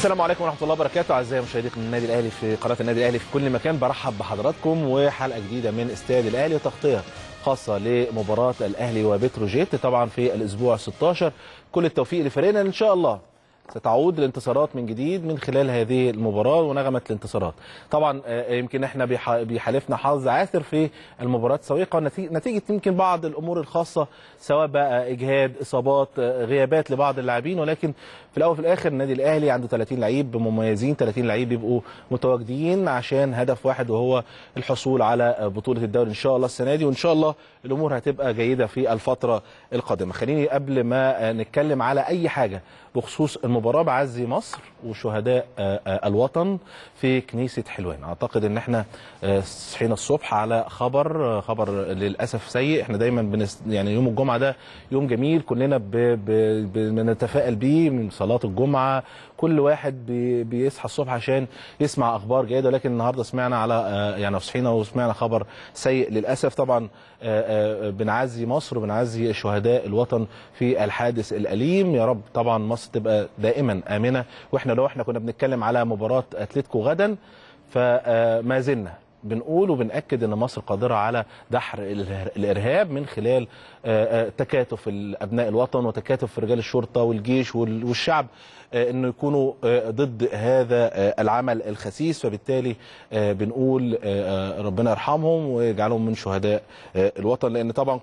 السلام عليكم ورحمه الله وبركاته. اعزائي مشاهدي النادي الاهلي في قناه النادي الاهلي في كل مكان، برحب بحضراتكم وحلقه جديده من استاد الاهلي وتغطيه خاصه لمباراه الاهلي وبتروجيت طبعا في الاسبوع 16. كل التوفيق لفريقنا ان شاء الله ستعود الانتصارات من جديد من خلال هذه المباراه ونغمه الانتصارات. طبعا يمكن احنا بيحالفنا حظ عاثر في المباراه السابقه نتيجه يمكن بعض الامور الخاصه، سواء بقى اجهاد، اصابات، غيابات لبعض اللاعبين، ولكن في الاول وفي الاخر النادي الاهلي عنده 30 لعيب مميزين، 30 لعيب بيبقوا متواجدين عشان هدف واحد وهو الحصول على بطوله الدوري ان شاء الله السنه دي، وان شاء الله الامور هتبقى جيده في الفتره القادمه. خليني قبل ما نتكلم على اي حاجه بخصوص المباراه بعزي مصر وشهداء الوطن في كنيسه حلوان. اعتقد ان احنا صحينا الصبح على خبر للاسف سيء. احنا دايما يعني يوم الجمعه ده يوم جميل كلنا بنتفائل بيه من صلاه الجمعه، كل واحد بيصحى الصبح عشان يسمع اخبار جيده، ولكن النهارده سمعنا على يعني صحينا وسمعنا خبر سيء للاسف. طبعا بنعزي مصر وبنعزي شهداء الوطن في الحادث الاليم. يا رب طبعا مصر تبقى دائما امنه، واحنا لو كنا بنتكلم على مباراه اتلتيكو غدا فما زلنا بنقول وبنأكد ان مصر قادره على دحر الارهاب من خلال تكاتف ابناء الوطن وتكاتف رجال الشرطه والجيش والشعب، انه يكونوا ضد هذا العمل الخسيس. فبالتالي بنقول ربنا يرحمهم ويجعلهم من شهداء الوطن، لان طبعا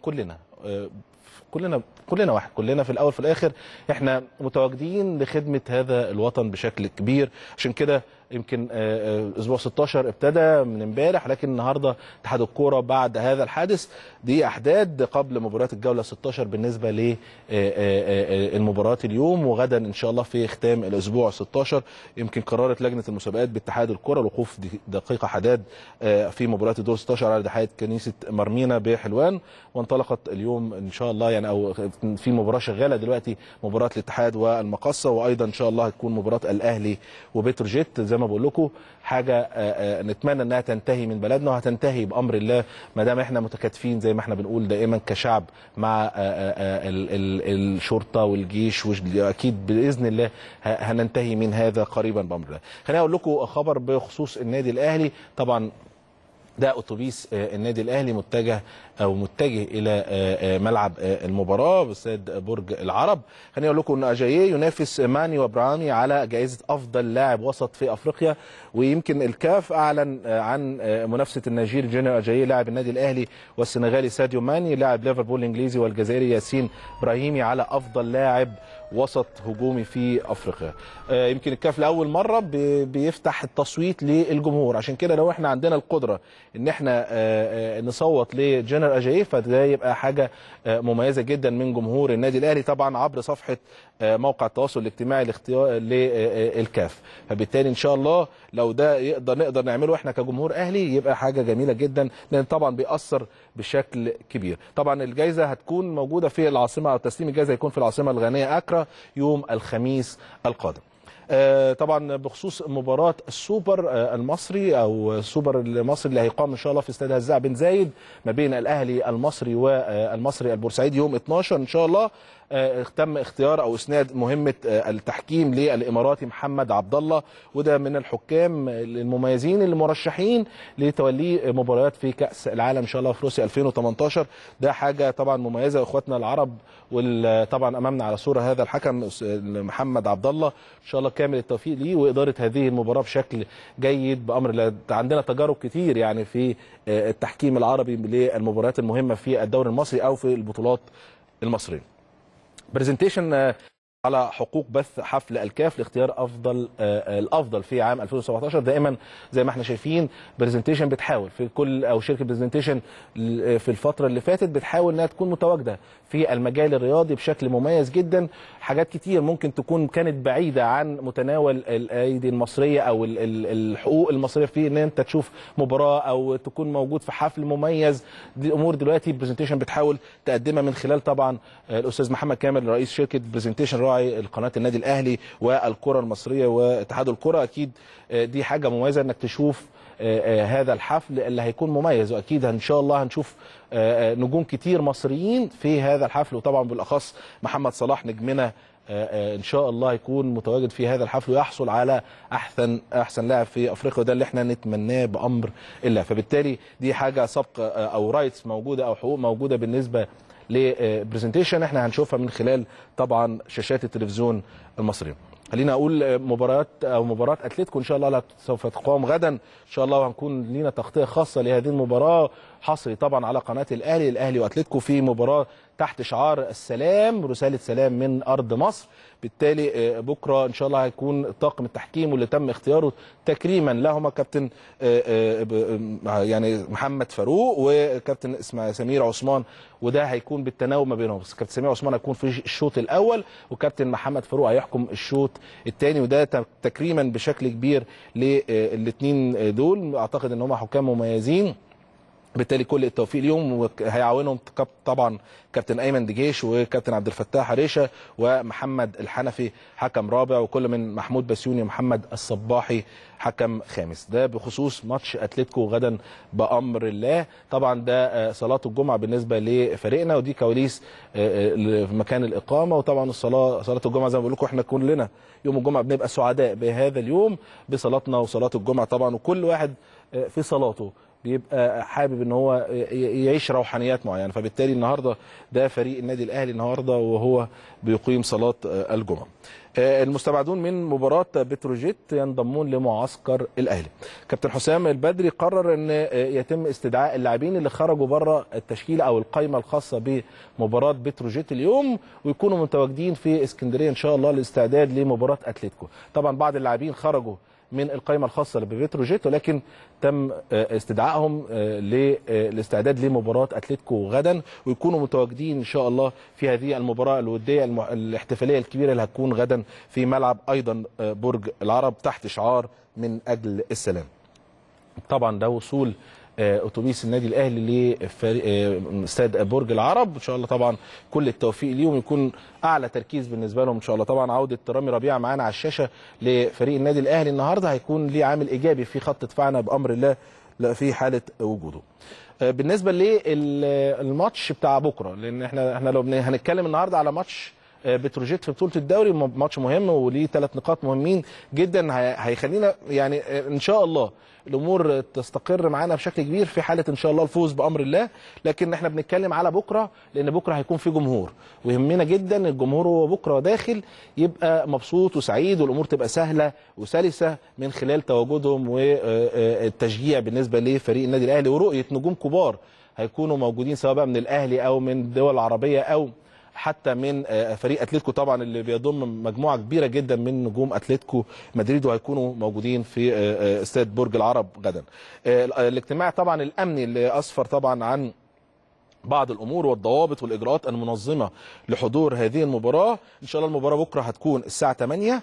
كلنا واحد، كلنا في الاول في الاخر احنا متواجدين لخدمه هذا الوطن بشكل كبير. عشان كده يمكن اسبوع 16 ابتدى من امبارح، لكن النهارده اتحاد الكوره بعد هذا الحادث دي احداد قبل مباراه الجوله 16 بالنسبه للمباراه اليوم وغدا ان شاء الله في ختام الاسبوع 16. يمكن قررت لجنه المسابقات باتحاد الكوره الوقوف دقيقه حداد في مباراه الدور 16 على ضحايا كنيسه مرمينا بحلوان، وانطلقت اليوم ان شاء الله يعني او في مباراه شغاله دلوقتي مباراه الاتحاد والمقصه، وايضا ان شاء الله هتكون مباراه الاهلي وبتروجيت. زي ما بقول لكم حاجه نتمنى انها تنتهي من بلدنا وهتنتهي بامر الله ما دام احنا متكاتفين زي ما احنا بنقول دائما كشعب مع الشرطه والجيش، واكيد باذن الله هننتهي من هذا قريبا بامر الله. خليني اقول لكم خبر بخصوص النادي الاهلي. طبعا ده اتوبيس النادي الاهلي متجه الى ملعب المباراه باستاد برج العرب. خليني اقول لكم ان اجاييه ينافس ماني وابراهامي على جائزه افضل لاعب وسط في افريقيا، ويمكن الكاف اعلن عن منافسه النيجيري جونيور اجاييه لاعب النادي الاهلي والسنغالي ساديو ماني لاعب ليفربول الانجليزي والجزائري ياسين ابراهيمي على افضل لاعب وسط هجومي في افريقيا. يمكن الكاف لاول مره بيفتح التصويت للجمهور، عشان كده لو احنا عندنا القدره ان احنا نصوت لجونيور اجاييه فده يبقى حاجه مميزه جدا من جمهور النادي الاهلي، طبعا عبر صفحه موقع التواصل الاجتماعي للكاف. فبالتالي ان شاء الله لو ده نقدر نعمله احنا كجمهور اهلي يبقى حاجه جميله جدا، لان طبعا بيأثر بشكل كبير. طبعا الجائزه هتكون موجوده في العاصمه او تسليم الجائزه هيكون في العاصمه الغانيه اكرا يوم الخميس القادم. طبعا بخصوص مباراه السوبر المصري او السوبر المصري اللي هيقام ان شاء الله في استاد هزاع بن زايد ما بين الاهلي المصري والمصري البورسعيدي يوم 12 ان شاء الله، تم اختيار او اسناد مهمه التحكيم للاماراتي محمد عبد الله، وده من الحكام المميزين اللي مرشحين لتولي مباريات في كاس العالم ان شاء الله في روسيا 2018. ده حاجه طبعا مميزه اخواتنا العرب، وطبعا امامنا على صوره هذا الحكم محمد عبد الله ان شاء الله كامل التوفيق ليه واداره هذه المباراه بشكل جيد بامر الله. عندنا تجارب كتير يعني في التحكيم العربي للمباريات المهمه في الدوري المصري او في البطولات المصريه. برزنتيشن على حقوق بث حفل الكاف لاختيار الافضل في عام 2017. دائما زي ما احنا شايفين برزنتيشن بتحاول في كل او شركه برزنتيشن في الفتره اللي فاتت بتحاول انها تكون متواجده في المجال الرياضي بشكل مميز جدا. حاجات كتير ممكن تكون كانت بعيده عن متناول الايدي المصريه او الحقوق المصريه في ان انت تشوف مباراه او تكون موجود في حفل مميز. دي امور دلوقتي برزنتيشن بتحاول تقدمها من خلال طبعا الاستاذ محمد كامل رئيس شركه برزنتيشن راعي القناه النادي الاهلي والكره المصريه واتحاد الكره. اكيد دي حاجه مميزه انك تشوف هذا الحفل اللي هيكون مميز، واكيد ان شاء الله هنشوف نجوم كتير مصريين في هذا الحفل، وطبعا بالاخص محمد صلاح نجمنا ان شاء الله يكون متواجد في هذا الحفل ويحصل على احسن لاعب في افريقيا، وده اللي احنا نتمناه بامر الله. فبالتالي دي حاجه سبق او رايتس موجوده او حقوق موجوده بالنسبه لبرزنتيشن احنا هنشوفها من خلال طبعا شاشات التلفزيون المصري. خلينا اقول مباراه اتلتيكو ان شاء الله سوف تقام غدا ان شاء الله، وهنكون لينا تغطيه خاصه لهذه المباراه حصري طبعا على قناه الاهلي واتلتيكو في مباراه تحت شعار السلام، رساله سلام من ارض مصر. بالتالي بكره ان شاء الله هيكون طاقم التحكيم واللي تم اختياره تكريما لهما كابتن يعني محمد فاروق وكابتن سمير عثمان، وده هيكون بالتناوب ما بينهم. كابتن سمير عثمان هيكون في الشوط الاول وكابتن محمد فاروق هيحكم الشوط الثاني، وده تكريما بشكل كبير للاثنين دول. اعتقد ان هم حكام مميزين، بالتالي كل التوفيق ليهم. وهيعاونهم طبعا كابتن ايمن دجيش وكابتن عبد الفتاح حريشه ومحمد الحنفي حكم رابع، وكل من محمود بسيوني ومحمد الصباحي حكم خامس. ده بخصوص ماتش اتلتيكو غدا بامر الله. طبعا ده صلاه الجمعه بالنسبه لفريقنا، ودي كواليس مكان الاقامه. وطبعا صلاه الجمعه زي ما بقول لكم احنا كلنا يوم الجمعه بنبقى سعداء بهذا اليوم بصلاتنا وصلاه الجمعه طبعا، وكل واحد في صلاته بيبقى حابب ان هو يعيش روحانيات معينه. فبالتالي النهارده ده فريق النادي الاهلي النهارده وهو بيقيم صلاه الجمعه. المستبعدون من مباراه بتروجيت ينضمون لمعسكر الاهلي. كابتن حسام البدري قرر ان يتم استدعاء اللاعبين اللي خرجوا بره التشكيله او القائمه الخاصه بمباراه بتروجيت اليوم، ويكونوا متواجدين في اسكندريه ان شاء الله للاستعداد لمباراه اتلتيكو. طبعا بعض اللاعبين خرجوا من القائمه الخاصه ببتروجيت، ولكن تم استدعائهم للاستعداد لمباراه اتلتيكو غدا، ويكونوا متواجدين ان شاء الله في هذه المباراه الوديه الاحتفاليه الكبيره اللي هتكون غدا في ملعب ايضا برج العرب تحت شعار من اجل السلام. طبعا ده وصول اتوبيس النادي الاهلي لاستاد برج العرب ان شاء الله. طبعا كل التوفيق ليهم، يكون اعلى تركيز بالنسبه لهم ان شاء الله. طبعا عوده رامي ربيعه معانا على الشاشه لفريق النادي الاهلي النهارده هيكون ليه عامل ايجابي في خط دفاعنا بامر الله في حاله وجوده. بالنسبه للماتش بتاع بكره، لان احنا لو هنتكلم النهارده على ماتش بتروجيت في بطوله الدوري، ماتش مهم وليه 3 نقاط مهمين جدا هيخلينا يعني ان شاء الله الامور تستقر معانا بشكل كبير في حاله ان شاء الله الفوز بامر الله. لكن احنا بنتكلم على بكره لان بكره هيكون في جمهور، ويهمنا جدا الجمهور هو بكره داخل يبقى مبسوط وسعيد والامور تبقى سهله وسلسه من خلال تواجدهم والتشجيع بالنسبه لفريق النادي الاهلي، ورؤيه نجوم كبار هيكونوا موجودين سواء بقى من الاهلي او من الدول العربيه او حتى من فريق اتلتيكو طبعا اللي بيضم مجموعه كبيره جدا من نجوم اتلتيكو مدريد، وهيكونوا موجودين في استاد برج العرب غدا. الاجتماع طبعا الامني اللي اسفر طبعا عن بعض الامور والضوابط والاجراءات المنظمه لحضور هذه المباراه. ان شاء الله المباراه بكره هتكون الساعه 8.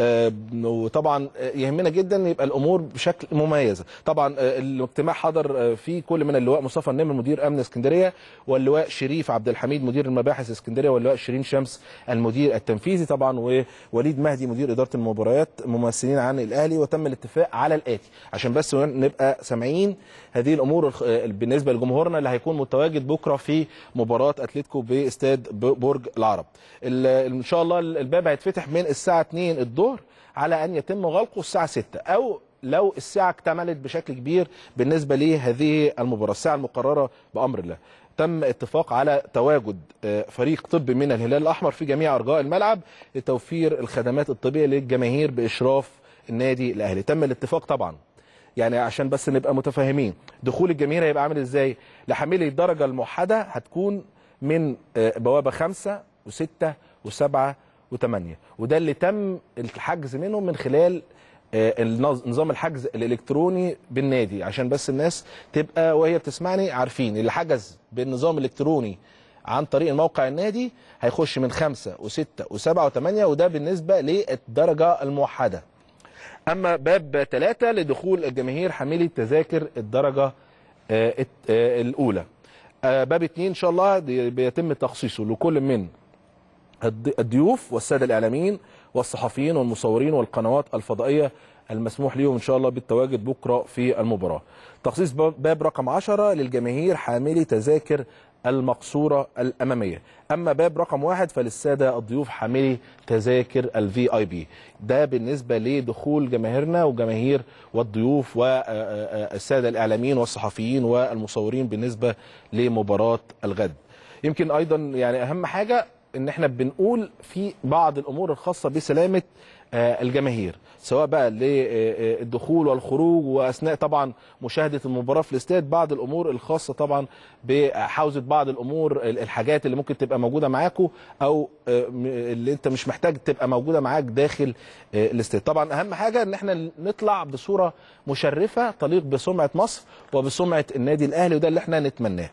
وطبعا يهمنا جدا يبقى الامور بشكل مميز. طبعا الاجتماع حضر فيه كل من اللواء مصطفى النمر مدير امن اسكندريه، واللواء شريف عبد الحميد مدير المباحث اسكندريه، واللواء شيرين شمس المدير التنفيذي طبعا، ووليد مهدي مدير اداره المباريات ممثلين عن الاهلي. وتم الاتفاق على الاتي عشان بس نبقى سامعين هذه الامور بالنسبه لجمهورنا اللي هيكون متواجد بكره في مباراه اتلتيكو باستاد برج العرب. ان شاء الله الباب هيتفتح من الساعه 2 الظهر على ان يتم غلقه الساعه 6، او لو الساعه اكتملت بشكل كبير بالنسبه لهذه المباراه الساعه المقرره بامر الله. تم اتفاق على تواجد فريق طبي من الهلال الاحمر في جميع ارجاء الملعب لتوفير الخدمات الطبيه للجماهير باشراف النادي الاهلي. تم الاتفاق طبعا يعني عشان بس نبقى متفاهمين دخول الجماهير هيبقى عامل ازاي. لحاملي الدرجه الموحده هتكون من بوابه 5 و6 و7 و8، وده اللي تم الحجز منهم من خلال نظام الحجز الالكتروني بالنادي، عشان بس الناس تبقى وهي بتسمعني عارفين اللي حجز بالنظام الالكتروني عن طريق الموقع النادي هيخش من 5 و6 و7 و8، وده بالنسبه للدرجه الموحده. اما باب 3 لدخول الجماهير حاملي تذاكر الدرجه الاولى. باب 2 ان شاء الله بيتم تخصيصه لكل من الضيوف والساده الاعلاميين والصحفيين والمصورين والقنوات الفضائيه المسموح لهم ان شاء الله بالتواجد بكره في المباراه. تخصيص باب رقم 10 للجماهير حاملي تذاكر المقصوره الاماميه. اما باب رقم 1 فللساده الضيوف حاملي تذاكر الVIP. ده بالنسبه لدخول جماهيرنا وجماهير والضيوف والساده الاعلاميين والصحفيين والمصورين بالنسبه لمباراه الغد. يمكن ايضا يعني اهم حاجه ان احنا بنقول في بعض الامور الخاصه بسلامه الجماهير، سواء بقى للدخول والخروج واثناء طبعا مشاهده المباراه في الاستاد، بعض الامور الخاصه طبعا بحوزه بعض الامور، الحاجات اللي ممكن تبقى موجوده معاكم او اللي انت مش محتاج تبقى موجوده معاك داخل الاستاد. طبعا اهم حاجه ان احنا نطلع بصوره مشرفه تليق بسمعه مصر وبسمعه النادي الاهلي، وده اللي احنا نتمناه.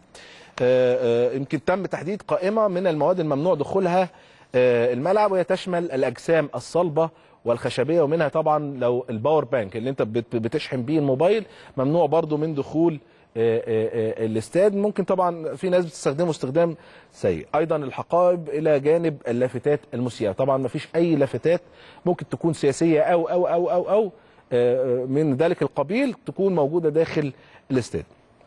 يمكن تم تحديد قائمه من المواد الممنوع دخولها الملعب، وهي تشمل الاجسام الصلبه والخشبيه، ومنها طبعا لو الباور بانك اللي انت بتشحن بيه الموبايل ممنوع برضو من دخول الاستاد. ممكن طبعا في ناس بتستخدمه استخدام سيء. ايضا الحقائب الى جانب اللافتات المسيئه، طبعا ما فيش اي لافتات ممكن تكون سياسيه او من ذلك القبيل تكون موجوده داخل الاستاد.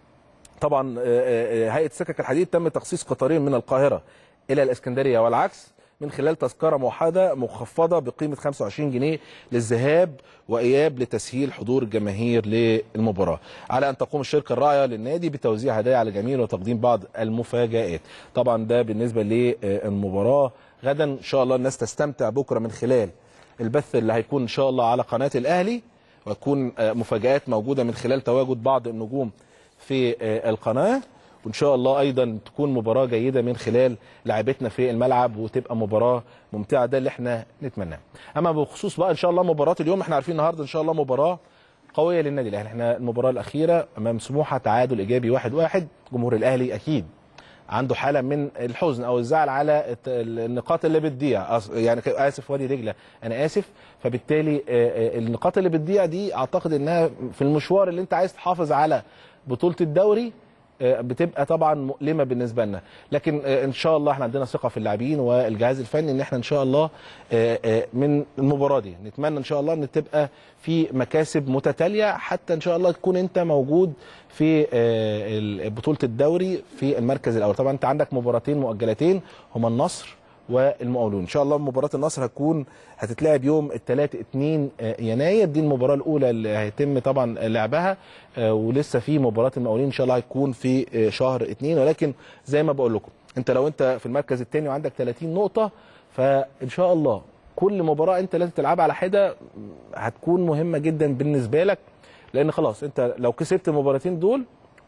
طبعا هيئه سكك الحديد تم تخصيص قطارين من القاهره الى الاسكندريه والعكس من خلال تذكره موحده مخفضه بقيمه 25 جنيه للذهاب واياب لتسهيل حضور الجماهير للمباراه. على ان تقوم الشركه الراعيه للنادي بتوزيع هدايا على الجماهير وتقديم بعض المفاجآت. طبعا ده بالنسبه للمباراه غدا. ان شاء الله الناس تستمتع بكره من خلال البث اللي هيكون ان شاء الله على قناه الاهلي، وتكون مفاجآت موجوده من خلال تواجد بعض النجوم في القناه، وان شاء الله ايضا تكون مباراه جيده من خلال لاعبتنا في الملعب وتبقى مباراه ممتعه. ده اللي احنا نتمناه. اما بخصوص بقى ان شاء الله مباراه اليوم، احنا عارفين النهارده ان شاء الله مباراه قويه للنادي الاهلي. احنا المباراه الاخيره امام سموحه تعادل ايجابي 1-1. جمهور الاهلي اكيد عنده حاله من الحزن او الزعل على النقاط اللي بتضيع، يعني اسف وادي دجله انا اسف. فبالتالي النقاط اللي بتضيع دي اعتقد انها في المشوار اللي انت عايز تحافظ على بطوله الدوري بتبقى طبعا مؤلمه بالنسبه لنا، لكن ان شاء الله احنا عندنا ثقه في اللاعبين والجهاز الفني ان احنا ان شاء الله من المباراه دي نتمنى ان شاء الله ان تبقى في مكاسب متتاليه، حتى ان شاء الله تكون انت موجود في بطوله الدوري في المركز الاول. طبعا انت عندك مباراتين مؤجلتين هما النصر والمقاولون. ان شاء الله مباراه النصر هتتلعب يوم الثلاث 2 يناير، دي المباراه الاولى اللي هيتم طبعا لعبها، ولسه في مباراه المقاولين ان شاء الله هتكون في شهر 2، ولكن زي ما بقول لكم انت لو انت في المركز الثاني وعندك 30 نقطه فان شاء الله كل مباراه انت لازم تلعبها على حده هتكون مهمه جدا بالنسبه لك، لان خلاص انت لو كسبت المباراتين دول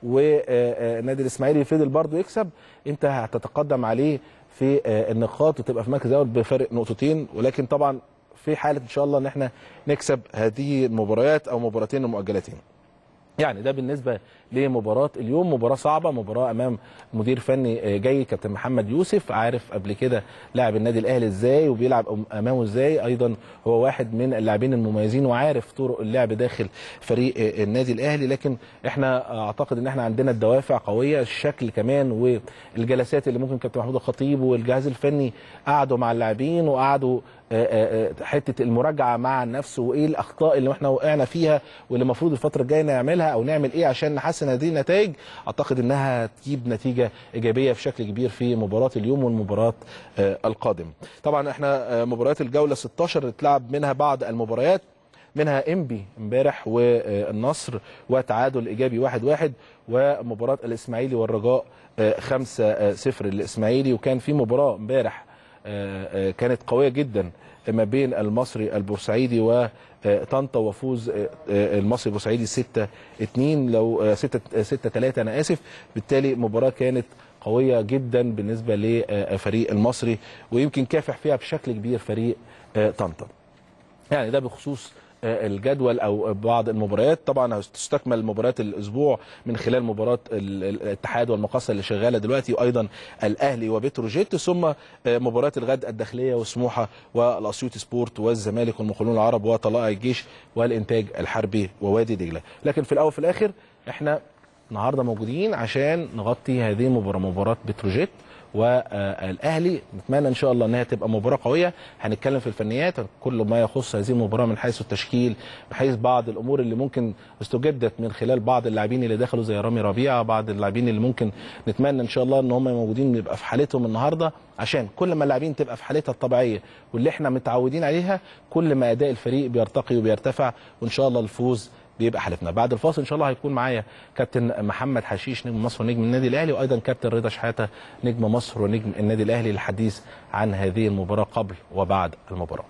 ونادي الاسماعيلي فضل برضه يكسب انت هتتقدم عليه في النقاط وتبقى في المركز الاول بفارق نقطتين. ولكن طبعا في حاله ان شاء الله ان احنا نكسب هذه المباريات او مباراتين المؤجلتين. يعني ده بالنسبه لمباراه اليوم، مباراه صعبه، مباراه امام مدير فني جاي كابتن محمد يوسف، عارف قبل كده لاعب النادي الاهلي ازاي وبيلعب امامه ازاي، ايضا هو واحد من اللاعبين المميزين وعارف طرق اللعب داخل فريق النادي الاهلي. لكن احنا اعتقد ان احنا عندنا الدوافع قويه، الشكل كمان والجلسات اللي ممكن كابتن محمود الخطيب والجهاز الفني قعدوا مع اللاعبين وقعدوا حته المراجعه مع النفس وايه الاخطاء اللي احنا وقعنا فيها واللي المفروض الفتره الجايه نعملها او نعمل ايه عشان نحسن هذه النتائج. اعتقد انها تجيب نتيجه ايجابيه بشكل كبير في مباراه اليوم والمباراه القادمه. طبعا احنا مباريات الجوله 16 اتلعب منها بعض المباريات، منها انبي امبارح والنصر وتعادل ايجابي 1-1، ومباراه الاسماعيلي والرجاء 5-0 للاسماعيلي. وكان في مباراه امبارح كانت قويه جدا ما بين المصري البورسعيدي وطنطا وفوز المصري البورسعيدي 6-2 لو 6-3 انا اسف. بالتالي مباراه كانت قويه جدا بالنسبه لفريق المصري ويمكن كافح فيها بشكل كبير فريق طنطا. يعني ده بخصوص الجدول او بعض المباريات. طبعا هتستكمل مباريات الاسبوع من خلال مباراه الاتحاد والمقاصه اللي شغاله دلوقتي، وايضا الاهلي وبتروجيت، ثم مباراه الغد الداخليه وسموحه والاسيوطي سبورت والزمالك والمقاولون العرب وطلائع الجيش والانتاج الحربي ووادي دجله. لكن في الاول وفي الاخر احنا النهارده موجودين عشان نغطي هذه المباراه، مباراه بتروجيت والاهلي. نتمنى ان شاء الله انها تبقى مباراه قويه. هنتكلم في الفنيات كل ما يخص هذه المباراه من حيث التشكيل، من حيث بعض الامور اللي ممكن استجدت من خلال بعض اللاعبين اللي دخلوا زي رامي ربيعه، بعض اللاعبين اللي ممكن نتمنى ان شاء الله ان هم موجودين يبقى في حالتهم النهارده، عشان كل ما اللاعبين تبقى في حالتها الطبيعيه واللي احنا متعودين عليها كل ما اداء الفريق بيرتقي وبيرتفع، وان شاء الله الفوز بيبقى حالتنا. بعد الفاصل ان شاء الله هيكون معايا كابتن محمد حشيش نجم مصر ونجم النادي الاهلي، وايضا كابتن رضا شحاته نجم مصر ونجم النادي الاهلي، للحديث عن هذه المباراه قبل وبعد المباراه.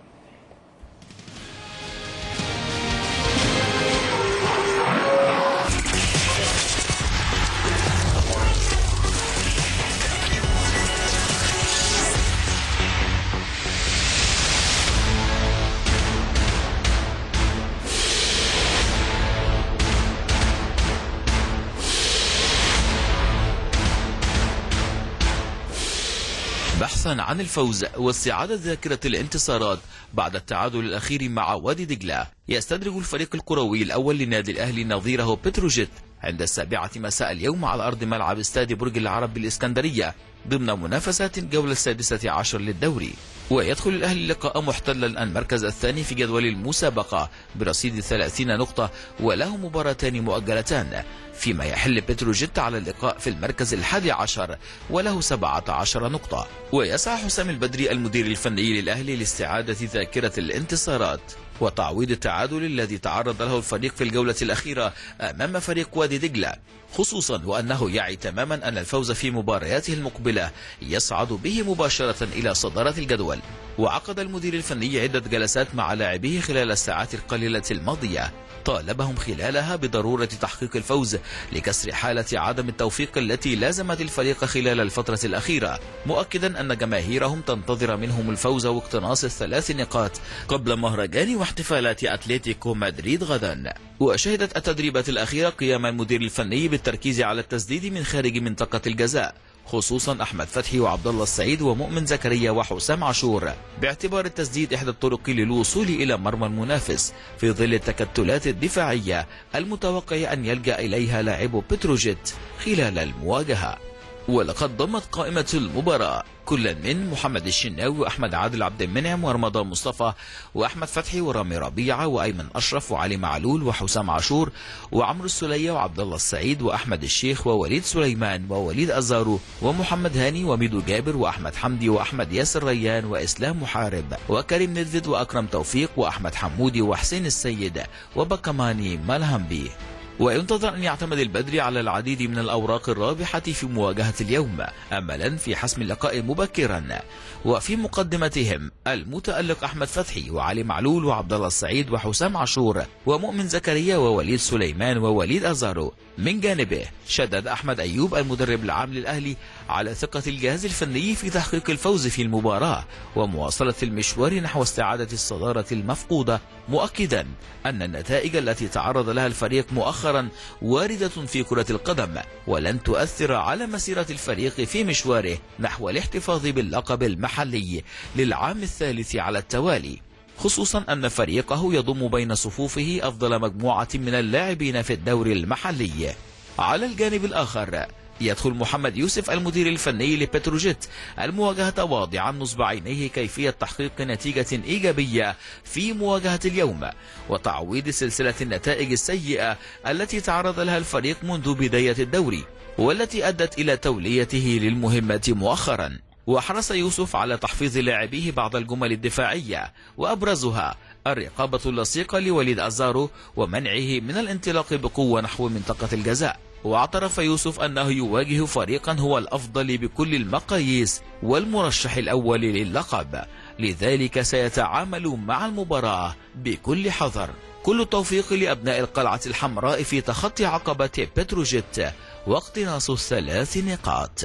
بحثا عن الفوز واستعادة ذاكرة الانتصارات بعد التعادل الأخير مع وادي دجلة، يستدرج الفريق الكروي الأول لنادي الأهلي نظيره بتروجيت عند 7 مساء اليوم على أرض ملعب استاد برج العرب بالإسكندرية ضمن منافسات الجولة 16 للدوري. ويدخل الأهلي اللقاء محتلا المركز الثاني في جدول المسابقة برصيد 30 نقطة وله مباراتان مؤجلتان، فيما يحل بتروجيت على اللقاء في المركز 11 وله 17 نقطة. ويسعى حسام البدري المدير الفني للأهلي لاستعادة ذاكرة الانتصارات وتعويض التعادل الذي تعرض له الفريق في الجولة الأخيرة أمام فريق وادي دجلة، خصوصا وأنه يعي تماما أن الفوز في مبارياته المقبلة يصعد به مباشرة إلى صدارة الجدول. وعقد المدير الفني عدة جلسات مع لاعبيه خلال الساعات القليلة الماضية، طالبهم خلالها بضرورة تحقيق الفوز لكسر حالة عدم التوفيق التي لازمت الفريق خلال الفترة الأخيرة، مؤكدا أن جماهيرهم تنتظر منهم الفوز واقتناص ال3 نقاط قبل مهرجان واحتفالات أتلتيكو مدريد غدا. وشهدت التدريبات الأخيرة قيام المدير الفني بالتركيز على التسديد من خارج منطقة الجزاء، خصوصا أحمد فتحي وعبد الله السعيد ومؤمن زكريا وحسام عاشور، باعتبار التسديد إحدى الطرق للوصول إلى مرمى المنافس في ظل التكتلات الدفاعية المتوقع أن يلجأ إليها لاعب بتروجيت خلال المواجهة. ولقد ضمت قائمة المباراة كل من محمد الشناوي وأحمد عادل عبد المنعم ورمضان مصطفى وأحمد فتحي ورامي ربيعة وأيمن أشرف وعلي معلول وحسام عاشور وعمرو السولية وعبد الله السعيد وأحمد الشيخ ووليد سليمان ووليد أزارو ومحمد هاني وميدو جابر وأحمد حمدي وأحمد ياسر ريان وإسلام محارب وكريم ندفد وأكرم توفيق وأحمد حمودي وحسين السيد وبكماني مالهمبي. وينتظر أن يعتمد البدري على العديد من الأوراق الرابحة في مواجهة اليوم أملا في حسم اللقاء مبكرا، وفي مقدمتهم المتألق أحمد فتحي وعلي معلول وعبد الله السعيد وحسام عاشور ومؤمن زكريا ووليد سليمان ووليد أزارو. من جانبه شدد أحمد أيوب المدرب العام للأهلي على ثقة الجهاز الفني في تحقيق الفوز في المباراة ومواصلة المشوار نحو استعادة الصدارة المفقودة، مؤكدا أن النتائج التي تعرض لها الفريق مؤخرا واردة في كرة القدم ولن تؤثر على مسيرة الفريق في مشواره نحو الاحتفاظ باللقب المحلي للعام الثالث على التوالي، خصوصا أن فريقه يضم بين صفوفه أفضل مجموعة من اللاعبين في الدوري المحلي. على الجانب الآخر يدخل محمد يوسف المدير الفني لبتروجيت المواجهة واضعا نصب عينيه كيفية تحقيق نتيجة إيجابية في مواجهة اليوم وتعويض سلسلة النتائج السيئة التي تعرض لها الفريق منذ بداية الدوري والتي أدت إلى توليته للمهمة مؤخرا. وحرص يوسف على تحفيظ لاعبيه بعض الجمل الدفاعية وأبرزها الرقابة اللصيقة لوليد أزارو ومنعه من الانطلاق بقوة نحو منطقة الجزاء. واعترف يوسف أنه يواجه فريقا هو الأفضل بكل المقاييس والمرشح الأول للقب، لذلك سيتعامل مع المباراة بكل حذر. كل التوفيق لأبناء القلعة الحمراء في تخطي عقبة بتروجيت واقتناص 3 نقاط.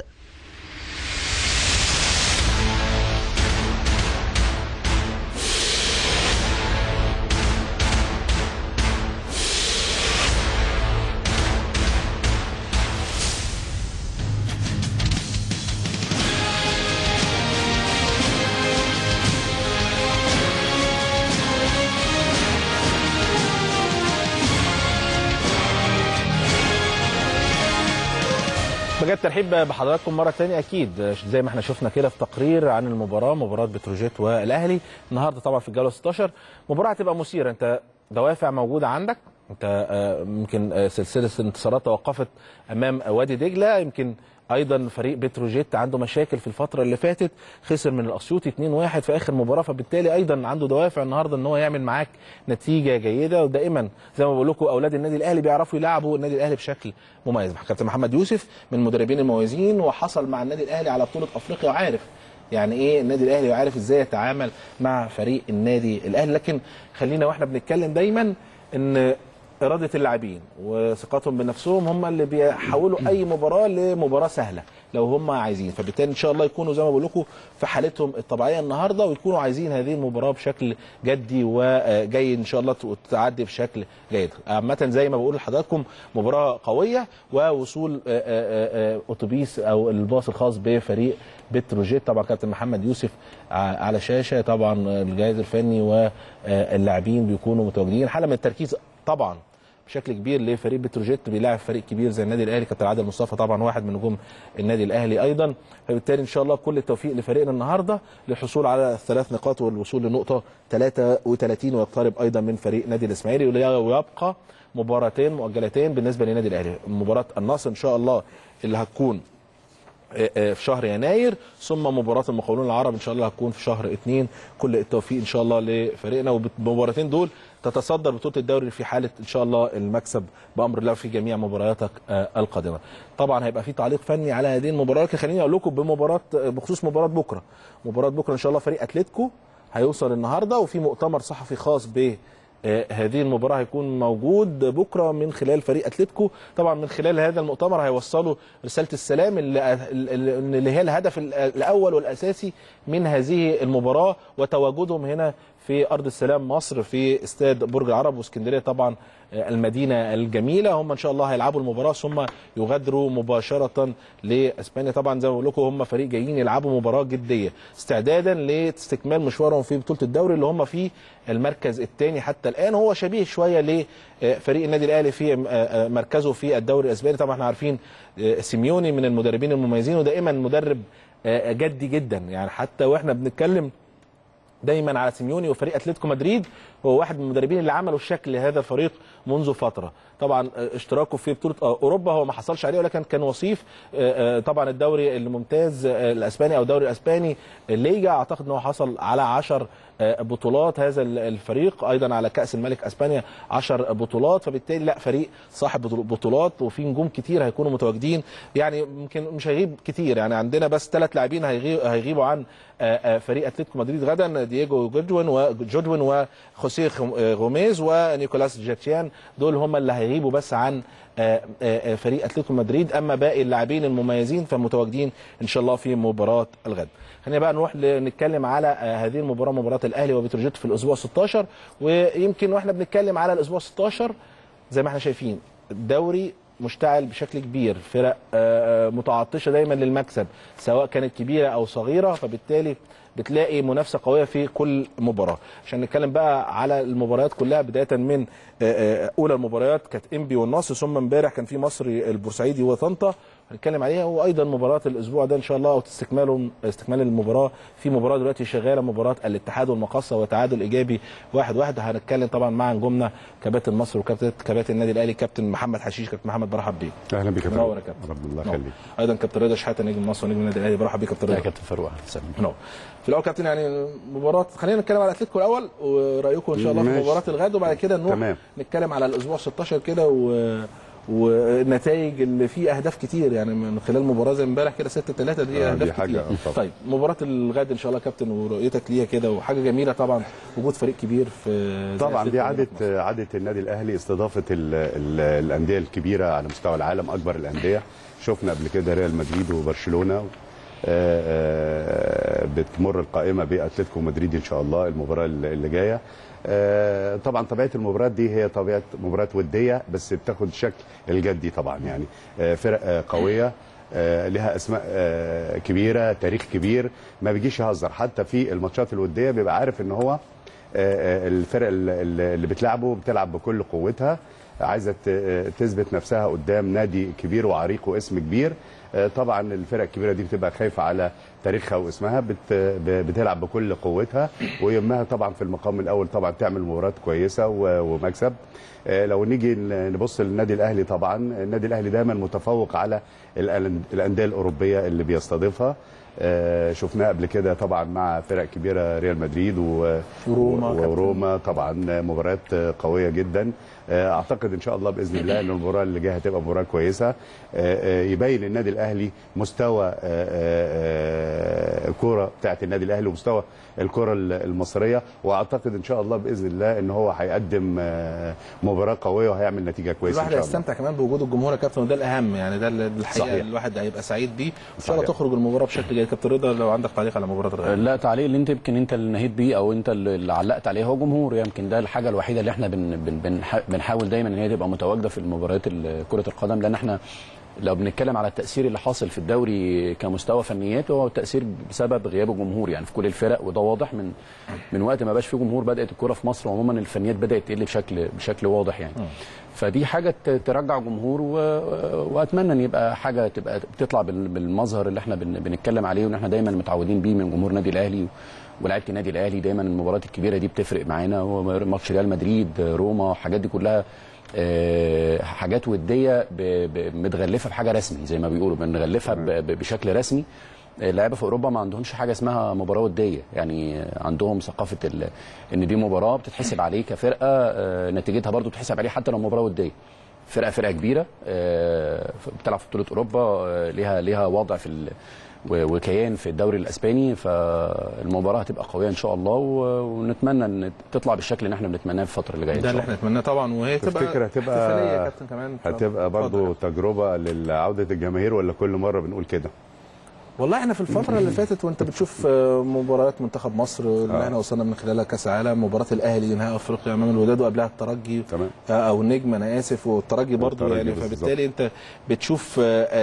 بجد ترحيب بحضراتكم مره ثانيه. اكيد زي ما احنا شفنا كده في تقرير عن مباراه بتروجيت والاهلي النهارده طبعا في الجوله 16. مباراه هتبقى مثيره، انت دوافع موجوده عندك، انت يمكن سلسله انتصارات توقفت امام وادي دجله، يمكن ايضا فريق بتروجيت عنده مشاكل في الفتره اللي فاتت، خسر من الاسيوطي 2-1 في اخر مباراه، فبالتالي ايضا عنده دوافع النهارده ان هو يعمل معاك نتيجه جيده. ودائما زي ما بقول لكم اولاد النادي الاهلي بيعرفوا يلعبوا النادي الاهلي بشكل مميز. كابتن محمد يوسف من المدربين المميزين، وحصل مع النادي الاهلي على بطوله افريقيا وعارف يعني ايه النادي الاهلي وعارف ازاي يتعامل مع فريق النادي الاهلي. لكن خلينا واحنا بنتكلم دايما ان إرادة اللاعبين وثقتهم بنفسهم هم اللي بيحولوا أي مباراة لمباراة سهلة لو هم عايزين، فبالتالي إن شاء الله يكونوا زي ما بقول لكم في حالتهم الطبيعية النهاردة، ويكونوا عايزين هذه المباراة بشكل جدي وجاي إن شاء الله تعدي بشكل جيد. عامة زي ما بقول لحضراتكم مباراة قوية، ووصول أتوبيس أو الباص الخاص بفريق بتروجيت، طبعا كابتن محمد يوسف على شاشة، طبعا الجهاز الفني واللاعبين بيكونوا متواجدين، حالة من التركيز طبعا بشكل كبير لفريق بتروجيت بيلاعب فريق كبير زي النادي الاهلي. كابتن عادل مصطفى طبعا واحد من نجوم النادي الاهلي ايضا، فبالتالي ان شاء الله كل التوفيق لفريقنا النهارده للحصول على الثلاث نقاط والوصول لنقطه 33 ويقترب ايضا من فريق نادي الاسماعيلي. ويبقى مباراتين مؤجلتين بالنسبه للنادي الاهلي، مباراه النصر ان شاء الله اللي هتكون في شهر يناير، ثم مباراه المقاولون العرب ان شاء الله هتكون في شهر 2. كل التوفيق ان شاء الله لفريقنا، وبالمباراتين دول تتصدر بطوله الدوري في حاله ان شاء الله المكسب بامر الله في جميع مبارياتك القادمه. طبعا هيبقى في تعليق فني على هذه المباراه، لكن خليني اقول لكم بخصوص مباراه بكره. مباراه بكره ان شاء الله فريق اتلتيكو هيوصل النهارده، وفي مؤتمر صحفي خاص ب هذه المباراة هيكون موجود بكرة من خلال فريق أتلتيكو. طبعا من خلال هذا المؤتمر هيوصلوا رسالة السلام اللي هي الهدف الأول والأساسي من هذه المباراة، وتواجدهم هنا في أرض السلام مصر في استاد برج العرب واسكندرية، طبعا المدينة الجميلة. هم إن شاء الله هيلعبوا المباراة ثم يغادروا مباشرة لإسبانيا. طبعا زي ما بقول لكم هم فريق جايين يلعبوا مباراة جدية استعدادا لاستكمال مشوارهم في بطولة الدوري اللي هم في المركز الثاني حتى الآن. هو شبيه شوية لفريق النادي الأهلي في مركزه في الدوري الإسباني. طبعا احنا عارفين سيميوني من المدربين المميزين، ودائما مدرب جدي جدا، يعني حتى واحنا بنتكلم دايما على سيميوني وفريق اتلتيكو مدريد، هو واحد من المدربين اللي عملوا الشكل لهذا الفريق منذ فتره. طبعا اشتراكه في بطوله اوروبا هو ما حصلش عليه، ولكن كان وصيف طبعا الدوري الممتاز الاسباني او الدوري الاسباني الليجا، اعتقد انه حصل على 10 بطولات هذا الفريق، ايضا على كاس الملك اسبانيا 10 بطولات. فبالتالي لا فريق صاحب بطولات، وفي نجوم كتير هيكونوا متواجدين، يعني يمكن مش هيغيب كتير، يعني عندنا بس 3 لاعبين هيغيبوا عن فريق اتلتيكو مدريد غدا، دييجو جودوين وخوسيه غوميز ونيكولاس جاتيان، دول هم اللي هيغيبوا بس عن فريق اتلتيكو مدريد. اما باقي اللاعبين المميزين فمتواجدين ان شاء الله في مباراه الغد. خلينا بقى نروح نتكلم على هذه المباراه، مباراه الاهلي وبتروجيت في الاسبوع 16. ويمكن واحنا بنتكلم على الاسبوع 16 زي ما احنا شايفين الدوري مشتعل بشكل كبير، فرق متعطشه دايما للمكسب سواء كانت كبيره او صغيره، فبالتالي بتلاقي منافسه قويه في كل مباراه. عشان نتكلم بقى على المباريات كلها بدايه من اولى المباريات كانت انبي والنصر، ثم امبارح كان في مصري البورسعيدي وطنطا هنتكلم عليها، وايضا مباراه الاسبوع ده ان شاء الله استكمال المباراه في مباراه دلوقتي شغاله، مباراه الاتحاد والمقصه وتعادل ايجابي 1-1. هنتكلم طبعا مع نجومنا كباتن مصر وكباتن النادي الاهلي، كابتن محمد حشيش. كابتن محمد برحب بيك. اهلا بك يا منور يا كابتن. رب الله يخليك. ايضا كابتن رضا شحاته نجم مصر ونجم النادي الاهلي، برحب بيك كابتن رضا. يا كابتن فاروق اهلا وسهلا. في الاول كابتن يعني مباراه، خلينا نتكلم على اتلتيكو الاول ورايكم ان شاء الله في مباراه الغد، وبعد كده نروح نتكلم على الاسبوع 16 كده والنتائج اللي فيه اهداف كتير، يعني من خلال مباراه زي امبارح كده 6-3 دي اهداف كتير. طيب مباراه الغد ان شاء الله كابتن ورؤيتك ليها كده، وحاجه جميله طبعا وجود فريق كبير في طبعا دي عاده النادي الاهلي استضافه الانديه الكبيره على مستوى العالم، اكبر الانديه. شفنا قبل كده ريال مدريد وبرشلونه، بتمر القائمه باتلتيكو مدريد ان شاء الله المباراه اللي جايه. طبعا طبيعه المباريات دي هي طبيعه مباريات وديه بس بتاخد شكل الجدي طبعا، يعني فرق قويه لها اسماء كبيره، تاريخ كبير، ما بيجيش يهزر. حتى في الماتشات الوديه بيبقى عارف ان هو الفرق اللي بتلعبه بتلعب بكل قوتها، عايزه تثبت نفسها قدام نادي كبير وعريق واسم كبير، طبعا الفرق الكبيره دي بتبقى خايفه على تاريخها واسمها، بتلعب بكل قوتها، ويهمها طبعا في المقام الاول طبعا تعمل مباراه كويسه ومكسب. لو نيجي نبص للنادي الاهلي، طبعا النادي الاهلي دايما متفوق على الانديه الاوروبيه اللي بيستضيفها. شفناه قبل كده طبعا مع فرق كبيره، ريال مدريد وروما طبعا مباريات قويه جدا. اعتقد ان شاء الله باذن الله ان المباراه اللي جايه هتبقى مباراه كويسه، يبين النادي الاهلي مستوى الكوره بتاعت النادي الاهلي ومستوى الكره المصريه، واعتقد ان شاء الله باذن الله ان هو هيقدم مباراه قويه وهيعمل نتيجه كويسه ان شاء الله. الواحد هيستمتع كمان بوجود الجمهور يا كابتن، وده الاهم يعني، ده الحقيقه صحيح. الواحد هيبقى سعيد بيه ان شاء الله تخرج المباراه بشكل جيد. كابتن رضا لو عندك تعليق على مباراه الغد. لا، تعليق اللي انت يمكن انت اللي نهيت بيه او انت اللي علقت عليه هو جمهور. يمكن ده الحاجه الوحيده اللي احنا بنحاول دايما ان هي تبقى متواجده في المباريات كره القدم، لان احنا لو بنتكلم على التاثير اللي حاصل في الدوري كمستوى فنيات، هو التاثير بسبب غياب الجمهور يعني في كل الفرق، وده واضح من وقت ما بقاش في جمهور بدات الكره في مصر عموما الفنيات بدات تقل بشكل واضح يعني. فدي حاجه ترجع جمهور، واتمنى ان يبقى حاجه تبقى بتطلع بالمظهر اللي احنا بنتكلم عليه وان احنا دايما متعودين بيه من جمهور النادي الاهلي ولاعيبه النادي الاهلي. دايما المباريات الكبيره دي بتفرق معانا، ماتش ريال مدريد، روما، الحاجات دي كلها حاجات وديه متغلفه بحاجه رسمي زي ما بيقولوا، بنغلفها بشكل رسمي. اللعيبه في اوروبا ما عندهمش حاجه اسمها مباراه وديه، يعني عندهم ثقافه ان دي مباراه بتتحسب عليه كفرقه، نتيجتها برضو بتتحسب عليه حتى لو مباراه وديه. فرقه كبيره بتلعب في بطوله اوروبا، ليها وضع في وكيان في الدوري الاسباني، فالمباراه هتبقى قويه ان شاء الله، ونتمنى ان تطلع بالشكل اللي احنا بنتمناه في الفتره اللي جايه. ده اللي احنا نتمناه طبعا، وهي تبقى احتفاليه يا كابتن كمان، هتبقى برضو تجربه لعوده الجماهير، ولا كل مره بنقول كده؟ والله احنا في الفتره اللي فاتت وانت بتشوف مباريات منتخب مصر اللي احنا وصلنا من خلالها كاس العالم، مباراه الاهلي نهائي افريقيا امام الوداد وقبلها الترجي او النجم انا اسف، والترجي برضو يعني، فبالتالي انت بتشوف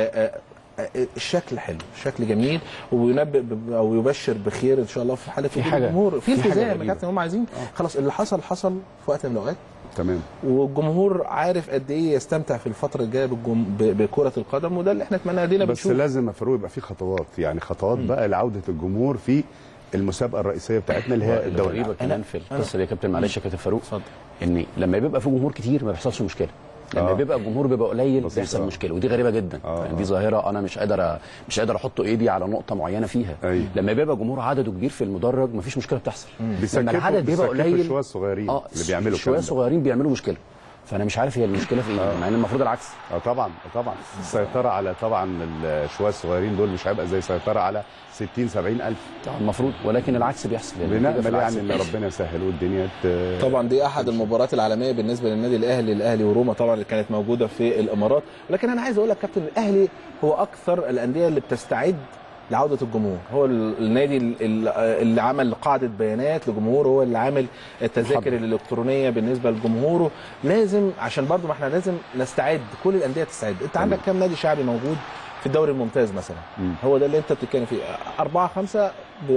الشكل حلو، شكل جميل، وبينبئ او يبشر بخير ان شاء الله في حاله الجمهور في التزام يا كابتن. هم عايزين خلاص اللي حصل في وقت من الاوقات، تمام، والجمهور عارف قد ايه يستمتع في الفتره الجايه بكره القدم، وده اللي احنا اتمناه. دينا بس لازم يا فاروق يبقى في خطوات، يعني خطوات بقى لعوده الجمهور في المسابقه الرئيسيه بتاعتنا اللي هي الدوري. غريبه كمان في القصه دي يا كابتن، معلش يا كابتن فاروق، ان لما بيبقى في جمهور كتير ما بيحصلش مشكله، لما بيبقى الجمهور بيبقى قليل بيحصل مشكله، ودي غريبه جدا. يعني دي ظاهره انا مش قادر احط ايدي على نقطه معينه فيها. لما بيبقى الجمهور عدده كبير في المدرج مفيش مشكله بتحصل. لما العدد بيبقى قليل شويه صغيرين اللي بيعملوا شويه صغيرين بيعملوا مشكله، فانا مش عارف هي المشكله في ايه، مع ان المفروض العكس. طبعا السيطره على طبعا الشويه الصغيرين دول مش هيبقى زي سيطره على 60-70 الف المفروض، ولكن العكس بيحصل يعني. بنأمل يعني ان ربنا يسهل والدنيا طبعا دي احد المباريات العالميه بالنسبه للنادي الاهلي وروما طبعا اللي كانت موجوده في الامارات. ولكن انا عايز اقول لك كابتن، الاهلي هو اكثر الانديه اللي بتستعد لعوده الجمهور، هو النادي اللي عمل قاعده بيانات لجمهور، هو اللي عامل التذاكر الالكترونيه بالنسبه لجمهوره. لازم عشان برضو ما احنا لازم نستعد، كل الانديه تستعد. انت عندك كام نادي شعبي موجود في الدوري الممتاز مثلا؟ هو ده اللي انت بتتكلم فيه، 4-5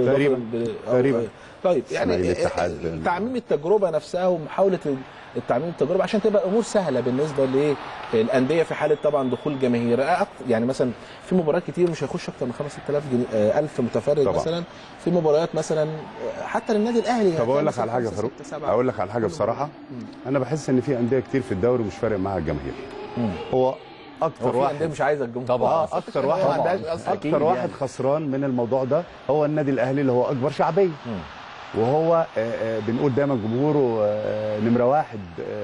تقريبا. طيب يعني تعميم التجربه نفسها ومحاوله التعميم التجربه عشان تبقى امور سهله بالنسبه للانديه في حاله طبعا دخول جماهير. يعني مثلا في مباريات كتير مش هيخش اكتر من 5000 متفرج طبعا. مثلا في مباريات مثلا حتى للنادي الاهلي. طب اقول لك على حاجه فاروق، اقول لك على حاجه بصراحه، انا بحس ان في انديه كتير في الدوري مش فارق معاها الجماهير. هو اكتر واحد مش عايز الجمهور طبعا، اكتر واحد خسران من الموضوع ده هو النادي الاهلي اللي هو اكبر شعبيه. وهو بنقول دايما جمهوره نمره واحد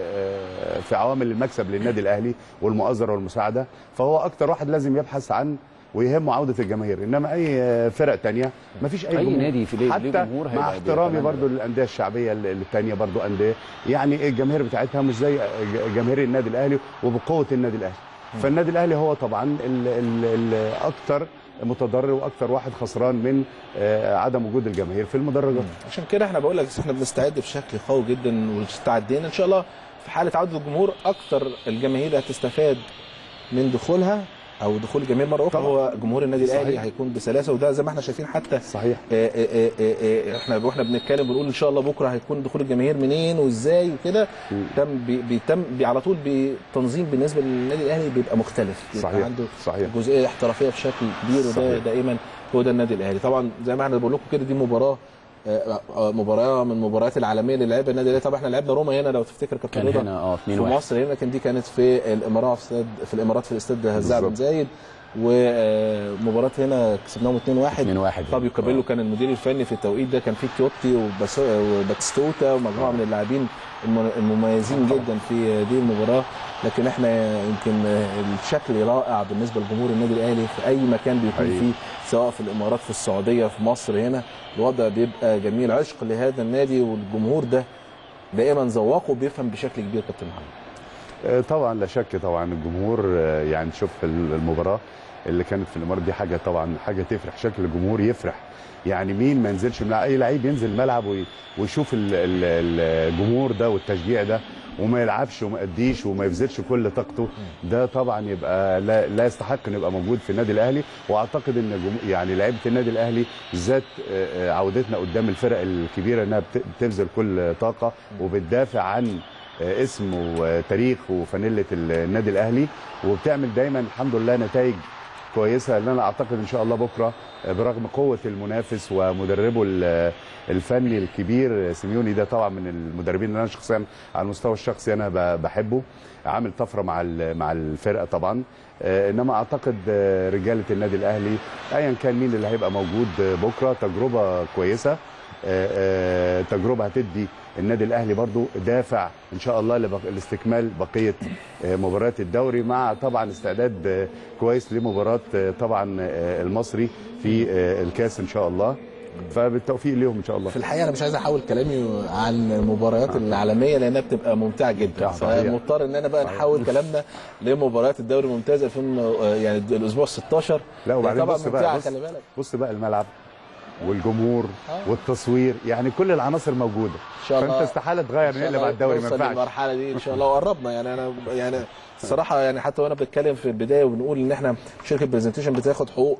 في عوامل المكسب للنادي الاهلي والمؤازره والمساعده، فهو اكتر واحد لازم يبحث عن ويهمه عوده الجماهير. انما اي فرق ثانيه ما فيش اي جمهور، نادي في حتى جمهور مع احترامي برضو للانديه الشعبيه الثانيه، برضو انديه يعني الجماهير بتاعتها مش زي جماهير النادي الاهلي وبقوه النادي الاهلي. فالنادي الاهلي هو طبعا الاكثر متضرر واكثر واحد خسران من عدم وجود الجماهير في المدرجات. عشان كده احنا بقول لك احنا بنستعد بشكل قوي جدا، واستعدينا ان شاء الله في حاله عوده الجمهور اكثر الجماهير هتستفاد من دخولها او دخول الجماهير مره اخرى هو جمهور النادي الاهلي هيكون بسلاسه، وده زي ما احنا شايفين حتى صحيح. احنا واحنا بنتكلم بنقول ان شاء الله بكره هيكون دخول الجماهير منين وازاي وكده. بيتم على طول بتنظيم بالنسبه للنادي الاهلي بيبقى مختلف، صحيح. عنده صحيح. جزئيه احترافيه بشكل كبير، وده دائما هو ده النادي الاهلي. طبعا زي ما احنا بقول لكم كده دي مباراه من المباريات العالميه اللي لعبها النادي الاهلي. طبعا احنا لعبنا روما هنا لو تفتكر كابتن رضا في مصر هنا، دي كانت في الامارات في الاستاد هزاع بن زايد، ومباراه هنا كسبناهم 2-1. فابيو كابيلو كان المدير الفني في التوقيت ده، كان في تيوتي وباتستوتا ومجموعه من اللاعبين المميزين جدا في دي المباراه. لكن احنا يمكن الشكل رائع بالنسبه لجمهور النادي الاهلي في اي مكان بيكون فيه، سواء في الامارات في السعوديه في مصر هنا، الوضع بيبقى جميل. عشق لهذا النادي والجمهور ده دائما ذواقه وبيفهم بشكل كبير كابتن محمد. طبعا لا شك طبعا الجمهور يعني تشوف المباراه اللي كانت في الامارات دي حاجه طبعا حاجه تفرح، شكل الجمهور يفرح. يعني مين ما ينزلش اي لعيب ينزل الملعب ويشوف الجمهور ده والتشجيع ده وما يلعبش وما يأديش وما يبذلش كل طاقته، ده طبعا يبقى لا يستحق ان يبقى موجود في النادي الاهلي. واعتقد ان يعني لعيبه النادي الاهلي بالذات عودتنا قدام الفرق الكبيره انها بتبذل كل طاقه وبتدافع عن اسم وتاريخ وفانيله النادي الاهلي، وبتعمل دايما الحمد لله نتائج كويسه. اللي انا اعتقد ان شاء الله بكره برغم قوه المنافس ومدربه الفني الكبير سيميوني، ده طبعا من المدربين اللي انا شخصيا على المستوى الشخصي انا بحبه، عامل طفره مع الفرقه طبعا. انما اعتقد رجاله النادي الاهلي ايا كان مين اللي هيبقى موجود بكره تجربه كويسه، تجربه هتدي النادي الاهلي برضو دافع ان شاء الله لاستكمال بقيه مباريات الدوري، مع طبعا استعداد كويس لمباراه طبعا المصري في الكاس ان شاء الله. فبالتوفيق ليهم ان شاء الله. في الحقيقه انا مش عايز احول كلامي عن المباريات العالميه لانها بتبقى ممتعه جدا، فمضطر ان انا بقى نحول كلامنا لمباريات الدوري الممتاز يعني الاسبوع 16. لا وبعدين طبعا بص ممتعه، خلي بالك. بص بقى الملعب والجمهور والتصوير، يعني كل العناصر موجوده ان شاء الله. فانت استحاله تغير نقلب على الدوري، ما ينفعش المرحله دي ان شاء الله. وقربنا يعني الصراحه يعني حتى وانا بتكلم في البدايه وبنقول ان احنا شركه برزنتيشن بتاخد حقوق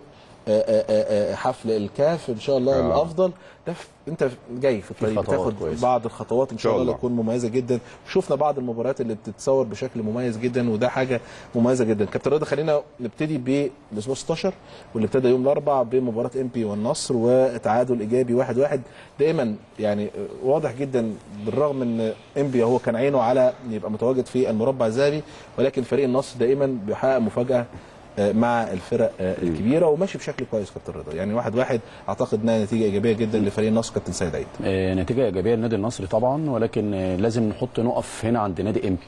حفل الكاف ان شاء الله الافضل ده. انت جاي في الطريق بتاخد بعض الخطوات ان شاء الله تكون مميزه جدا. شفنا بعض المباريات اللي بتتصور بشكل مميز جدا، وده حاجه مميزه جدا. كابتن رضا خلينا نبتدي بالاسبوع 16 واللي ابتدى يوم الاربعاء بمباراه امبي والنصر وتعادل ايجابي 1-1. دائما يعني واضح جدا بالرغم ان امبي هو كان عينه على يبقى متواجد في المربع الذهبي، ولكن فريق النصر دائما بيحقق مفاجاه مع الفرق الكبيره وماشي بشكل كويس. كابتن رضا يعني 1-1 اعتقد انها نتيجه ايجابيه جدا لفريق النصر. كابتن سيد عيد نتيجه ايجابيه للنادي النصر طبعا، ولكن لازم نحط نقف هنا عند نادي امبي.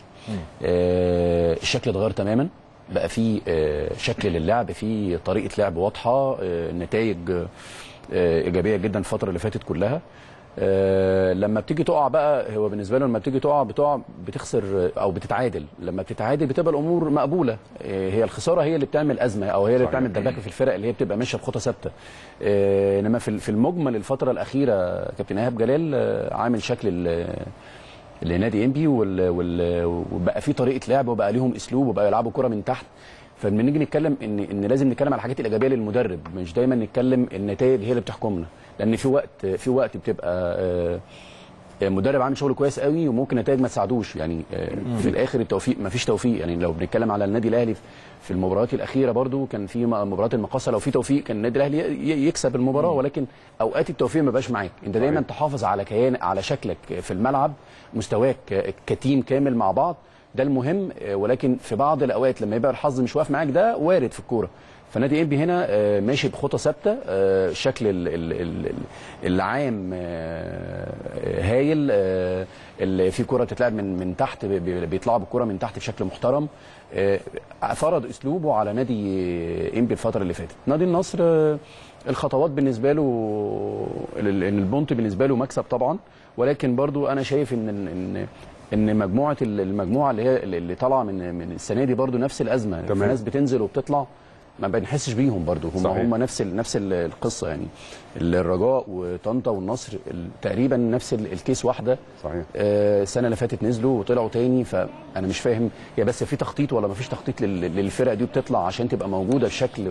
الشكل اتغير تماما، بقى في شكل للعب، في طريقه لعب واضحه، النتائج ايجابيه جدا الفتره اللي فاتت كلها. لما بتيجي تقع بقى، هو بالنسبه له لما بتيجي تقع بتخسر او بتتعادل، لما بتتعادل بتبقى الامور مقبوله. هي الخساره هي اللي بتعمل ازمه، او هي اللي بتعمل دربكه في الفرق اللي هي بتبقى ماشيه بخطى ثابته. انما في المجمل الفتره الاخيره كابتن ايهاب جلال عامل شكل لنادي انبي، وبقى في طريقه لعب وبقى ليهم اسلوب وبقى يلعبوا كره من تحت. فلما نيجي نتكلم ان لازم نتكلم على الحاجات الايجابيه للمدرب، مش دايما نتكلم النتائج هي اللي بتحكمنا، لان في وقت بتبقى مدرب عامل شغل كويس قوي وممكن نتائج ما تساعدوش. يعني في الاخر التوفيق ما فيش توفيق. يعني لو بنتكلم على النادي الاهلي في المباريات الاخيره برضو كان في مباريات المقاصه لو في توفيق كان النادي الاهلي يكسب المباراه، ولكن اوقات التوفيق ما بقاش معاك. انت دايما تحافظ على كيان، على شكلك في الملعب، مستواك كتيم كامل مع بعض، ده المهم. ولكن في بعض الاوقات لما يبقى الحظ مش واقف معاك، ده وارد في الكوره. فنادي انبي هنا ماشي بخطى ثابته، الشكل العام هايل، اللي في كره تتلعب من تحت، بيطلعوا بالكره من تحت بشكل محترم. فرض اسلوبه على نادي انبي الفتره اللي فاتت. نادي النصر الخطوات بالنسبه له، البونت بالنسبه له مكسب طبعا، ولكن برضو انا شايف ان المجموعه اللي هي اللي طالعه من السنه دي برضو نفس الازمه. في ناس بتنزل وبتطلع، ما بنحسش بيهم برضو، هم نفس القصه يعني. الرجاء وطنطا والنصر تقريبا نفس الكيس واحده. صحيح. السنه اللي فاتت نزلوا وطلعوا تاني، فانا مش فاهم يا بس في تخطيط ولا ما فيش تخطيط للفرق دي بتطلع عشان تبقى موجوده بشكل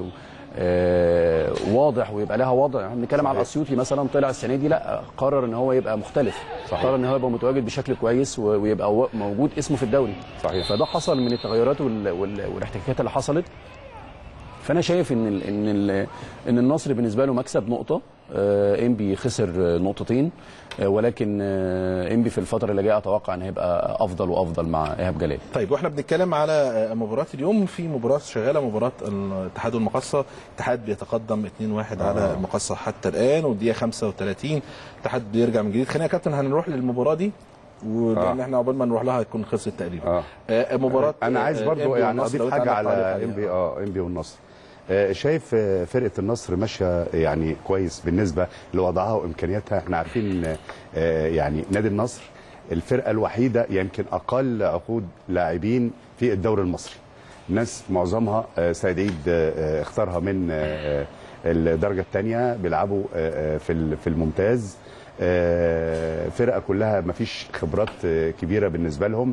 واضح ويبقى لها وضع. بنتكلم على الاسيوطي مثلا، طلع السنه دي لا قرر ان هو يبقى مختلف. صحيح. قرر ان هو يبقى متواجد بشكل كويس ويبقى موجود اسمه في الدوري. صحيح. فده حصل من التغيرات والاحتكاكات اللي حصلت. فانا شايف ان النصر بالنسبه له مكسب نقطه، انبي خسر نقطتين، ولكن انبي في الفتره اللي جايه اتوقع ان هيبقى افضل وافضل مع ايهاب جلال. طيب واحنا بنتكلم على مباراه اليوم، في مباراه شغاله، مباراه الاتحاد والمقصه. الاتحاد بيتقدم 2-1 على المقصه حتى الان، والدقيقه 35 الاتحاد بيرجع من جديد. خلينا يا كابتن هنروح للمباراه دي، ولان احنا عقبال ما نروح لها هتكون خلصت تقريبا. مباراه انا عايز برضو يعني اضيف حاجه على انبي والنصر. شايف فرقه النصر ماشيه يعني كويس بالنسبه لوضعها وامكانياتها. احنا عارفين يعني نادي النصر الفرقه الوحيده يمكن اقل عقود لاعبين في الدوري المصري. الناس معظمها سيد عيد اختارها من الدرجه الثانيه، بيلعبوا في الممتاز. فرقه كلها ما فيش خبرات كبيره بالنسبه لهم.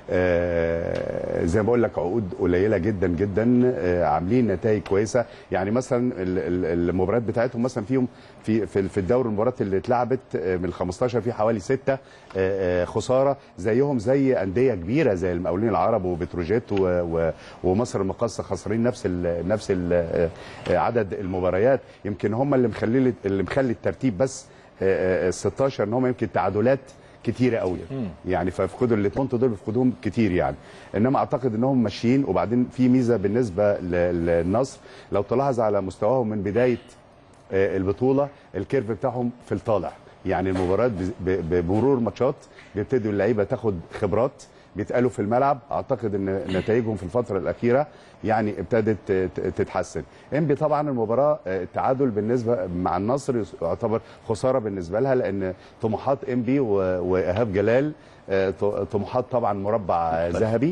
زي ما بقول لك عقود قليله جدا جدا، عاملين نتائج كويسه. يعني مثلا المباريات بتاعتهم مثلا فيهم في الدوري المباريات اللي اتلعبت من 15 في حوالي 6 خساره، زيهم زي انديه كبيره زي المقاولين العرب وبتروجيت ومصر المقاصه، خسرين نفس عدد المباريات. يمكن هم اللي مخلي الترتيب بس ال 16 ان هم يمكن تعادلات كتيره قوي يعني، فيفقدوا البونت دول بيفقدوهم كتير يعني. انما اعتقد انهم ماشيين. وبعدين في ميزه بالنسبه للنصر، لو تلاحظ على مستواهم من بدايه البطوله الكيرف بتاعهم في الطالع. يعني المباريات بمرور الماتشات بيبتدوا اللعيبه تاخد خبرات، بيتقالوا في الملعب. اعتقد ان نتائجهم في الفتره الاخيره يعني ابتدت تتحسن. انبي طبعا المباراه التعادل بالنسبه مع النصر يعتبر خساره بالنسبه لها، لان طموحات انبي وايهاب جلال طموحات طبعا مربع ذهبي.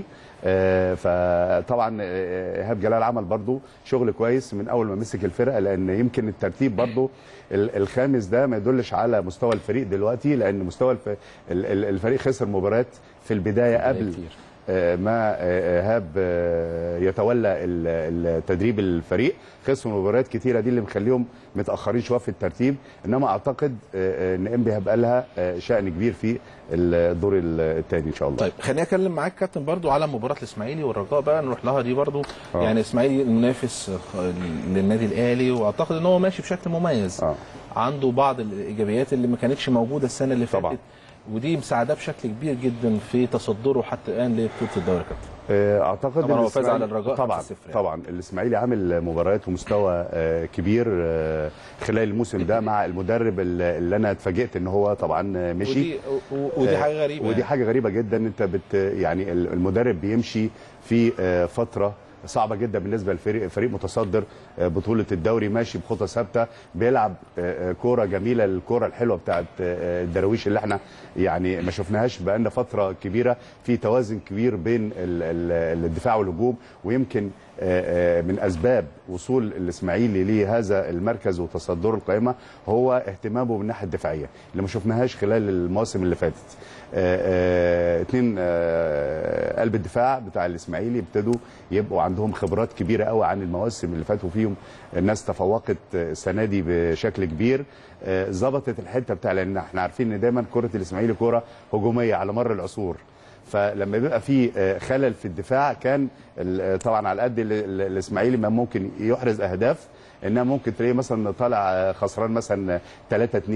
فطبعا ايهاب جلال عمل برضو شغل كويس من اول ما مسك الفرقه، لان يمكن الترتيب برضو الخامس ده ما يدلش على مستوى الفريق دلوقتي، لان مستوى الفريق خسر مباريات في البدايه قبل ما ايهاب يتولى التدريب الفريق. خسروا مباريات كتيره، دي اللي مخليهم متاخرين شويه في الترتيب. انما اعتقد ان انبي هيبقى لها شأن كبير في الدور الثاني ان شاء الله. طيب خليني اتكلم معاك كابتن برضو على مباراه الاسماعيلي والرجاء بقى، نروح لها دي برضو. يعني الاسماعيلي المنافس للنادي الاهلي، واعتقد ان هو ماشي بشكل مميز. عنده بعض الايجابيات اللي ما كانتش موجوده السنه اللي فاتت طبعا، ودي مساعده بشكل كبير جدا في تصدره حتى الان لبطوله الدوري كابتن. اعتقد طبعا هو فاز على الرجاء طبعا يعني. طبعا الاسماعيلي عامل مباريات ومستوى كبير خلال الموسم ده مع المدرب اللي انا اتفاجئت ان هو طبعا مشي. ودي حاجه غريبه، ودي حاجه غريبه جدا. انت يعني المدرب بيمشي في فتره صعبه جدا بالنسبه للفريق، فريق متصدر بطوله الدوري، ماشي بخطى ثابته، بيلعب كوره جميله، الكوره الحلوه بتاعت الدراويش اللي احنا يعني ما شفناهاش بقالنا فتره كبيره. في توازن كبير بين الدفاع والهجوم، ويمكن من اسباب وصول الاسماعيلي لهذا المركز وتصدر القائمه هو اهتمامه بالناحيه الدفاعيه اللي ما شفناهاش خلال المواسم اللي فاتت. اتنين قلب الدفاع بتاع الاسماعيلي ابتدوا يبقوا عندهم خبرات كبيره قوي عن المواسم اللي فاتوا فيهم. الناس تفوقت السنه دي بشكل كبير، ظبطت الحته بتاع، لان احنا عارفين ان دايما كره الاسماعيلي كره هجوميه على مر العصور. فلما بيبقى في خلل في الدفاع كان طبعا على قد الاسماعيلي ما ممكن يحرز اهداف، انها ممكن تلاقيه مثلا طالع خسران مثلا 3-2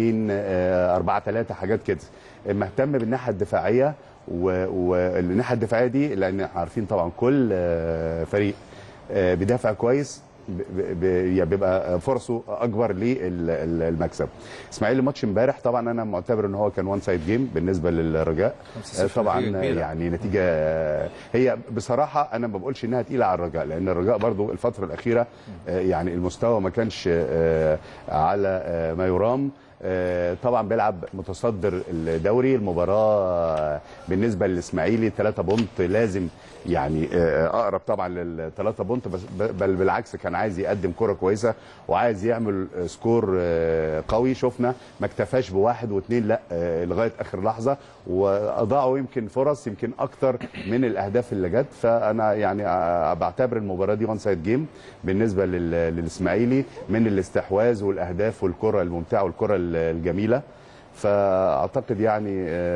4-3 حاجات كده. مهتم بالناحيه الدفاعيه، والناحيه الدفاعيه دي لان عارفين طبعا كل فريق بيدافع كويس بيبقى فرصه اكبر للمكسب. اسماعيلي ماتش امبارح طبعا انا معتبر ان هو كان وان سايد جيم بالنسبه للرجاء. طبعا يعني نتيجه هي بصراحه انا ما بقولش انها تقيله على الرجاء، لان الرجاء برضو الفتره الاخيره يعني المستوى ما كانش على ما يرام. طبعا بيلعب متصدر الدوري. المباراه بالنسبه للاسماعيلي 3 بونت لازم يعني اقرب طبعا لل3 بونت، بل بالعكس كان عايز يقدم كره كويسه وعايز يعمل سكور قوي. شفنا ما اكتفاش بواحد واثنين، لا لغايه اخر لحظه، واضاعوا يمكن فرص يمكن اكتر من الاهداف اللي جت. فانا يعني بعتبر المباراه دي وان سايد جيم بالنسبه للاسماعيلي من الاستحواذ والاهداف والكره الممتعه والكره الجميله. فاعتقد يعني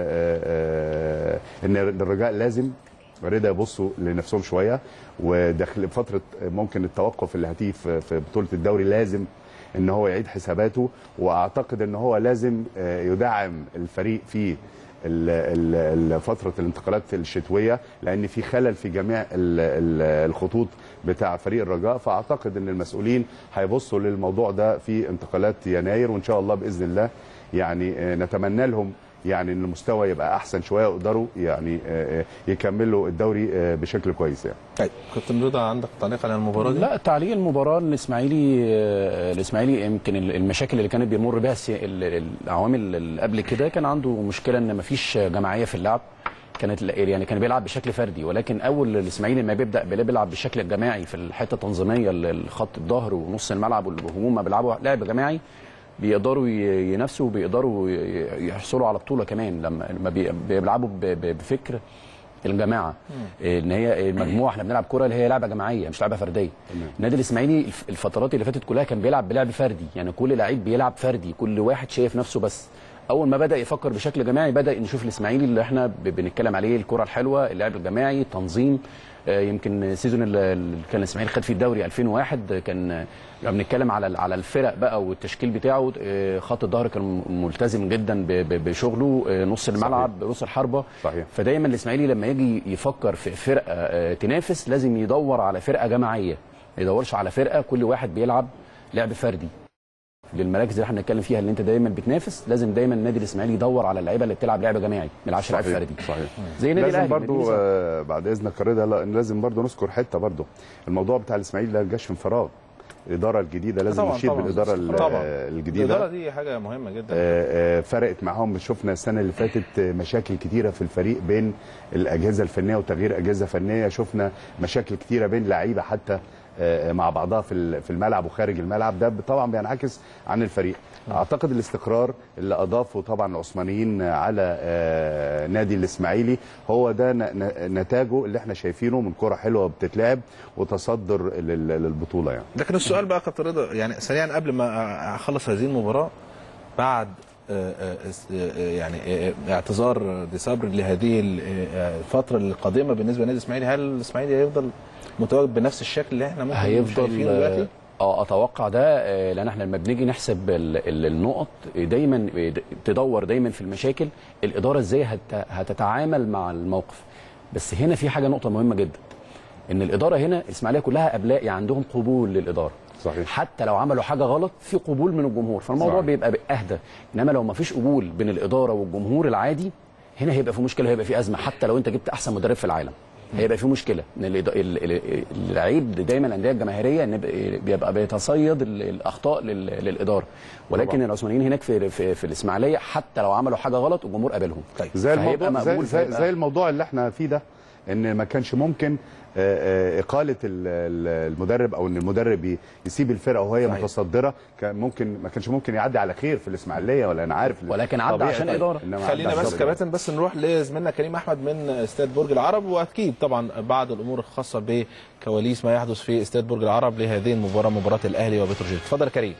ان الرجاء لازم رضا يبصوا لنفسهم شويه، وداخل فتره ممكن التوقف اللي هتيجي في بطوله الدوري لازم ان هو يعيد حساباته. واعتقد ان هو لازم يدعم الفريق في فتره الانتقالات الشتويه، لان في خلل في جميع الخطوط بتاع فريق الرجاء. فاعتقد ان المسؤولين هيبصوا للموضوع ده في انتقالات يناير، وان شاء الله باذن الله يعني نتمنى لهم يعني ان المستوى يبقى احسن شويه ويقدروا يعني يكملوا الدوري بشكل كويس يعني. طيب كابتن رضا، عندك تعليق على المباراه دي؟ لا، تعليق المباراه الاسماعيلي يمكن المشاكل اللي كانت بيمر بها العوامل اللي قبل كده، كان عنده مشكله ان مفيش جماعيه في اللعب. كانت يعني كان بيلعب بشكل فردي، ولكن اول الاسماعيلي ما بيلعب بالشكل الجماعي في الحته التنظيميه، الخط الظهر ونص الملعب والهجوم، ما بيلعبوا لعب جماعي بيقدروا ينافسوا وبيقدروا يحصلوا على بطوله كمان لما بيلعبوا بفكر الجماعه، ان هي المجموعه احنا بنلعب كره اللي هي لعبه جماعيه مش لعبه فرديه. النادي الاسماعيلي الفترات اللي فاتت كلها كان بيلعب بلعب فردي، يعني كل لعيب بيلعب فردي، كل واحد شايف نفسه بس. اول ما بدا يفكر بشكل جماعي بدا نشوف الاسماعيلي اللي احنا بنتكلم عليه، الكره الحلوه، اللعب الجماعي، التنظيم. يمكن السيزون اللي كان الاسماعيلي خد فيه الدوري 2001 كان بنتكلم على الفرق بقى والتشكيل بتاعه. خط الظهر كان ملتزم جدا بشغله، نص الملعب صحيح. نص الحربه صحيح. فدايما الاسماعيلي لما يجي يفكر في فرقه تنافس لازم يدور على فرقه جماعيه، ما يدورش على فرقه كل واحد بيلعب لعب فردي. للمراكز اللي احنا بنتكلم فيها اللي انت دايما بتنافس، لازم دايما النادي الاسماعيلي يدور على اللعيبه اللي بتلعب لعبه جماعي، ما يلعبش لعب فردي. صحيح. زي النادي الاهلي لازم برضو بعد اذنك يا رضا، لازم برضو نذكر حته برضو الموضوع بتاع الاسماعيلي ده جاش من فراغ. الاداره الجديده لازم نشيد بالاداره الجديده. الاداره دي حاجه مهمه جدا. فرقت معاهم. شفنا السنه اللي فاتت مشاكل كتيره في الفريق بين الاجهزه الفنيه وتغيير اجهزه فنيه، شفنا مشاكل كتيره بين لعيبه حتى مع بعضها في الملعب وخارج الملعب. ده طبعا بينعكس عن الفريق. اعتقد الاستقرار اللي اضافه طبعا العثمانيين على نادي الاسماعيلي هو ده نتاجه اللي احنا شايفينه من كره حلوه بتتلعب وتصدر للبطوله يعني. لكن السؤال بقى كابتن رضا، يعني سريعا قبل ما اخلص هذه المباراه، بعد يعني اعتذار دي صبر لهذه الفتره القادمه بالنسبه للنادي الاسماعيلي، هل الاسماعيلي هيفضل متواجد بنفس الشكل اللي احنا ممكن شايفينه دلوقتي؟ اتوقع ده، لان احنا لما بنيجي نحسب النقط دايما تدور دايما في المشاكل الاداره ازاي هتتعامل مع الموقف. بس هنا في حاجه نقطه مهمه جدا، ان الاداره هنا الاسماعيليه كلها ابلاء، يعني عندهم قبول للاداره صحيح. حتى لو عملوا حاجه غلط في قبول من الجمهور، فالموضوع صحيح. بيبقى اهدى. انما لو ما فيش قبول بين الاداره والجمهور العادي هنا هيبقى في مشكله، هيبقى في ازمه. حتى لو انت جبت احسن مدرب في العالم هيبقى في مشكله، ان اللعيب دايما الانديه الجماهيريه ان بيبقى بيتصيد الاخطاء للاداره، ولكن طبعا. العثمانيين هناك في الاسماعيليه حتى لو عملوا حاجه غلط الجمهور قابلهم. طيب زي الموضوع اللي احنا فيه ده، ان ما كانش ممكن اقاله المدرب او ان المدرب يسيب الفرقه وهي صحيح. متصدره. كان ما كانش ممكن يعدي على خير في الاسماعيليه، ولا انا عارف، ولكن عدى عشان اداره. خلينا بس كابتن بس نروح لزميلنا كريم احمد من استاد برج العرب، واكيد طبعا بعض الامور الخاصه بكواليس ما يحدث في استاد برج العرب لهذه المباراه، مباراه الاهلي وبتروجيت. اتفضل يا كريم.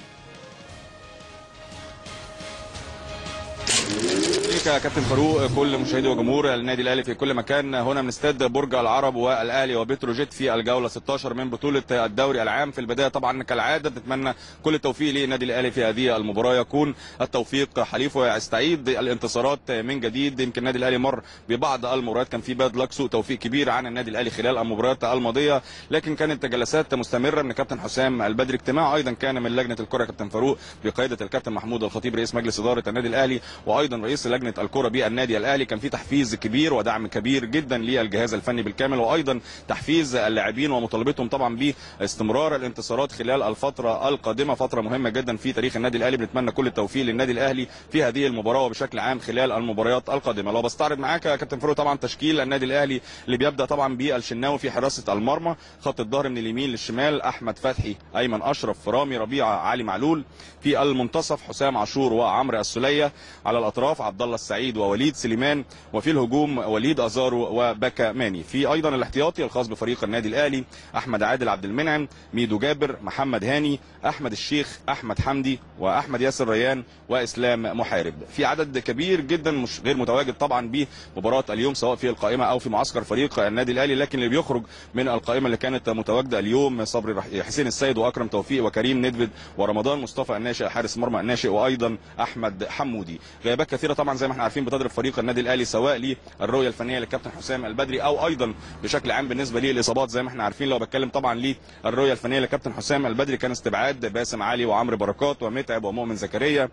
كابتن فاروق، كل مشاهدي وجمهور النادي الاهلي في كل مكان، هنا من استاد برج العرب والاهلي وبتروجيت في الجوله 16 من بطوله الدوري العام. في البدايه طبعا كالعاده نتمنى كل التوفيق للنادي الاهلي في هذه المباراه، يكون التوفيق حليفه ويستعيد الانتصارات من جديد. يمكن النادي الاهلي مر ببعض المباريات كان في باد لك، سوء توفيق كبير عن النادي الاهلي خلال المباريات الماضيه، لكن كانت جلسات مستمره من كابتن حسام البدري. اجتماع ايضا كان من لجنه الكره كابتن فاروق بقياده الكابتن محمود الخطيب رئيس مجلس اداره النادي الاهلي، وايضا رئيس لجنه الكره بالنادي الاهلي كان في تحفيز كبير ودعم كبير جدا للجهاز الفني بالكامل، وايضا تحفيز اللاعبين ومطالبتهم طبعا باستمرار الانتصارات خلال الفتره القادمه، فتره مهمه جدا في تاريخ النادي الاهلي. بنتمنى كل التوفيق للنادي الاهلي في هذه المباراه وبشكل عام خلال المباريات القادمه. لو بستعرض معاك يا كابتن فاروق طبعا تشكيل النادي الاهلي اللي بيبدا طبعا بالشناوي في حراسه المرمى، خط الظهر من اليمين للشمال احمد فتحي، ايمن اشرف، رامي ربيعه، علي معلول. في المنتصف حسام عاشور وعمرو السوليه، على الاطراف عبد الله السعيد ووليد سليمان، وفي الهجوم وليد ازارو وبكا ماني. في ايضا الاحتياطي الخاص بفريق النادي الاهلي احمد عادل عبد المنعم، ميدو جابر، محمد هاني، احمد الشيخ، احمد حمدي، واحمد ياسر ريان، واسلام محارب. في عدد كبير جدا مش غير متواجد طبعا بمباراه اليوم سواء في القائمه او في معسكر فريق النادي الاهلي، لكن اللي بيخرج من القائمه اللي كانت متواجده اليوم صبري حسين السيد واكرم توفيق وكريم ندفد ورمضان مصطفى الناشئ حارس مرمى الناشئ، وايضا احمد حمودي. غيابات كثيره طبعا زي ما احنا عارفين بتضرب فريق النادي الاهلي، سواء للرؤيه الفنيه للكابتن حسام البدري او ايضا بشكل عام بالنسبه للاصابات زي ما احنا عارفين. لو بتكلم طبعا للرؤيه الفنيه للكابتن حسام البدري كان استبعاد باسم علي وعمرو بركات ومتعب ومؤمن زكريا،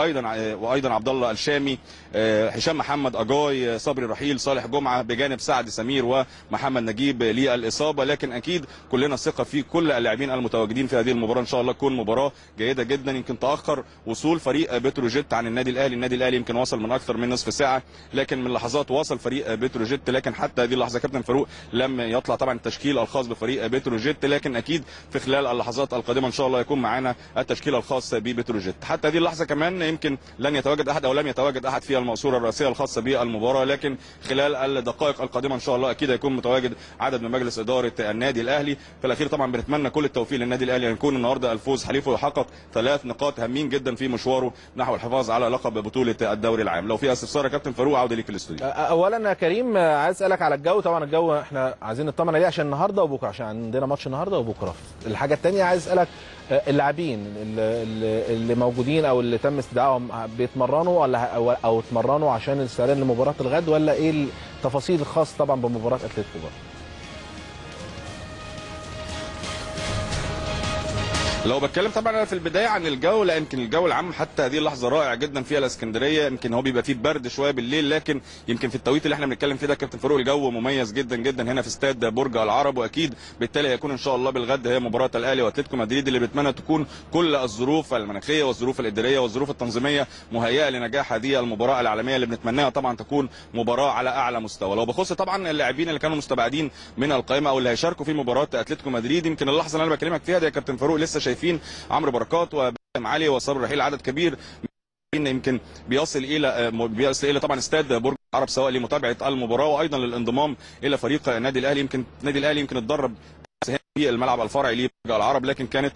وايضا عبد الله الشامي، هشام محمد، اجاي، صبري رحيل، صالح جمعه، بجانب سعد سمير ومحمد نجيب للاصابه. لكن اكيد كلنا ثقه في كل اللاعبين المتواجدين في هذه المباراه، ان شاء الله تكون مباراه جيده جدا. يمكن تاخر وصول فريق بتروجيت عن النادي الاهلي يمكن وصل من اكثر من نصف ساعه، لكن من لحظات وصل فريق بتروجيت، لكن حتى هذه اللحظه كابتن فاروق لم يطلع طبعا التشكيل الخاص بفريق بتروجيت، لكن اكيد في خلال اللحظات القادمه ان شاء الله يكون معانا التشكيل الخاص ببتروجيت. حتى هذه اللحظه كمان يمكن لن يتواجد احد او لم يتواجد احد في المقصوره الرئيسيه الخاصه بالمباراه، لكن خلال الدقائق القادمه ان شاء الله اكيد هيكون متواجد عدد من مجلس اداره النادي الاهلي. في الاخير طبعا بنتمنى كل التوفيق للنادي الاهلي، يكون النهارده الفوز حليفه ويحقق 3 نقاط هامين جدا في مشواره نحو الحفاظ على لقب بطوله الدوري العام. لو في استفسار يا كابتن فاروق عوده ليك الاستوديو. اولا يا كريم عايز اسالك على الجو. طبعا الجو احنا عايزين نطمن عليه عشان النهارده وبكره، عشان عندنا ماتش النهارده وبكره. الحاجه الثانيه عايز اسالك اللاعبين اللي موجودين او اللي تم استدعائهم بيتمرنوا ولا او اتمرنوا عشان الاستعداد لمباراه الغد، ولا ايه التفاصيل الخاصه طبعا بمباراه اتلتيكو برضه؟ لو بتكلم طبعا في البدايه عن الجو، لا يمكن الجو العام حتى هذه اللحظه رائع جدا فيها الاسكندريه. يمكن هو بيبقى فيه برد شويه بالليل، لكن يمكن في التوقيت اللي احنا بنتكلم فيه ده كابتن فاروق الجو مميز جدا جدا هنا في استاد برج العرب، واكيد بالتالي هيكون ان شاء الله بالغد هي مباراه الاهلي واتلتيكو مدريد اللي بتمنى تكون كل الظروف المناخيه والظروف الاداريه والظروف التنظيميه مهيئه لنجاح هذه المباراه العالميه اللي بنتمناها طبعا تكون مباراه على اعلى مستوى. لو بخص طبعا اللاعبين اللي كانوا مستبعدين من القائمه او اللي هيشاركوا في مباراه اتلتيكو مدريد، يمكن اللحظه اللي انا بكلمك فيها دي يا كابتن فاروق لسه شايفين عمرو بركات وباسم علي وصبري رحيل، عدد كبير يمكن بيصل الى طبعا استاد برج العرب سواء لمتابعه المباراه وايضا للانضمام الى فريق النادي الاهلي. يمكن النادي الاهلي يمكن اتدرب في الملعب الفرعي لبرج العرب، لكن كانت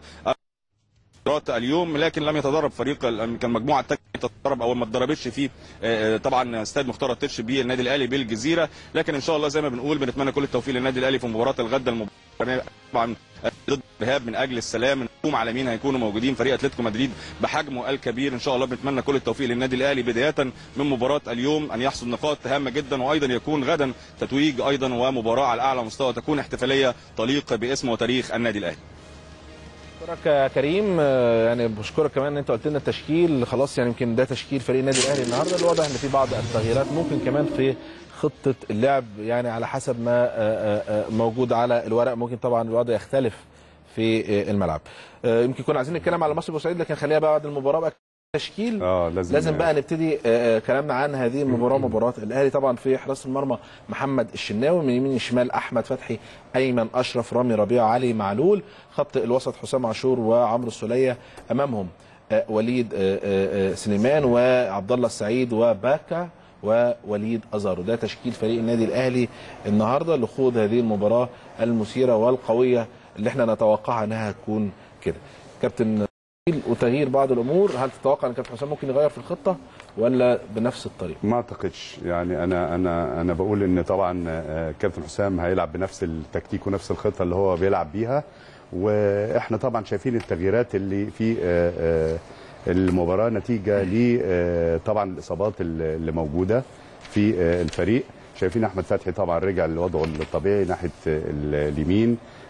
اليوم لكن لم يتدرب فريق، كان مجموعه تتدرب او ما اتدربتش في طبعا استاد مختار التتش بالنادي الاهلي بالجزيره. لكن ان شاء الله زي ما بنقول بنتمنى كل التوفيق للنادي الاهلي في مباراه الغد طبعا ضد الارهاب من اجل السلام. نقوم على مين هيكونوا موجودين فريق اتلتيكو مدريد بحجمه الكبير. ان شاء الله بنتمنى كل التوفيق للنادي الاهلي بدايه من مباراه اليوم ان يحصد نقاط هامه جدا، وايضا يكون غدا تتويج ايضا ومباراه على اعلى مستوى تكون احتفاليه تليق باسم وتاريخ النادي الاهلي. بشكرك يا كريم، يعني بشكرك كمان ان انت قلت لنا التشكيل خلاص، يعني يمكن ده تشكيل فريق النادي الاهلي النهارده. الواضح ان في بعض التغييرات ممكن كمان في خطه اللعب، يعني على حسب ما موجود على الورق، ممكن طبعا الوضع يختلف في الملعب. يمكن كنا عايزين نتكلم على مصر بورسعيد، لكن خليها بقى بعد المباراه بقى تشكيل. لازم بقى نبتدي كلامنا عن هذه المباراه، مباراه الاهلي. طبعا في حراسه المرمى محمد الشناوي، من يمين الشمال احمد فتحي، ايمن اشرف، رامي ربيعه، علي معلول. خط الوسط حسام عاشور وعمرو السوليه، امامهم وليد سليمان وعبد الله السعيد وباكا ووليد ازارو. ده تشكيل فريق النادي الاهلي النهارده لخوض هذه المباراه المثيره والقويه اللي احنا نتوقعها انها تكون كده. كابتن وتغيير بعض الامور، هل تتوقع ان كابتن حسام ممكن يغير في الخطه ولا بنفس الطريقه؟ ما اعتقدش، يعني انا بقول ان طبعا كابتن حسام هيلعب بنفس التكتيك ونفس الخطه اللي هو بيلعب بيها، واحنا طبعا شايفين التغييرات اللي في المباراه نتيجه ل طبعا الاصابات اللي موجوده في الفريق. شايفين احمد فتحي طبعا رجع لوضعه الطبيعي ناحيه اليمين،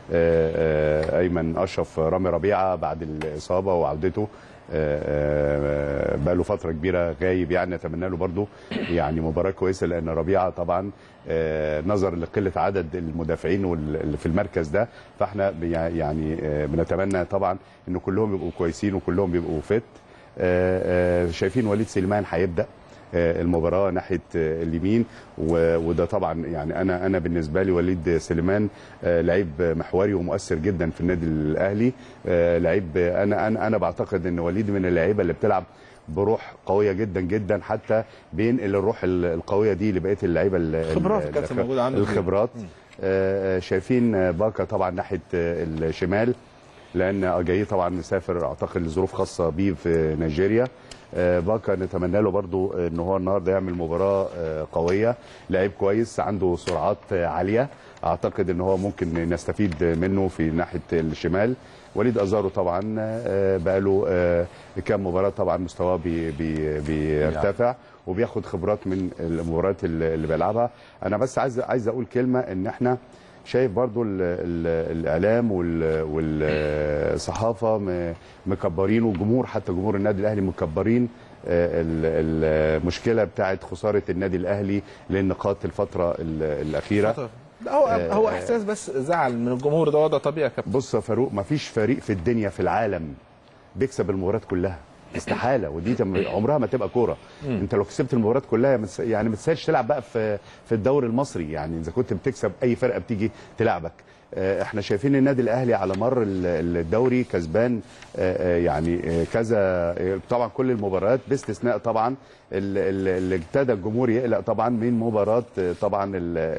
ايمن اشرف رامي ربيعه بعد الاصابه وعودته بقى له فتره كبيره غايب، يعني نتمنى له برضو يعني مباراه كويسه، لان ربيعه طبعا نظر لقله عدد المدافعين اللي في المركز ده، فاحنا يعني بنتمنى طبعا ان كلهم يبقوا كويسين وكلهم بيبقوا فت. شايفين وليد سليمان هيبدا المباراه ناحيه اليمين، وده طبعا يعني انا بالنسبه لي وليد سليمان لعيب محوري ومؤثر جدا في النادي الاهلي. لعيب انا بعتقد ان وليد من اللعيبه اللي بتلعب بروح قويه جدا جدا، حتى بينقل الروح القويه دي لبقيه اللعيبه. الخبرات الكابتن موجوده عنده، الخبرات. شايفين باكا طبعا ناحيه الشمال، لان اجاي طبعا مسافر اعتقد لظروف خاصه بيه في نيجيريا. باكا نتمنى له برضو ان هو النهارده يعمل مباراه قويه، لعيب كويس عنده سرعات عاليه، اعتقد ان هو ممكن نستفيد منه في ناحيه الشمال. وليد ازارو طبعا بقى له كام مباراه طبعا مستواه بيرتفع وبياخد خبرات من المباريات اللي بيلعبها. انا بس عايز اقول كلمه، ان احنا شايف برضو الاعلام والصحافه مكبرين، والجمهور حتى جمهور النادي الاهلي مكبرين المشكله بتاعت خساره النادي الاهلي للنقاط الفتره الاخيره. هو احساس بس زعل من الجمهور، ده وضع طبيعي يا كابتن. بص يا فاروق، مفيش فريق في الدنيا في العالم بيكسب المباريات كلها، استحاله، ودي عمرها ما تبقى كوره. انت لو كسبت المباريات كلها يعني ما تسالش تلعب بقى في الدوري المصري، يعني اذا كنت بتكسب اي فرقه بتيجي تلعبك. احنا شايفين النادي الاهلي على مر الدوري كسبان يعني كذا، طبعا كل المباريات باستثناء طبعا اللي ابتدى الجمهور يقلق طبعا من مباراه طبعا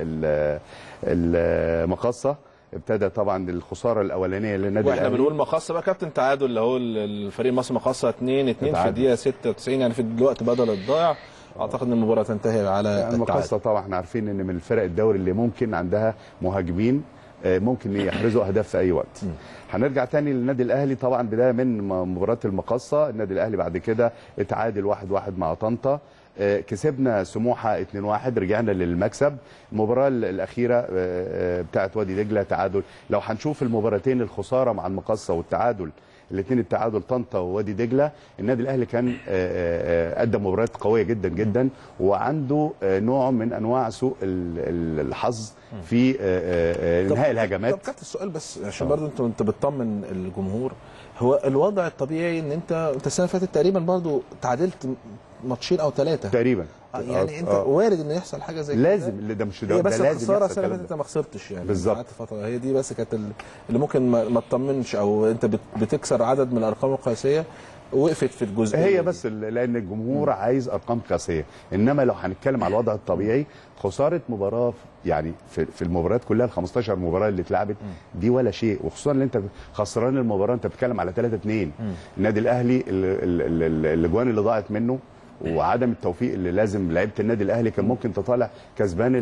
المقصه، ابتدى طبعا الخساره الاولانيه للنادي الاهلي. واحنا بنقول مقصه بقى كابتن، تعادل اللي هو الفريق مصر مقصه 2-2 في الدقيقه 96، يعني في الوقت بدل الضائع. اعتقد ان المباراه تنتهي على المقصه. طبعا احنا عارفين ان من الفرق الدوري اللي ممكن عندها مهاجمين ممكن يحرزوا اهداف في اي وقت. هنرجع تاني للنادي الاهلي، طبعا بدايه من مباراه المقصه، النادي الاهلي بعد كده اتعادل 1-1 مع طنطا، كسبنا سموحه 2-1، رجعنا للمكسب. المباراه الاخيره بتاعت وادي دجله تعادل. لو هنشوف المباراتين، الخساره مع المقصه والتعادل، الاثنين التعادل طنطا ووادي دجله، النادي الاهلي كان قدم مباريات قويه جدا جدا، وعنده نوع من انواع سوء الحظ في انهاء الهجمات. طب كابتن السؤال بس عشان برضه انت بتطمن الجمهور، هو الوضع الطبيعي ان انت السنه اللي فاتت تقريبا برضه تعادلت ماتشين او 3 تقريبا، يعني انت وارد ان يحصل حاجه زي كده، لازم، ده مش ده بس لازم الخساره السنه اللي فاتت انت ما خسرتش يعني بالظبط. فتره هي دي بس كانت اللي ممكن ما تطمنش، او انت بتكسر عدد من الارقام القياسيه وقفت في الجزء هي بس لان الجمهور عايز ارقام قياسيه. انما لو هنتكلم على الوضع الطبيعي، خساره مباراه يعني في المباريات كلها ال 15 مباراه اللي اتلعبت دي ولا شيء، وخصوصا ان انت خسران المباراه، انت بتتكلم على 3-2. النادي الاهلي الاجوان اللي ضاعت منه وعدم التوفيق اللي لازم لعيبه النادي الاهلي، كان ممكن تطالع كسبان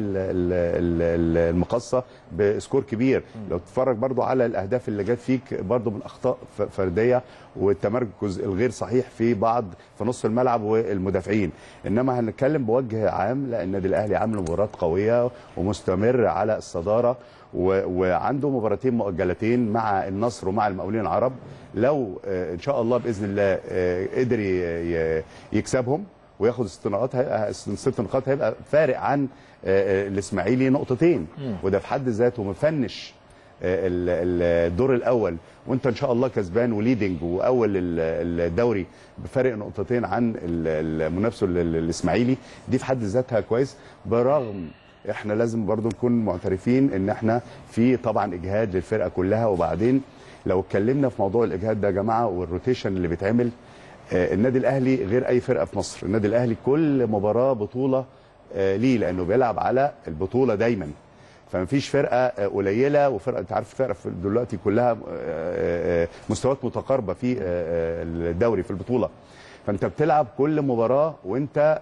المقصه بسكور كبير. لو تتفرج برضو على الاهداف اللي جت فيك برضو من اخطاء فرديه والتمركز الغير صحيح في بعض في نص الملعب والمدافعين. انما هنتكلم بوجه عام، لا النادي الاهلي عامل مباراه قويه ومستمر على الصداره، وعنده مباراتين مؤجلتين مع النصر ومع المقاولين العرب. لو ان شاء الله باذن الله قدر يكسبهم وياخد 6 نقاط، هيبقى فارق عن الاسماعيلي نقطتين، وده في حد ذاته مفنش الدور الاول، وانت ان شاء الله كسبان وليدنج واول الدوري بفارق 2 نقطتين عن المنافس الاسماعيلي، دي في حد ذاتها كويس. برغم احنا لازم برضو نكون معترفين ان احنا في طبعا اجهاد للفرقه كلها. وبعدين لو اتكلمنا في موضوع الاجهاد ده يا جماعه والروتيشن اللي بيتعمل، النادي الاهلي غير اي فرقه في مصر. النادي الاهلي كل مباراه بطوله ليه، لانه بيلعب على البطوله دايما، فمفيش فرقه قليله وفرقه، انت عارف فرقه دلوقتي كلها مستويات متقاربه في الدوري في البطوله، فانت بتلعب كل مباراه وانت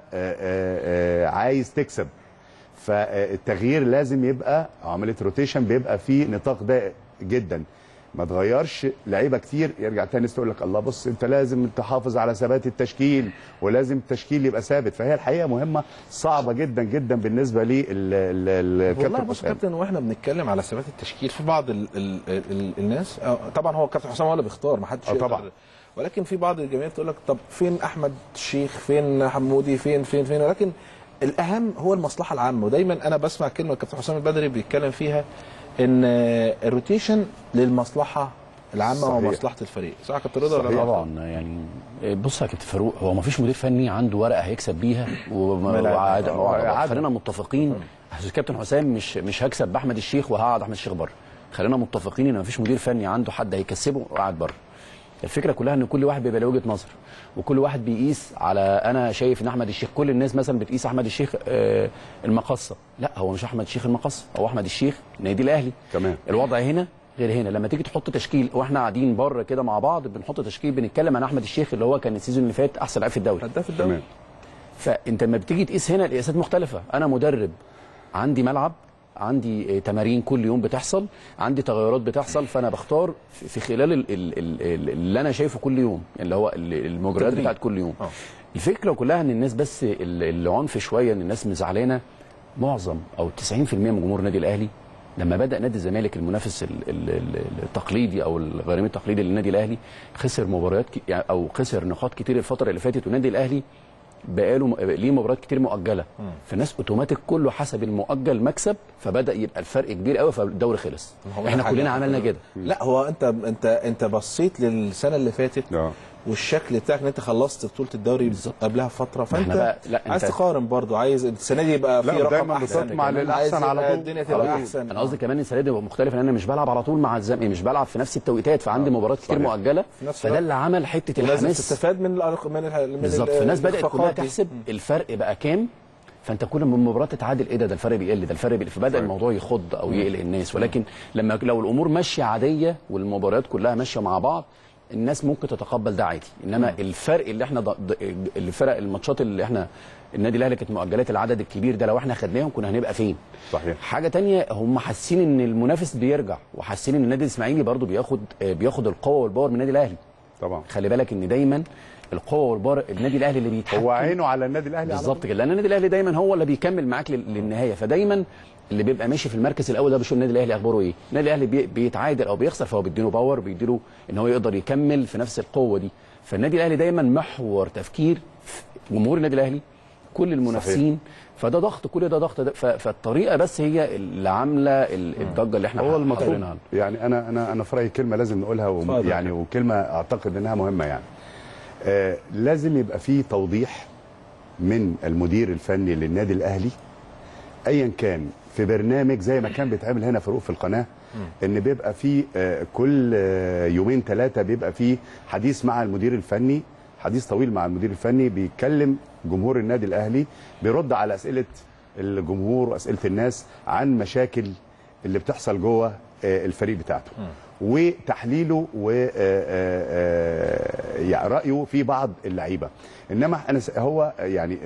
عايز تكسب، فالتغيير لازم يبقى عمليه روتيشن بيبقى في نطاق ضيق جدا. ما تغيرش لعيبه كتير يرجع تاني الناس تقول لك الله بص انت لازم تحافظ على ثبات التشكيل ولازم التشكيل يبقى ثابت. فهي الحقيقه مهمه صعبه جدا جدا بالنسبه للكابتن. والله بص يا كابتن، واحنا بنتكلم على ثبات التشكيل في بعض الناس، طبعا هو كابتن حسام هو اللي بيختار، ما حدش طبعا، ولكن في بعض الجماهير تقول لك طب فين احمد الشيخ، فين حمودي، فين ولكن الاهم هو المصلحه العامه. ودايما انا بسمع كلمه كابتن حسام البدري بيتكلم فيها ان الروتيشن للمصلحه العامه ومصلحه الفريق. صح يا كابتن رضا ولا لا؟ طبعا. يعني بص يا كابتن فاروق، هو ما فيش مدير فني عنده ورقه هيكسب بيها خلينا متفقين. كابتن حسام مش هكسب باحمد الشيخ وهقعد احمد الشيخ بره. خلينا متفقين ان ما فيش مدير فني عنده حد هيكسبه وقاعد بره. الفكره كلها ان كل واحد بيبقى له وجهه نظر، وكل واحد بيقيس على، انا شايف ان احمد الشيخ، كل الناس مثلا بتقيس احمد الشيخ المقصه. لا، هو مش احمد الشيخ المقصه، هو احمد الشيخ نادي الاهلي. تمام. الوضع هنا غير هنا. لما تيجي تحط تشكيل واحنا قاعدين بره كده مع بعض بنحط تشكيل، بنتكلم عن احمد الشيخ اللي هو كان السيزون اللي فات احسن لاعب في الدوري، هداف الدوري. فانت لما بتيجي تقيس هنا القياسات مختلفه. انا مدرب، عندي ملعب، عندي تمارين كل يوم بتحصل، عندي تغيرات بتحصل، فانا بختار في خلال اللي انا شايفه كل يوم، اللي هو المجريات بتاعت كل يوم. الفكره كلها ان الناس بس العنف شويه، ان الناس مزعلانه. معظم او 90% من جمهور النادي الاهلي لما بدا نادي الزمالك المنافس التقليدي او الغريم التقليدي للنادي الاهلي خسر مباريات يعني او خسر نقاط كتير الفتره اللي فاتت، والنادي الاهلي بقاله ليه مباريات كتير مؤجله، فالناس اوتوماتيك كله حسب المؤجل مكسب، فبدا يبقى الفرق كبير قوي، فالدوري خلص. احنا كلنا عملنا كده. لا، هو انت بصيت للسنه اللي فاتت والشكل بتاعك ان انت خلصت بطوله الدوري قبلها فتره، فانت عايز تقارن برضو، عايز السنه دي يبقى في رقم احسن، مع الاحسن على طول، الدنيا تبقى احسن. انا قصدي كمان السنه دي مختلف، ان انا مش بلعب على طول مع الزمالك، مش بلعب في نفس التوقيتات، فعندي مباريات كتير مؤجله، فده اللي عمل حته الحماس. لازم تستفاد من بالظبط. فالناس بدات كلها تحسب الفرق بقى كام، فانت كل ما المباراه تتعادل ايه ده الفرق بيقل، ده الفرق بيقل، فبدا الموضوع يخض او يقلق الناس. ولكن لو الامور ماشيه عاديه والمباريات كلها ماشيه مع بعض، الناس ممكن تتقبل ده عادي. انما الفرق اللي احنا الفرق الماتشات اللي احنا النادي الاهلي كانت مؤجلات العدد الكبير ده، لو احنا خدناهم كنا هنبقى فين؟ صحيح. حاجه تانية، هم حاسين ان المنافس بيرجع، وحاسين ان النادي الاسماعيلي برضو بياخد القوه والباور من النادي الاهلي. طبعا. خلي بالك ان دايما القوه والباور النادي الاهلي اللي بيتحكم، هو عينه على النادي الاهلي بالظبط كده، لان النادي الاهلي دايما هو اللي بيكمل معاك للنهايه. فدايما اللي بيبقى ماشي في المركز الاول ده بيشوف النادي الاهلي اخباره ايه. النادي الاهلي بيتعادل او بيخسر، فهو بيديله باور، بيديله ان هو يقدر يكمل في نفس القوه دي. فالنادي الاهلي دايما محور تفكير جمهور النادي الاهلي، كل المنافسين. صحيح. فده ضغط، كل ده ضغط، فالطريقه بس هي اللي عامله الضجه اللي احنا هو المطلوب. يعني انا في رايي كلمه لازم نقولها يعني، وكلمه اعتقد انها مهمه يعني. لازم يبقى فيه توضيح من المدير الفني للنادي الاهلي ايا كان في برنامج زي ما كان بيتعمل هنا فاروق في القناه، ان بيبقى فيه كل يومين ثلاثه بيبقى فيه حديث مع المدير الفني، حديث طويل مع المدير الفني، بيتكلم جمهور النادي الاهلي، بيرد على اسئله الجمهور واسئله الناس عن مشاكل اللي بتحصل جوه الفريق بتاعته، وتحليله ورأيه في بعض اللعيبه. انما هو يعني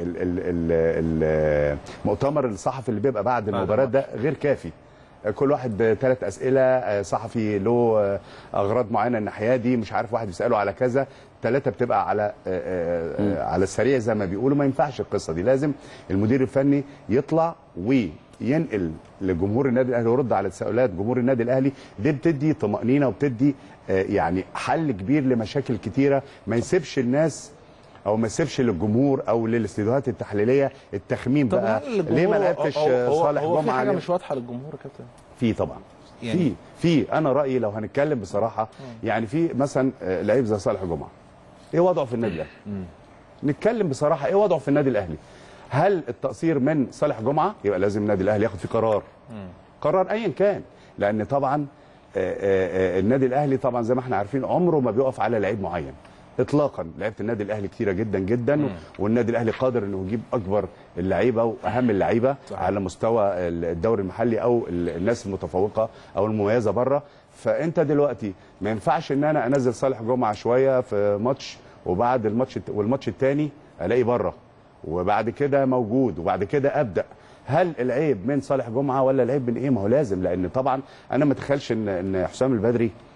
المؤتمر الصحفي اللي بيبقى بعد المباراه ده غير كافي. كل واحد 3 اسئله، صحفي له اغراض معينه الناحيه دي، مش عارف، واحد بيساله على كذا، 3 بتبقى على السريع زي ما بيقولوا. ما ينفعش القصه دي، لازم المدير الفني يطلع وينقل لجمهور النادي الاهلي ويرد على تساؤلات جمهور النادي الاهلي. دي بتدي طمأنينه وبتدي يعني حل كبير لمشاكل كتيره. ما يسيبش الناس او ما يسيبش للجمهور او للاستديوهات التحليليه التخمين بقى ليه ما لعبتش صالح جمعه. في حاجه مش واضحه للجمهور يا كابتن؟ في طبعا يعني في انا رايي لو هنتكلم بصراحه يعني في مثلا لعيب زي صالح جمعه، ايه وضعه في النادي الاهلي؟ نتكلم بصراحه، ايه وضعه في النادي الاهلي؟ هل التقصير من صالح جمعه؟ يبقى لازم النادي الاهلي ياخد فيه قرار ايا كان، لان طبعا النادي الاهلي طبعا زي ما احنا عارفين عمره ما بيقف على لعيب معين اطلاقا. لعيبه النادي الاهلي كتيره جدا جدا، والنادي الاهلي قادر انه يجيب اكبر اللعيبه واهم اللعيبه على مستوى الدوري المحلي او الناس المتفوقه او المميزه بره. فانت دلوقتي ما ينفعش ان انا انزل صالح جمعه شويه في ماتش، وبعد الماتش الثاني الاقي بره، وبعد كده موجود، وبعد كده ابدا. هل العيب من صالح جمعه ولا العيب من ايه؟ ما هو لازم، لان طبعا انا ما اتخيلش ان حسام البدري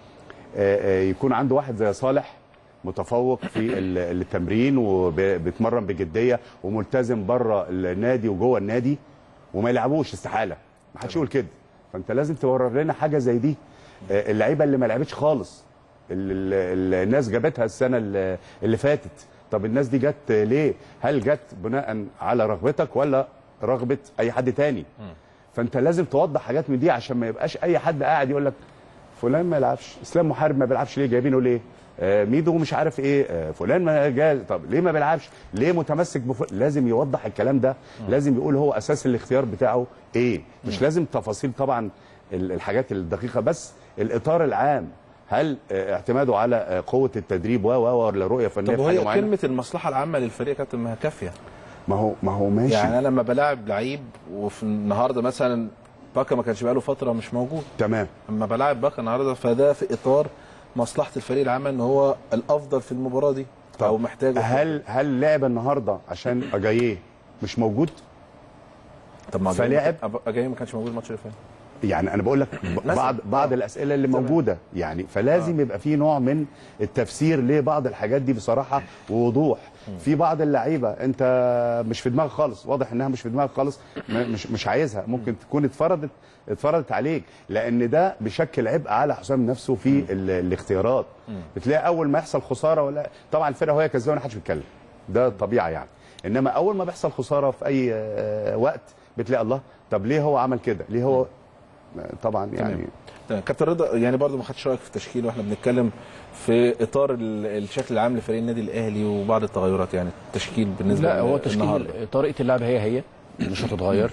يكون عنده واحد زي صالح متفوق في التمرين وبيتمرن بجديه وملتزم بره النادي وجوه النادي وما يلعبوش، استحاله، ما حدش يقول كده. فانت لازم تورر لنا حاجه زي دي. اللعيبه اللي ما لعبتش خالص الناس جابتها السنه اللي فاتت، طب الناس دي جت ليه؟ هل جت بناء على رغبتك ولا رغبه اي حد تاني؟ فانت لازم توضح حاجات من دي عشان ما يبقاش اي حد قاعد يقول لك فلان ما يلعبش، اسلام محارب ما بيلعبش ليه، جايبينه ليه؟ ميدو مش عارف ايه، فلان ما جاي، طب ليه ما بيلعبش؟ ليه متمسك لازم يوضح الكلام ده، لازم يقول هو اساس الاختيار بتاعه ايه، مش لازم تفاصيل طبعا الحاجات الدقيقه، بس الاطار العام. هل اعتماده على قوه التدريب ولا رؤيه فنيه؟ طب وهي كلمه المصلحه العامه للفريق يا كابتن ما هي كافيه؟ ما هو ماشي. يعني انا لما بلاعب لعيب وفي النهارده مثلا باكا ما كانش بقاله فتره مش موجود، تمام، اما بلاعب باكا النهارده فده في اطار مصلحه الفريق العامه ان هو الافضل في المباراه دي او محتاجه. هل لعب النهارده عشان اجاييه مش موجود؟ طب ما فلعب اجاييه ما كانش موجود الماتش اللي فات. يعني انا بقول لك بعض الاسئله اللي موجوده يعني، فلازم يبقى في نوع من التفسير لبعض الحاجات دي بصراحه ووضوح. في بعض اللعيبه انت مش في دماغك خالص، واضح انها مش في دماغك خالص، مش عايزها، ممكن تكون اتفرضت عليك، لان ده بيشكل عبء على حسام نفسه في الاختيارات. بتلاقي اول ما يحصل خساره ولا طبعا الفرقه وهي كسبانه محدش بيتكلم، ده طبيعي يعني، انما اول ما بيحصل خساره في اي وقت بتلاقي الله، طب ليه هو عمل كده؟ ليه هو طبعا يعني. كابتن رضا يعني برضو ما خدش رايك في التشكيل واحنا بنتكلم في اطار الشكل العام لفريق النادي الاهلي وبعض التغيرات، يعني التشكيل بالنسبه لا هو التشكيل طريقه اللعب هي مش هتتغير.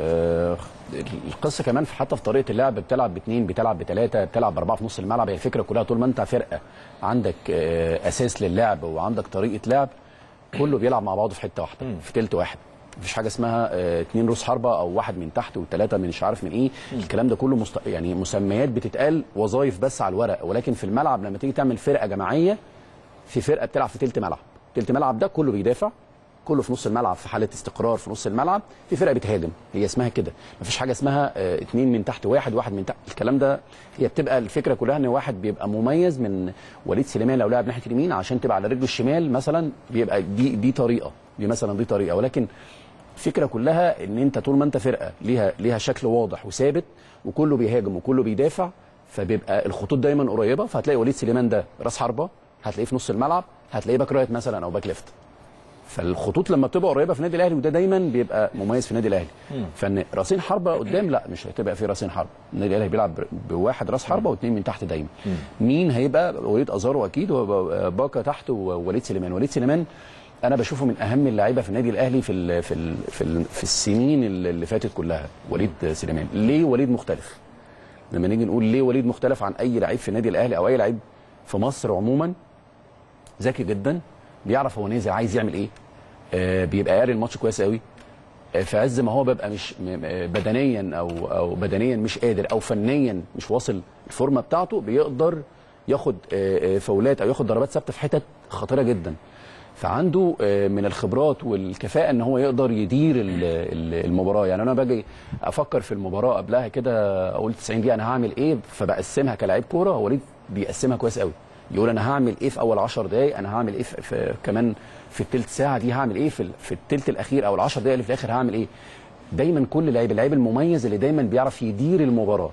القصه كمان حتى في طريقه اللعب، بتلعب باثنين، بتلعب بثلاثه، بتلعب باربعه في نص الملعب. هي الفكره كلها طول ما انت فرقه عندك اساس للعب وعندك طريقه لعب، كله بيلعب مع بعضه في حته واحده، في تلت واحد. مفيش حاجه اسمها اتنين رؤوس حربه او واحد من تحت وثلاثه من مش عارف من ايه. الكلام ده كله يعني مسميات بتتقال، وظايف بس على الورق، ولكن في الملعب لما تيجي تعمل فرقه جماعيه، في فرقه بتلعب في تلت ملعب، تلت ملعب ده كله بيدافع، كله في نص الملعب في حاله استقرار في نص الملعب، في فرقه بتهاجم، هي اسمها كده. مفيش حاجه اسمها اتنين من تحت واحد من تحت، الكلام ده هي بتبقى الفكره كلها ان واحد بيبقى مميز. من وليد سليمان لو لعب ناحيه اليمين عشان تبقى على رجله الشمال مثلا، بيبقى دي طريقه، دي مثلا دي طريقه، ولكن الفكره كلها ان انت طول ما انت فرقه ليها شكل واضح وثابت وكله بيهاجم وكله بيدافع، فبيبقى الخطوط دايما قريبه. فهتلاقي وليد سليمان ده راس حربه، هتلاقيه في نص الملعب، هتلاقيه باك رايت مثلا او باك ليفت. فالخطوط لما بتبقى قريبه في النادي الاهلي، وده دايما بيبقى مميز في النادي الاهلي، فان راسين حربه قدام لا، مش هتبقى في راسين حربه. النادي الاهلي بيلعب بواحد راس حربه واثنين من تحت دايما. مين هيبقى؟ وليد ازارو اكيد، وباكا تحت، ووليد سليمان. وليد سليمان انا بشوفه من اهم اللعيبه في النادي الاهلي في السنين اللي فاتت كلها. وليد سليمان ليه وليد مختلف؟ لما نيجي نقول ليه وليد مختلف عن اي لعيب في النادي الاهلي او اي لعيب في مصر عموما، ذكي جدا، بيعرف هو نازل عايز يعمل ايه، بيبقى قاري الماتش كويس قوي. في عز ما هو بيبقى مش بدنيا او بدنيا مش قادر او فنيا مش واصل الفورمه بتاعته، بيقدر ياخد فاولات او ياخد ضربات ثابته في حتت خطيره جدا. فعنده من الخبرات والكفاءه ان هو يقدر يدير المباراه. يعني انا باجي افكر في المباراه قبلها كده، اقول 90 دقيقه انا هعمل ايه، فبقسمها كلاعب كوره. وليد بيقسمها كويس قوي، يقول انا هعمل ايه في اول 10 دقائق، انا هعمل ايه في كمان في الثلث ساعه دي، هعمل ايه في الثلث الاخير او ال10 دقائق اللي في الاخر هعمل ايه. دايما كل اللعيب المميز اللي دايما بيعرف يدير المباراه،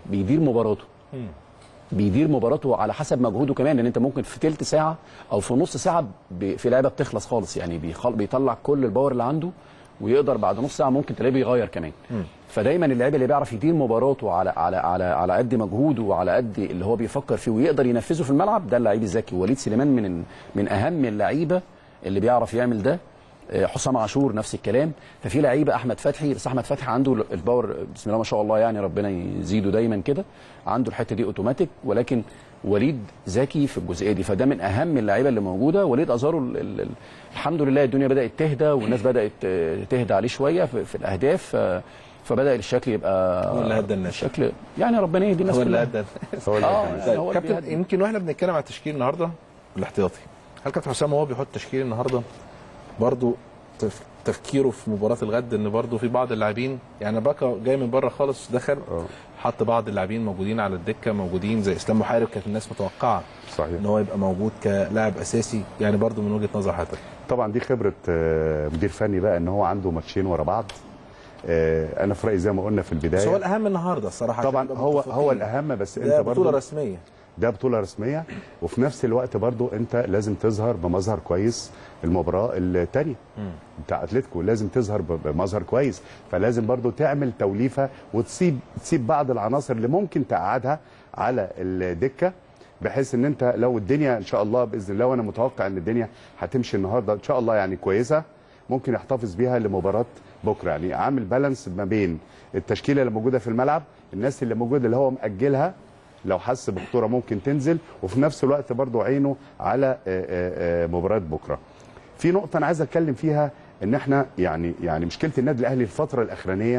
بيدير مباراته على حسب مجهوده كمان. لان انت ممكن في ثلث ساعه او في نص ساعه في لعيبه بتخلص خالص، يعني بيطلع كل الباور اللي عنده، ويقدر بعد نص ساعه ممكن تلاقيه بيغير كمان. فدايما اللعيب اللي بيعرف يدير مباراته على قد مجهوده وعلى قد اللي هو بيفكر فيه ويقدر ينفذه في الملعب، ده اللعيب الذكي. وليد سليمان من اهم اللعيبه اللي بيعرف يعمل ده. حسام عاشور نفس الكلام. ففي لعيبه، احمد فتحي، بس احمد فتحي عنده الباور بسم الله ما شاء الله، يعني ربنا يزيده دايما كده، عنده الحته دي اوتوماتيك. ولكن وليد ذكي في الجزئيه دي، فده من اهم اللعيبه اللي موجوده. وليد ازارو الحمد لله الدنيا بدات تهدى والناس بدات تهدى عليه شويه في الاهداف، فبدا الشكل يبقى هو اللي هدى الناس، الشكل يعني ربنا يهدي الناس. هو اللي هدى هو كابتن، يمكن واحنا بنتكلم على التشكيل النهارده الاحتياطي، هل كابتن حسام وهو بيحط تشكيل النهارده برضه تفكيره في مباراه الغد ان برضو في بعض اللاعبين، يعني باكا جاي من بره خالص دخل حط بعض اللاعبين موجودين على الدكه، موجودين زي اسلام محارب كانت الناس متوقعه صحيح ان هو يبقى موجود كلاعب اساسي، يعني برضو من وجهه نظر حضرتك. طبعا دي خبره مدير فني بقى ان هو عنده ماتشين ورا بعض. انا في رايي زي ما قلنا في البدايه، بس هو الاهم النهارده الصراحه طبعا هو الاهم، بس انت برضو بطوله رسميه، ده بطوله رسميه، وفي نفس الوقت برضو انت لازم تظهر بمظهر كويس. المباراه الثانيه بتاع اتلتيكو لازم تظهر بمظهر كويس، فلازم برضو تعمل توليفه وتسيب بعض العناصر اللي ممكن تقعدها على الدكه، بحيث ان انت لو الدنيا ان شاء الله باذن الله، وانا متوقع ان الدنيا هتمشي النهارده ان شاء الله يعني كويسه، ممكن يحتفظ بيها لمباراه بكره. يعني عامل بالانس ما بين التشكيله اللي موجوده في الملعب، الناس اللي موجوده اللي هو مأجلها لو حس بخطوره ممكن تنزل، وفي نفس الوقت برضو عينه على مباراه بكره. في نقطه انا عايز اتكلم فيها، ان احنا يعني مشكله النادي الاهلي الفتره الاخرانيه،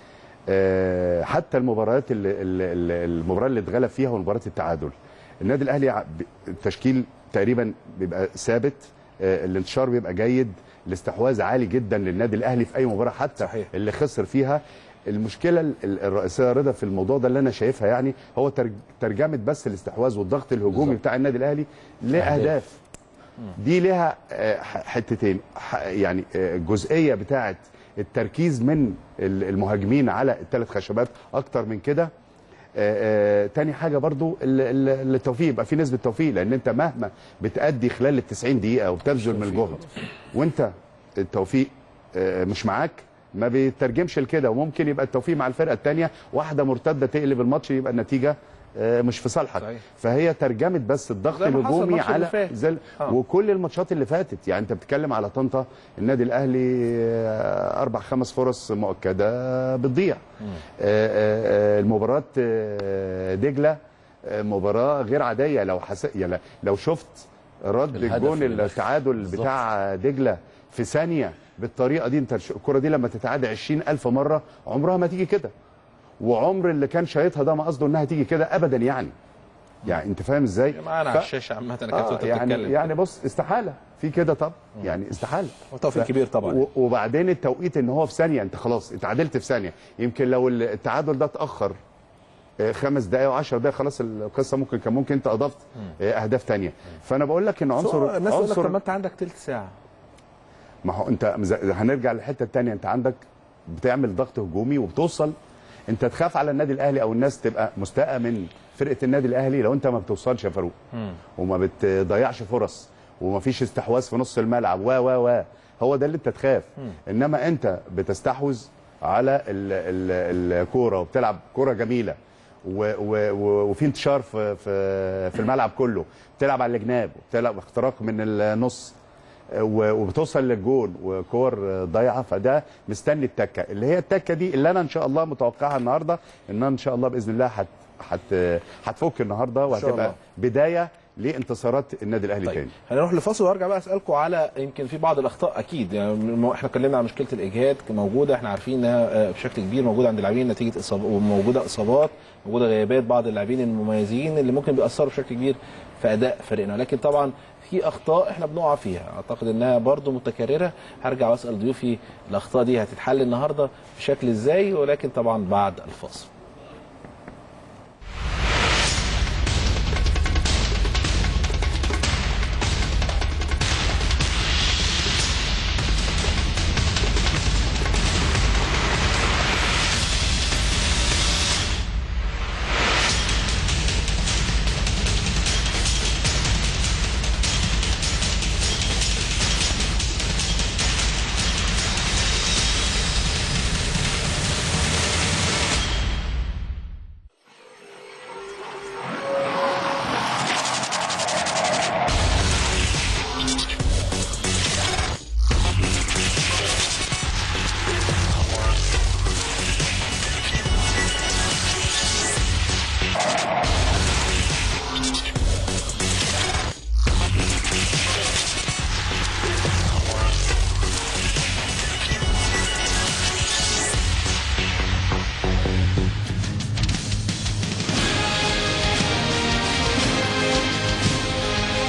حتى المباراه اللي اتغلب فيها ومباراه التعادل، النادي الاهلي التشكيل تقريبا بيبقى ثابت، الانتشار بيبقى جيد، الاستحواذ عالي جدا للنادي الاهلي في اي مباراه حتى صحيح. اللي خسر فيها. المشكله الرئيسيه رضا في الموضوع ده اللي انا شايفها، يعني هو ترجمه بس الاستحواذ والضغط الهجومي بتاع النادي الاهلي لاهداف. دي لها حتتين، يعني جزئيه بتاعه التركيز من المهاجمين على الثلاث خشبات اكتر من كده. تاني حاجه برضو التوفيق، يبقى في نسبه توفيق، لان انت مهما بتأدي خلال ال 90 دقيقه وبتبذل من الجهد وانت التوفيق مش معاك، ما بيترجمش لكده، وممكن يبقى التوفيق مع الفرقه الثانيه واحده مرتده تقلب الماتش، يبقى النتيجه مش في صالحك. فهي ترجمت بس الضغط الهجومي على وكل الماتشات اللي فاتت. يعني انت بتتكلم على طنطا، النادي الاهلي 4-5 فرص مؤكده بتضيع. المباراه دجله مباراه غير عاديه، يعني لو شفت رد الجون التعادل بتاع دجله في ثانيه بالطريقه دي، انت الكره دي لما تتعادل 20,000 مره عمرها ما تيجي كده، وعمر اللي كان شايطها ده ما قصده انها تيجي كده ابدا. يعني انت فاهم ازاي؟ معانا على الشاشه عامه انا كنت بتتكلم يعني بص، استحاله في كده، طب يعني استحاله، وتوفيق كبير طبعا. وبعدين التوقيت ان هو في ثانيه، انت خلاص اتعادلت في ثانيه، يمكن لو التعادل ده اتاخر 5 دقائق و10 دقائق خلاص القصه ممكن انت اضفت اهداف ثانيه. فانا بقول لك ان عنصر الناس تقول لك طب ما انت عندك ثلث ساعه. ما هو انت هنرجع للحته الثانيه، انت عندك بتعمل ضغط هجومي وبتوصل، انت تخاف على النادي الاهلي او الناس تبقى مستاءه من فرقه النادي الاهلي لو انت ما بتوصلش يا فاروق وما بتضيعش فرص وما فيش استحواذ في نص الملعب هو ده اللي انت تخاف. انما انت بتستحوذ على الكوره وبتلعب كوره جميله وفي انتشار في الملعب كله، بتلعب على الجناب وبتلعب اختراق من النص وبتوصل للجون وكور ضايعه، فده مستني التكه اللي هي التكه دي اللي انا ان شاء الله متوقعها النهارده، انها ان شاء الله باذن الله هتفك النهارده وهتبقى بدايه لانتصارات النادي الاهلي تاني. هنروح لفاصل وارجع بقى اسالكم على يمكن في بعض الاخطاء اكيد، يعني احنا اتكلمنا عن مشكله الاجهاد موجوده، احنا عارفين انها بشكل كبير موجوده عند اللاعبين نتيجه اصابات، وموجوده اصابات، موجوده غيابات بعض اللاعبين المميزين اللي ممكن بيأثروا بشكل كبير في اداء فريقنا، لكن طبعا في اخطاء احنا بنقع فيها، اعتقد انها برضو متكرره. هرجع واسال ضيوفي الاخطاء دي هتتحل النهارده بشكل ازاي، ولكن طبعا بعد الفاصل.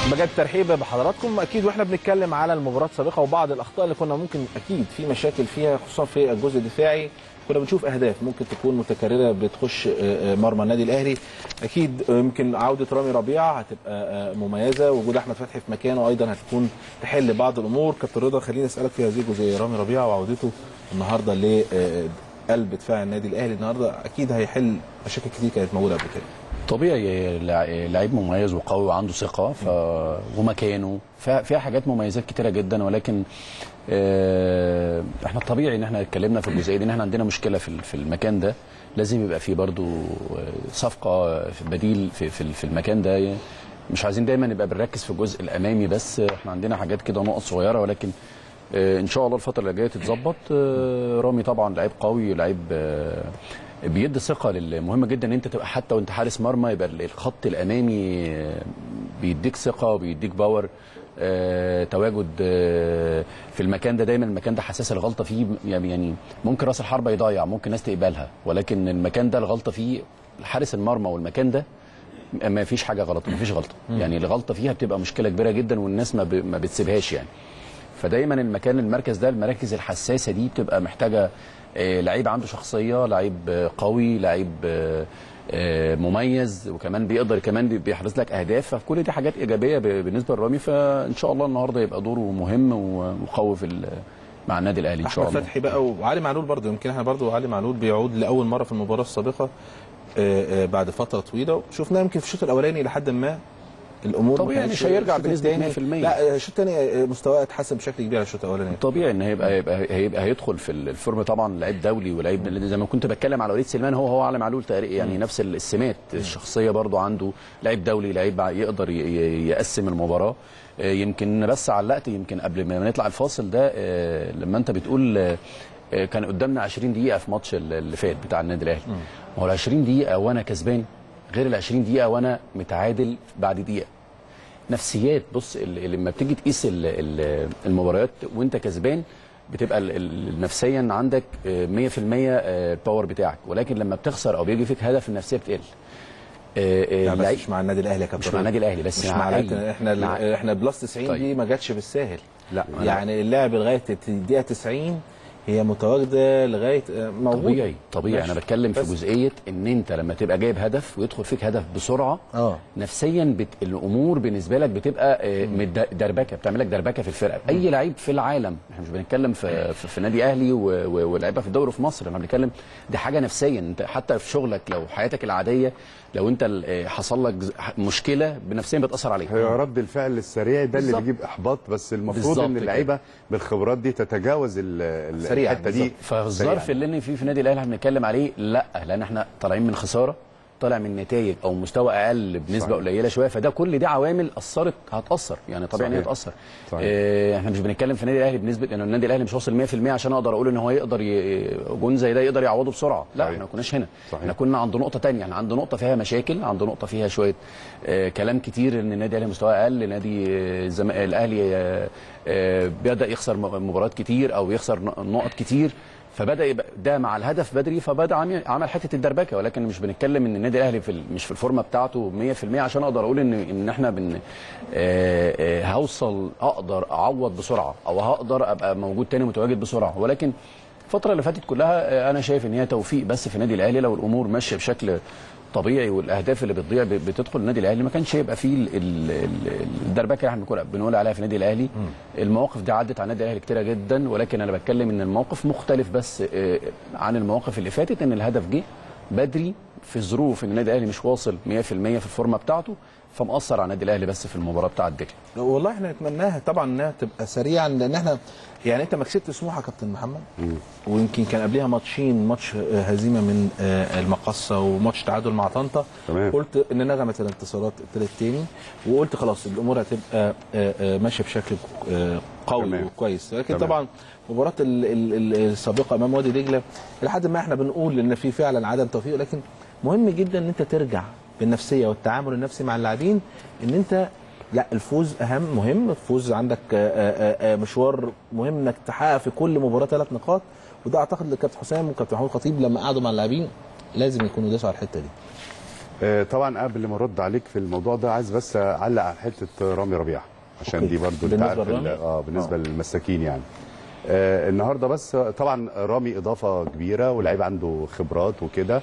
بجد ترحيب بحضراتكم. اكيد واحنا بنتكلم على المباراه السابقه وبعض الاخطاء اللي كنا ممكن اكيد في مشاكل فيها، خصوصا في الجزء الدفاعي، كنا بنشوف اهداف ممكن تكون متكرره بتخش مرمى النادي الاهلي. اكيد يمكن عوده رامي ربيعه هتبقى مميزه، وجود احمد فتحي في مكانه ايضا هتكون تحل بعض الامور. كابتن رضا خليني اسالك في هذه الجزئيه، رامي ربيعه وعودته النهارده لقلب دفاع النادي الاهلي النهارده اكيد هيحل مشاكل كتير كانت موجوده قبل كده. طبيعي، لعيب مميز وقوي وعنده ثقه ومكانه فيها حاجات مميزات كتيره جدا، ولكن احنا الطبيعي ان احنا اتكلمنا في الجزئيه دي ان احنا عندنا مشكله في المكان ده، لازم يبقى فيه برضو صفقه في بديل في المكان ده. مش عايزين دايما نبقى بنركز في الجزء الامامي بس، احنا عندنا حاجات كده نقط صغيره، ولكن ان شاء الله الفتره اللي جايه تتظبط. رامي طبعا لعيب قوي، لعيب بيدي ثقه. مهم جدا ان انت تبقى حتى وانت حارس مرمى يبقى الخط الامامي بيديك ثقه وبيديك باور. تواجد في المكان ده، دايما المكان ده حساس، الغلطه فيه يعني ممكن راس الحربه يضيع، ممكن ناس تقبلها، ولكن المكان ده الغلطه فيه حارس المرمى والمكان ده ما فيش حاجه غلط، ما فيش غلطه يعني الغلطه فيها بتبقى مشكله كبيره جدا والناس ما بتسيبهاش يعني. فدايما المركز ده، المراكز الحساسه دي بتبقى محتاجه لعيب عنده شخصيه، لعيب قوي، لعيب مميز، وكمان بيقدر كمان بيحرز لك اهداف. فكل دي حاجات ايجابيه بالنسبه لرامي، فان شاء الله النهارده يبقى دوره مهم وقوي مع النادي الاهلي ان شاء الله. احمد فتحي بقى وعلي معلول برضه، يمكن احنا برضه علي معلول بيعود لاول مره في المباراه السابقه بعد فتره طويله، شفناه يمكن في الشوط الاولاني لحد ما الامور طبيعي مش هيرجع بنسبه 100%. لا الشوط الثاني مستواه اتحسن بشكل كبير على الشوط الاولاني. طبيعي ان هيبقى هيدخل في الفورم طبعا، لعيب دولي ولعيب زي ما كنت بتكلم على وليد سليمان، هو علي معلول يعني نفس السمات الشخصيه برضو عنده، لعيب دولي، لعيب يقدر يقسم المباراه. يمكن بس علقت يمكن قبل ما نطلع الفاصل ده لما انت بتقول كان قدامنا 20 دقيقه في ماتش اللي فات بتاع النادي الاهلي. ما هو ال 20 دقيقه وانا كسبان غير ال 20 دقيقه وانا متعادل بعد دقيقه. نفسيات، بص لما بتيجي تقيس المباريات وانت كسبان بتبقى نفسيا عندك 100% الباور بتاعك، ولكن لما بتخسر او بيجي فيك هدف النفسيه بتقل. بس مش مع النادي الاهلي يا كابتن، مش مع النادي الاهلي بس، مش مع احنا بلس 90 طيب. دي ما جاتش بالساهل، لا يعني اللاعب لغايه الدقيقه 90 هي متواجده لغايه موجوده. طبيعي انا بتكلم في جزئيه ان انت لما تبقى جايب هدف ويدخل فيك هدف بسرعه نفسيا الامور بالنسبه لك بتبقى دربكه، بتعمل لك دربكه في الفرقه. اي لعيب في العالم، احنا مش بنتكلم في نادي اهلي ولاعيبه في الدوري في مصر، احنا بنتكلم دي حاجه نفسيا. انت حتى في شغلك لو حياتك العاديه لو انت حصل لك مشكله بنفسيا بتاثر عليك. هي رد الفعل السريع ده اللي بيجيب احباط، بس المفروض ان اللعيبه بالخبرات دي تتجاوز الحته دي. فالظرف اللي احنا فيه في النادي الاهلي احنا بنتكلم عليه لا، لان احنا طالعين من خساره، طالع من نتائج او مستوى اقل بنسبه قليله شويه، فده كل دي عوامل اثرت هتاثر، يعني طبيعي ان هي تاثر. احنا مش بنتكلم في النادي الاهلي بنسبه ان النادي الاهلي مش واصل 100% عشان اقدر اقول ان هو يقدر جون زي ده يقدر يعوضه بسرعه. لا احنا ما كناش هنا. احنا كنا عند نقطه ثانيه، احنا عند نقطه فيها مشاكل، عند نقطه فيها شويه كلام كتير ان النادي الاهلي مستواه اقل، نادي الاهلي بيبدا يخسر مباريات كتير او يخسر نقط كتير، فبدا يبقى ده مع الهدف بدري، فبدا عمل حته الدربكه. ولكن مش بنتكلم ان النادي الاهلي مش في الفورمه بتاعته 100% عشان اقدر اقول ان احنا هوصل اقدر اعوض بسرعه او هقدر ابقى موجود تاني متواجد بسرعه. ولكن الفتره اللي فاتت كلها انا شايف ان هي توفيق بس في النادي الاهلي. لو الامور ماشيه بشكل طبيعي والاهداف اللي بتضيع بتدخل النادي الاهلي ما كانش هيبقى فيه الدربكه اللي احنا بنقول عليها في النادي الاهلي. المواقف دي عدت على النادي الاهلي كتيره جدا، ولكن انا بتكلم ان الموقف مختلف بس عن المواقف اللي فاتت، ان الهدف جه بدري في ظروف ان النادي الاهلي مش واصل 100% في الفورمه بتاعته، فمأثر على النادي الاهلي بس في المباراه بتاعه دجله. والله احنا نتمناها طبعا انها تبقى سريعا، لان احنا يعني انت ما كسبت سموحه كابتن محمد، ويمكن كان قبلها ماتشين، ماتش هزيمه من المقصه وماتش تعادل مع طنطا. قلت ان نغمه الانتصارات ابتدت تاني، وقلت خلاص الامور هتبقى ماشيه بشكل قوي وكويس. لكن طبعا مباراه السابقه امام وادي دجله لحد ما احنا بنقول ان في فعلا عدم توفيق، لكن مهم جدا ان انت ترجع بالنفسيه والتعامل النفسي مع اللاعبين، ان انت لا الفوز اهم، مهم الفوز، عندك مشوار مهم انك تحقق في كل مباراه 3 نقاط، وده اعتقد الكابتن حسام وكابتن محمود خطيب لما قعدوا مع اللاعبين لازم يكونوا داسوا على الحته دي. طبعا قبل ما ارد عليك في الموضوع ده عايز بس اعلق على حته رامي ربيعه عشان أوكي. دي برضو انت بالنسبة عارف لرامي؟ بالنسبه للمساكين يعني. النهارده بس طبعا رامي اضافه كبيره ولاعيب عنده خبرات وكده.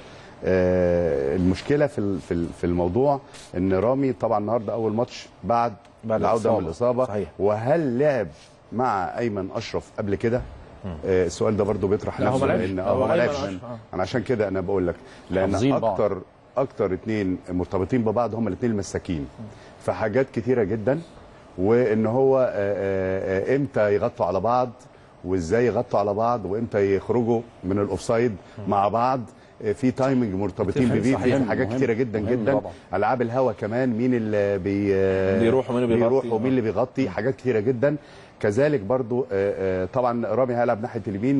المشكله في الموضوع ان رامي طبعا النهارده اول ماتش بعد العوده من الاصابه. صحيح. وهل لعب مع ايمن اشرف قبل كده؟ السؤال ده برضو بيطرح نفسه لان هو ما لعبش. انا عشان كده انا بقول لك لان اكتر اتنين مرتبطين ببعض هم الاثنين المساكين في حاجات كتيره جدا، وان هو امتى يغطوا على بعض وازاي يغطوا على بعض وامتى يخرجوا من الاوفسايد مع بعض، في تايمنج مرتبطين بيه في حاجات كتيره جدا جدا. العاب الهوا كمان مين اللي بيروح ومين اللي بيغطي، حاجات كتيره جدا. كذلك برضو طبعا رامي هيلعب ناحيه اليمين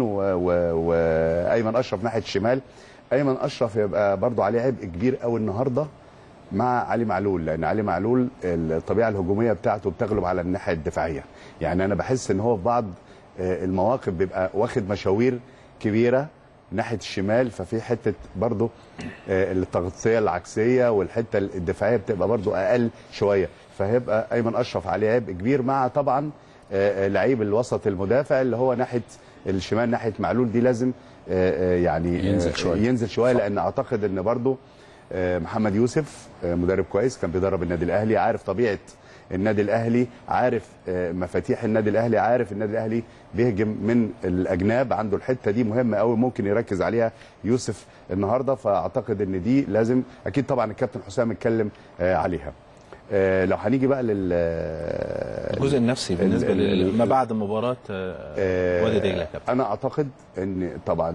وايمن اشرف ناحيه الشمال. ايمن اشرف يبقى برضو عليه عبء كبير قوي النهارده مع علي معلول، لان علي معلول الطبيعه الهجوميه بتاعته بتغلب على الناحيه الدفاعيه. يعني انا بحس ان هو في بعض المواقف بيبقى واخد مشاوير كبيره ناحيه الشمال، ففي حته برضو التغطيه العكسيه والحته الدفاعيه بتبقى برضو اقل شويه، فهيبقى ايمن اشرف عليه عبء كبير مع طبعا لعيب الوسط المدافع اللي هو ناحيه الشمال ناحيه معلول. دي لازم يعني ينزل شويه لان اعتقد ان برضو محمد يوسف مدرب كويس كان بيدرب النادي الاهلي، عارف طبيعه النادي الاهلي، عارف مفاتيح النادي الاهلي، عارف النادي الاهلي بيهجم من الاجناب، عنده الحته دي مهمه قوي ممكن يركز عليها يوسف النهارده. فاعتقد ان دي لازم اكيد طبعا الكابتن حسام اتكلم عليها. لو هنيجي بقى الجزء النفسي بالنسبه ما بعد مباراه وادي دجله. انا اعتقد ان طبعا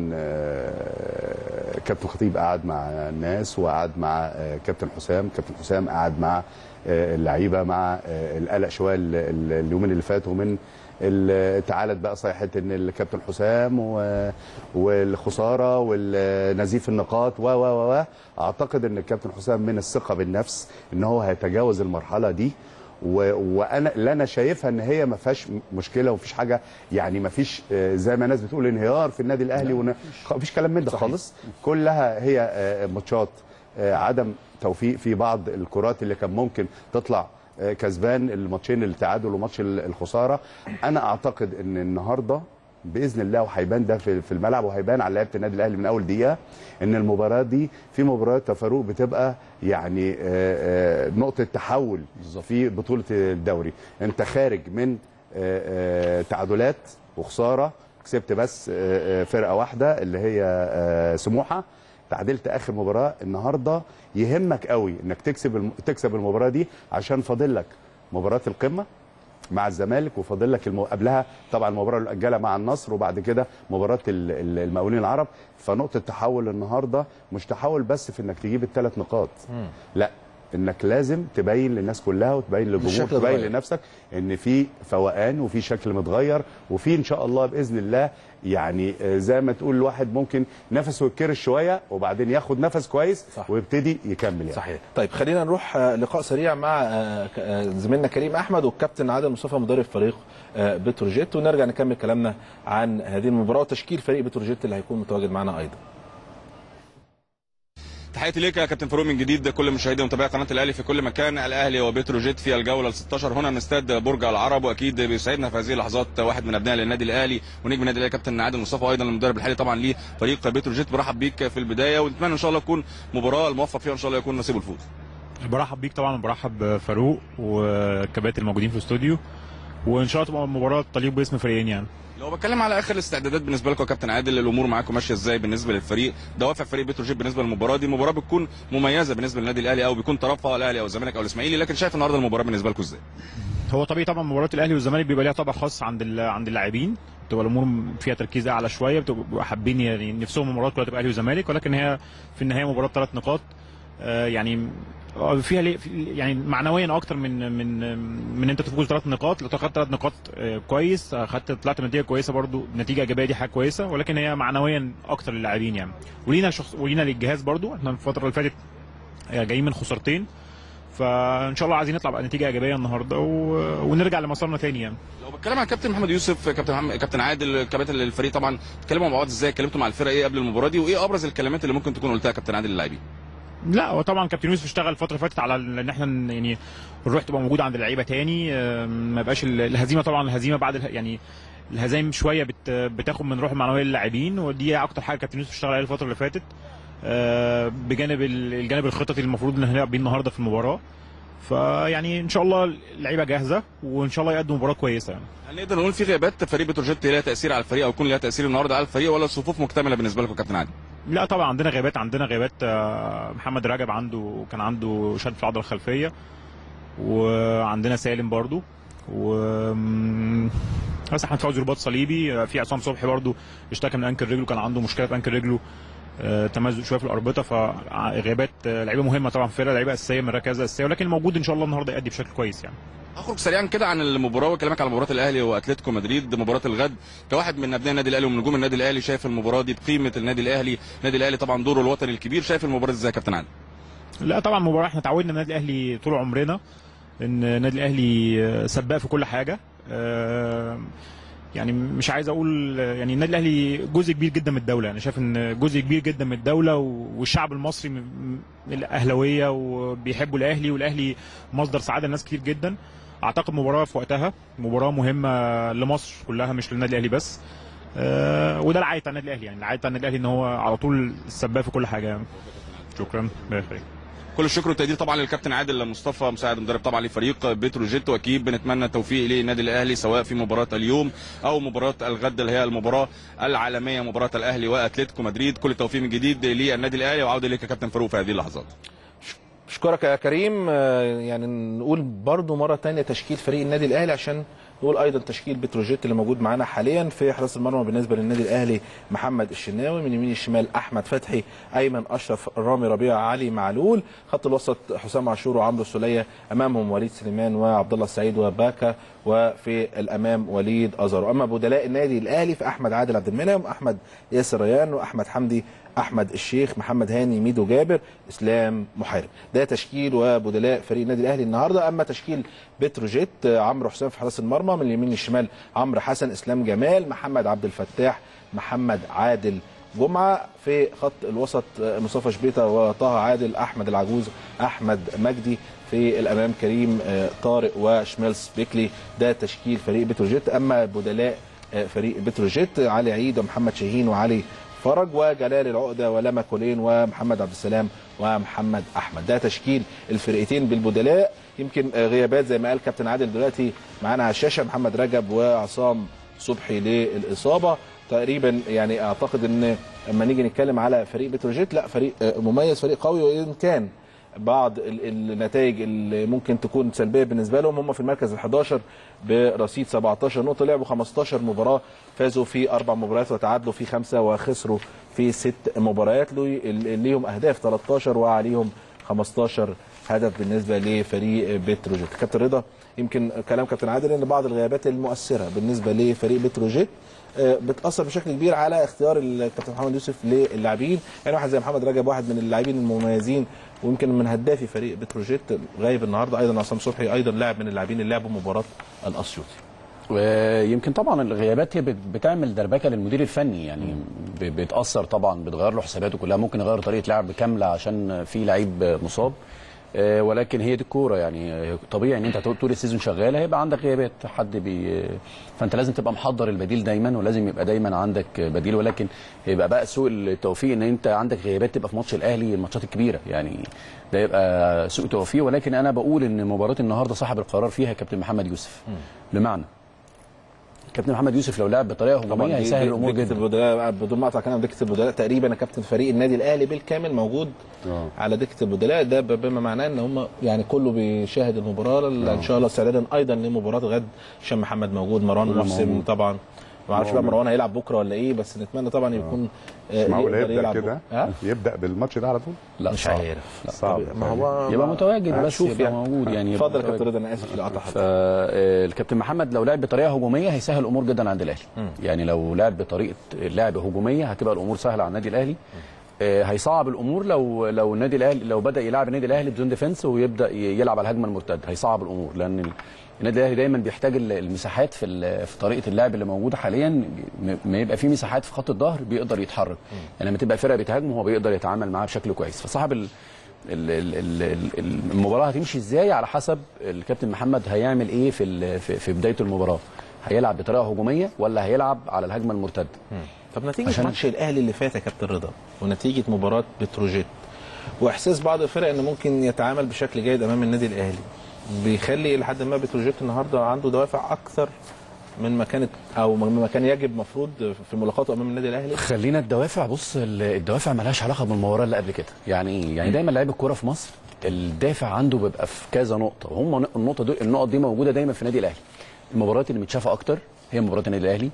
كابتن خطيب قعد مع الناس وقعد مع كابتن حسام قعد مع اللعيبه مع القلق شويه اليومين اللي فاتوا من تعالت بقى صيحه ان الكابتن حسام والخساره والنزيف النقاط و اعتقد ان الكابتن حسام من الثقه بالنفس ان هو هيتجاوز المرحله دي، وانا اللي انا شايفها ان هي ما فيهاش مشكله ومفيش حاجه، يعني ما فيش زي ما الناس بتقول انهيار في النادي الاهلي مفيش كلام من ده خالص. كلها هي ماتشات عدم توفيق في بعض الكرات اللي كان ممكن تطلع كسبان، الماتشين التعادل وماتش الخساره. انا اعتقد ان النهارده باذن الله وهيبان ده في الملعب وهيبان على لعيبه النادي الاهلي من اول دقيقه ان المباراه دي في مباريات فاروق بتبقى يعني نقطه تحول في بطوله الدوري. انت خارج من تعادلات وخساره، كسبت بس فرقه واحده اللي هي سموحه، تعادلت اخر مباراه. النهارده يهمك قوي انك تكسب المباراه دي عشان فاضل لك مباراه القمه مع الزمالك وفاضل لك قبلها طبعا المباراه المؤجله مع النصر وبعد كده مباراه المقاولين العرب. فنقطه تحول النهارده مش تحول بس في انك تجيب ال3 نقاط، لا انك لازم تبين للناس كلها وتبين للجمهور تبين لنفسك ان في فوقان وفي شكل متغير وفي ان شاء الله باذن الله يعني زي ما تقول الواحد ممكن نفسه يتكرش شويه وبعدين ياخد نفس كويس صح. ويبتدي يكمل يعني. صحيح. طيب خلينا نروح لقاء سريع مع زميلنا كريم احمد والكابتن عادل مصطفى مدرب فريق بتروجيت ونرجع نكمل كلامنا عن هذه المباراه وتشكيل فريق بتروجيت اللي هيكون متواجد معنا ايضا. تحياتي ليك يا كابتن فاروق من جديد كل مشاهدي ومتابعي قناه الاهلي في كل مكان. الاهلي وبتروجيت في الجوله ال16 هنا من استاد برج العرب، واكيد بيسعدنا في هذه اللحظات واحد من ابناء النادي الاهلي ونجم النادي الاهلي كابتن عادل مصطفى وايضا المدرب الحالي طبعا لفريق بتروجيت. برحب بيك في البدايه ونتمنى ان شاء الله تكون مباراه الموفق فيها ان شاء الله يكون نصيب الفوز. برحب بيك طبعا وبرحب بفاروق والكباتن الموجودين في الاستوديو، وان شاء الله تبقى مباراه تليق باسم فريقين. يعني لو بتكلم على اخر الاستعدادات بالنسبه لكم يا كابتن عادل، الامور معاكم ماشيه ازاي بالنسبه للفريق؟ دوافع فريق بتروجيت بالنسبه للمباراه دي، المباراه بتكون مميزه بالنسبه للنادي الاهلي او بيكون طرفها الاهلي او الزمالك او الاسماعيلي، لكن شايف النهارده المباراه بالنسبه لكم ازاي؟ هو طبيعي طبعا مباراه الاهلي والزمالك بيبقى ليها طابع خاص عند اللاعبين، بتبقى الامور فيها تركيز اعلى شويه، بتبقى حابين يعني نفسهم المباراه كلها تبقى اهلي وزمالك، ولكن هي في النهايه مباراه 3 نقاط يعني فيها يعني معنويا اكتر من انت تفوز 3 نقاط. لو اخدت 3 نقاط كويس، طلعت بنتيجه كويسه برضو، نتيجه ايجابيه دي حاجه كويسه، ولكن هي معنويا اكتر للاعبين يعني. ولينا للجهاز برضو، احنا الفتره اللي فاتت جايين من خسارتين، فان شاء الله عايزين نطلع بنتيجه ايجابيه النهارده ونرجع لمسارنا تاني يعني. لو بتكلم عن كابتن محمد يوسف، كابتن عادل، كباتن الفريق طبعا اتكلموا مع بعض ازاي؟ اتكلمتوا مع الفرقه ايه قبل المباراه دي؟ وايه ابرز الكلمات اللي ممكن تكون قلتها كابتن عادل للاعبين؟ لا هو طبعا كابتن يوسف اشتغل الفتره اللي فاتت على ان احنا يعني الروح تبقى موجوده عند اللعيبه تاني، ما يبقاش الهزيمه، طبعا الهزيمه بعد يعني الهزايم شويه بتاخد من روح المعنويه للاعبين، ودي اكتر حاجه كابتن يوسف اشتغل عليها الفتره اللي فاتت، بجانب الجانب الخططي المفروض ان هنلعب بيه النهارده في المباراه. فيعني ان شاء الله اللعيبه جاهزه وان شاء الله يقدموا مباراه كويسه يعني. هل نقدر نقول في غيابات فريق بتروجيت ليها تاثير على الفريق او يكون ليها تاثير النهارده على الفريق، ولا الصفوف مكتمله بالنسبه لكم كابتن عادل؟ لا طبعا عندنا غيابات، محمد رجب كان عنده شد في العضله الخلفيه، وعندنا سالم برضو، بس احمد فوزي رباط صليبي، في عصام صبحي برضو اشتكى من انكل رجله، كان عنده مشكله في انكل رجله، تمزق شويه في الاربطه، فغيابات لعيبه مهمه طبعا في الفرقه، لعيبه اساسيه من الركازه الاساسيه، ولكن الموجود ان شاء الله النهارده يأدي بشكل كويس يعني. اخرج سريعا كده عن المباراه وكلامك على مباراه الاهلي واتلتيكو مدريد، مباراه الغد، كواحد من ابناء النادي الاهلي ومن نجوم النادي الاهلي، شايف المباراه دي بقيمه النادي الاهلي، النادي الاهلي طبعا دوره الوطني الكبير، شايف المباراه ازاي يا كابتن عادل؟ لا طبعا المباراه احنا اتعودنا النادي الاهلي طول عمرنا ان النادي الاهلي سباق في كل حاجه، يعني مش عايز اقول يعني النادي الاهلي جزء كبير جدا من الدوله، انا شايف ان جزء كبير جدا من الدوله، والشعب المصري من الاهلاويه وبيحبوا الاهلي، والاهلي مصدر سعاده لناس كتير جدا. اعتقد مباراه في وقتها، مباراه مهمه لمصر كلها مش للنادي الاهلي بس، وده العايد على النادي الاهلي، يعني العايد على النادي الاهلي ان هو على طول السباق في كل حاجه يعني. شكرا. كل الشكر والتقدير طبعا للكابتن عادل مصطفى مساعد مدرب طبعا لفريق بتروجيت، واكيد بنتمنى التوفيق للنادي الاهلي سواء في مباراه اليوم او مباراه الغد اللي هي المباراه العالميه، مباراه الاهلي واتلتيكو مدريد. كل التوفيق من جديد للنادي الاهلي، وعوده ليك يا كابتن فاروق في هذه اللحظات. اشكرك يا كريم. يعني نقول برضو مره ثانيه تشكيل فريق النادي الاهلي عشان نقول ايضا تشكيل بتروجيت اللي موجود معانا حاليا. في حراس المرمى بالنسبه للنادي الاهلي محمد الشناوي، من يمين الشمال احمد فتحي، ايمن اشرف، رامي ربيعه، علي معلول. خط الوسط حسام عاشور وعمرو السوليه، امامهم وليد سليمان وعبد الله السعيد وباكا، وفي الامام وليد ازارو. اما بدلاء النادي الاهلي فاحمد عادل عبد المنعم، احمد ياسر ريان، واحمد حمدي، احمد الشيخ، محمد هاني، ميدو جابر، اسلام محارب. ده تشكيل وبدلاء فريق النادي الاهلي النهارده. اما تشكيل بتروجيت عمرو حسام في حراس المرمى، من اليمين للشمال عمرو حسن، اسلام جمال، محمد عبد الفتاح، محمد عادل جمعه. في خط الوسط مصطفى شبيطه وطه عادل، احمد العجوز، احمد مجدي. في الامام كريم طارق وشميلس بيكلي. ده تشكيل فريق بتروجيت. اما بدلاء فريق بتروجيت علي عيد ومحمد شاهين وعلي فرج وجلال العقده ولما كولين ومحمد عبد السلام ومحمد احمد. ده تشكيل الفرقتين بالبدلاء. يمكن غيابات زي ما قال كابتن عادل دلوقتي معانا على الشاشه، محمد رجب وعصام صبحي للاصابه تقريبا. يعني اعتقد ان لما نيجي نتكلم على فريق بتروجيت، لا فريق مميز، فريق قوي، وان كان بعض النتائج اللي ممكن تكون سلبيه بالنسبه لهم. هم في المركز ال11 برصيد 17 نقطه، لعبوا 15 مباراه، فازوا في 4 مباريات وتعادلوا في 5 وخسروا في 6 مباريات. ليهم اهداف 13 وعليهم 15 هدف بالنسبه لفريق بتروجيت. كابتن رضا، يمكن كلام كابتن عادل ان بعض الغيابات المؤثره بالنسبه لفريق بتروجيت بتاثر بشكل كبير على اختيار الكابتن محمد يوسف للاعبين. يعني واحد زي محمد رجب واحد من اللاعبين المميزين ويمكن من هدافي فريق بتروجيت غايب النهارده. ايضا عصام صبحي ايضا لاعب من اللاعبين اللي لعبوا مباراه الاسيوطي. ويمكن طبعا الغيابات هي بتعمل دربكه للمدير الفني، يعني بتاثر طبعا، بتغير له حساباته كلها، ممكن يغير طريقه لعب كامله عشان في لعيب مصاب. ولكن هي دي الكوره، يعني طبيعي ان انت طول السيزون شغال هيبقى عندك غيابات، فانت لازم تبقى محضر البديل دايما، ولازم يبقى دايما عندك بديل. ولكن يبقى بقى سوء التوفيق ان انت عندك غيابات تبقى في ماتش الاهلي، الماتشات الكبيره، يعني ده يبقى سوء توفيق. ولكن انا بقول ان مباراه النهارده صاحب القرار فيها كابتن محمد يوسف. بمعنى كابتن محمد يوسف لو لعب بطريقه هجوميه هيسهل الامور جدا. بدون ما اقطع كلام، دكه البدلاء تقريبا كابتن فريق النادي الاهلي بالكامل موجود على دكه البدلاء. ده بما معناه ان هم يعني كله بيشاهد المباراه ان شاء الله استعدادا ايضا لمباراه غد. هشام محمد موجود، مروان محسن طبعا ما اعرفش بقى مروان هيلعب بكره ولا ايه، بس نتمنى طبعا يكون معقول يبدا كده يبدا بالماتش ده على طول. لا مش عارف، صعب. ما هو يبقى متواجد بس يبقى موجود يعني. اتفضل يا كابتن رضا، انا اسف لقطع حضرتك. فالكابتن محمد لو لعب بطريقه هجوميه هيسهل الامور جدا عند الاهلي. يعني لو لعب بطريقه لعب هجوميه هتبقى الامور سهله على النادي الاهلي. هيصعب الامور لو النادي الاهلي لو بدا يلعب النادي الاهلي بدون ديفنس ويبدا يلعب على الهجمه المرتده، هيصعب الامور، لان النادي الاهلي دايما بيحتاج المساحات في طريقه اللعب اللي موجوده حاليا. ما يبقى في مساحات في خط الظهر بيقدر يتحرك، يعني لما تبقى فرقه بتهاجم هو بيقدر يتعامل معاها بشكل كويس. فصاحب المباراه هتمشي ازاي على حسب الكابتن محمد هيعمل ايه في بدايه المباراه. هيلعب بطريقه هجوميه ولا هيلعب على الهجمه المرتده؟ طب نتيجه ماتش الاهلي اللي فات يا كابتن رضا ونتيجه مباراه بتروجيت واحساس بعض الفرق ان ممكن يتعامل بشكل جيد امام النادي الاهلي بيخلي لحد ما بتروجيت النهارده عنده دوافع اكثر من ما كانت او مما كان يجب مفروض في ملاقاته امام النادي الاهلي. خلينا الدوافع، بص الدوافع مالهاش علاقه بالمباراه اللي قبل كده. يعني ايه؟ يعني دايما لعيب الكوره في مصر الدافع عنده بيبقى في كذا نقطه، وهم النقط دي موجوده دايما في النادي الاهلي. المباريات اللي متشافه اكتر هي مباراه النادي الاهلي.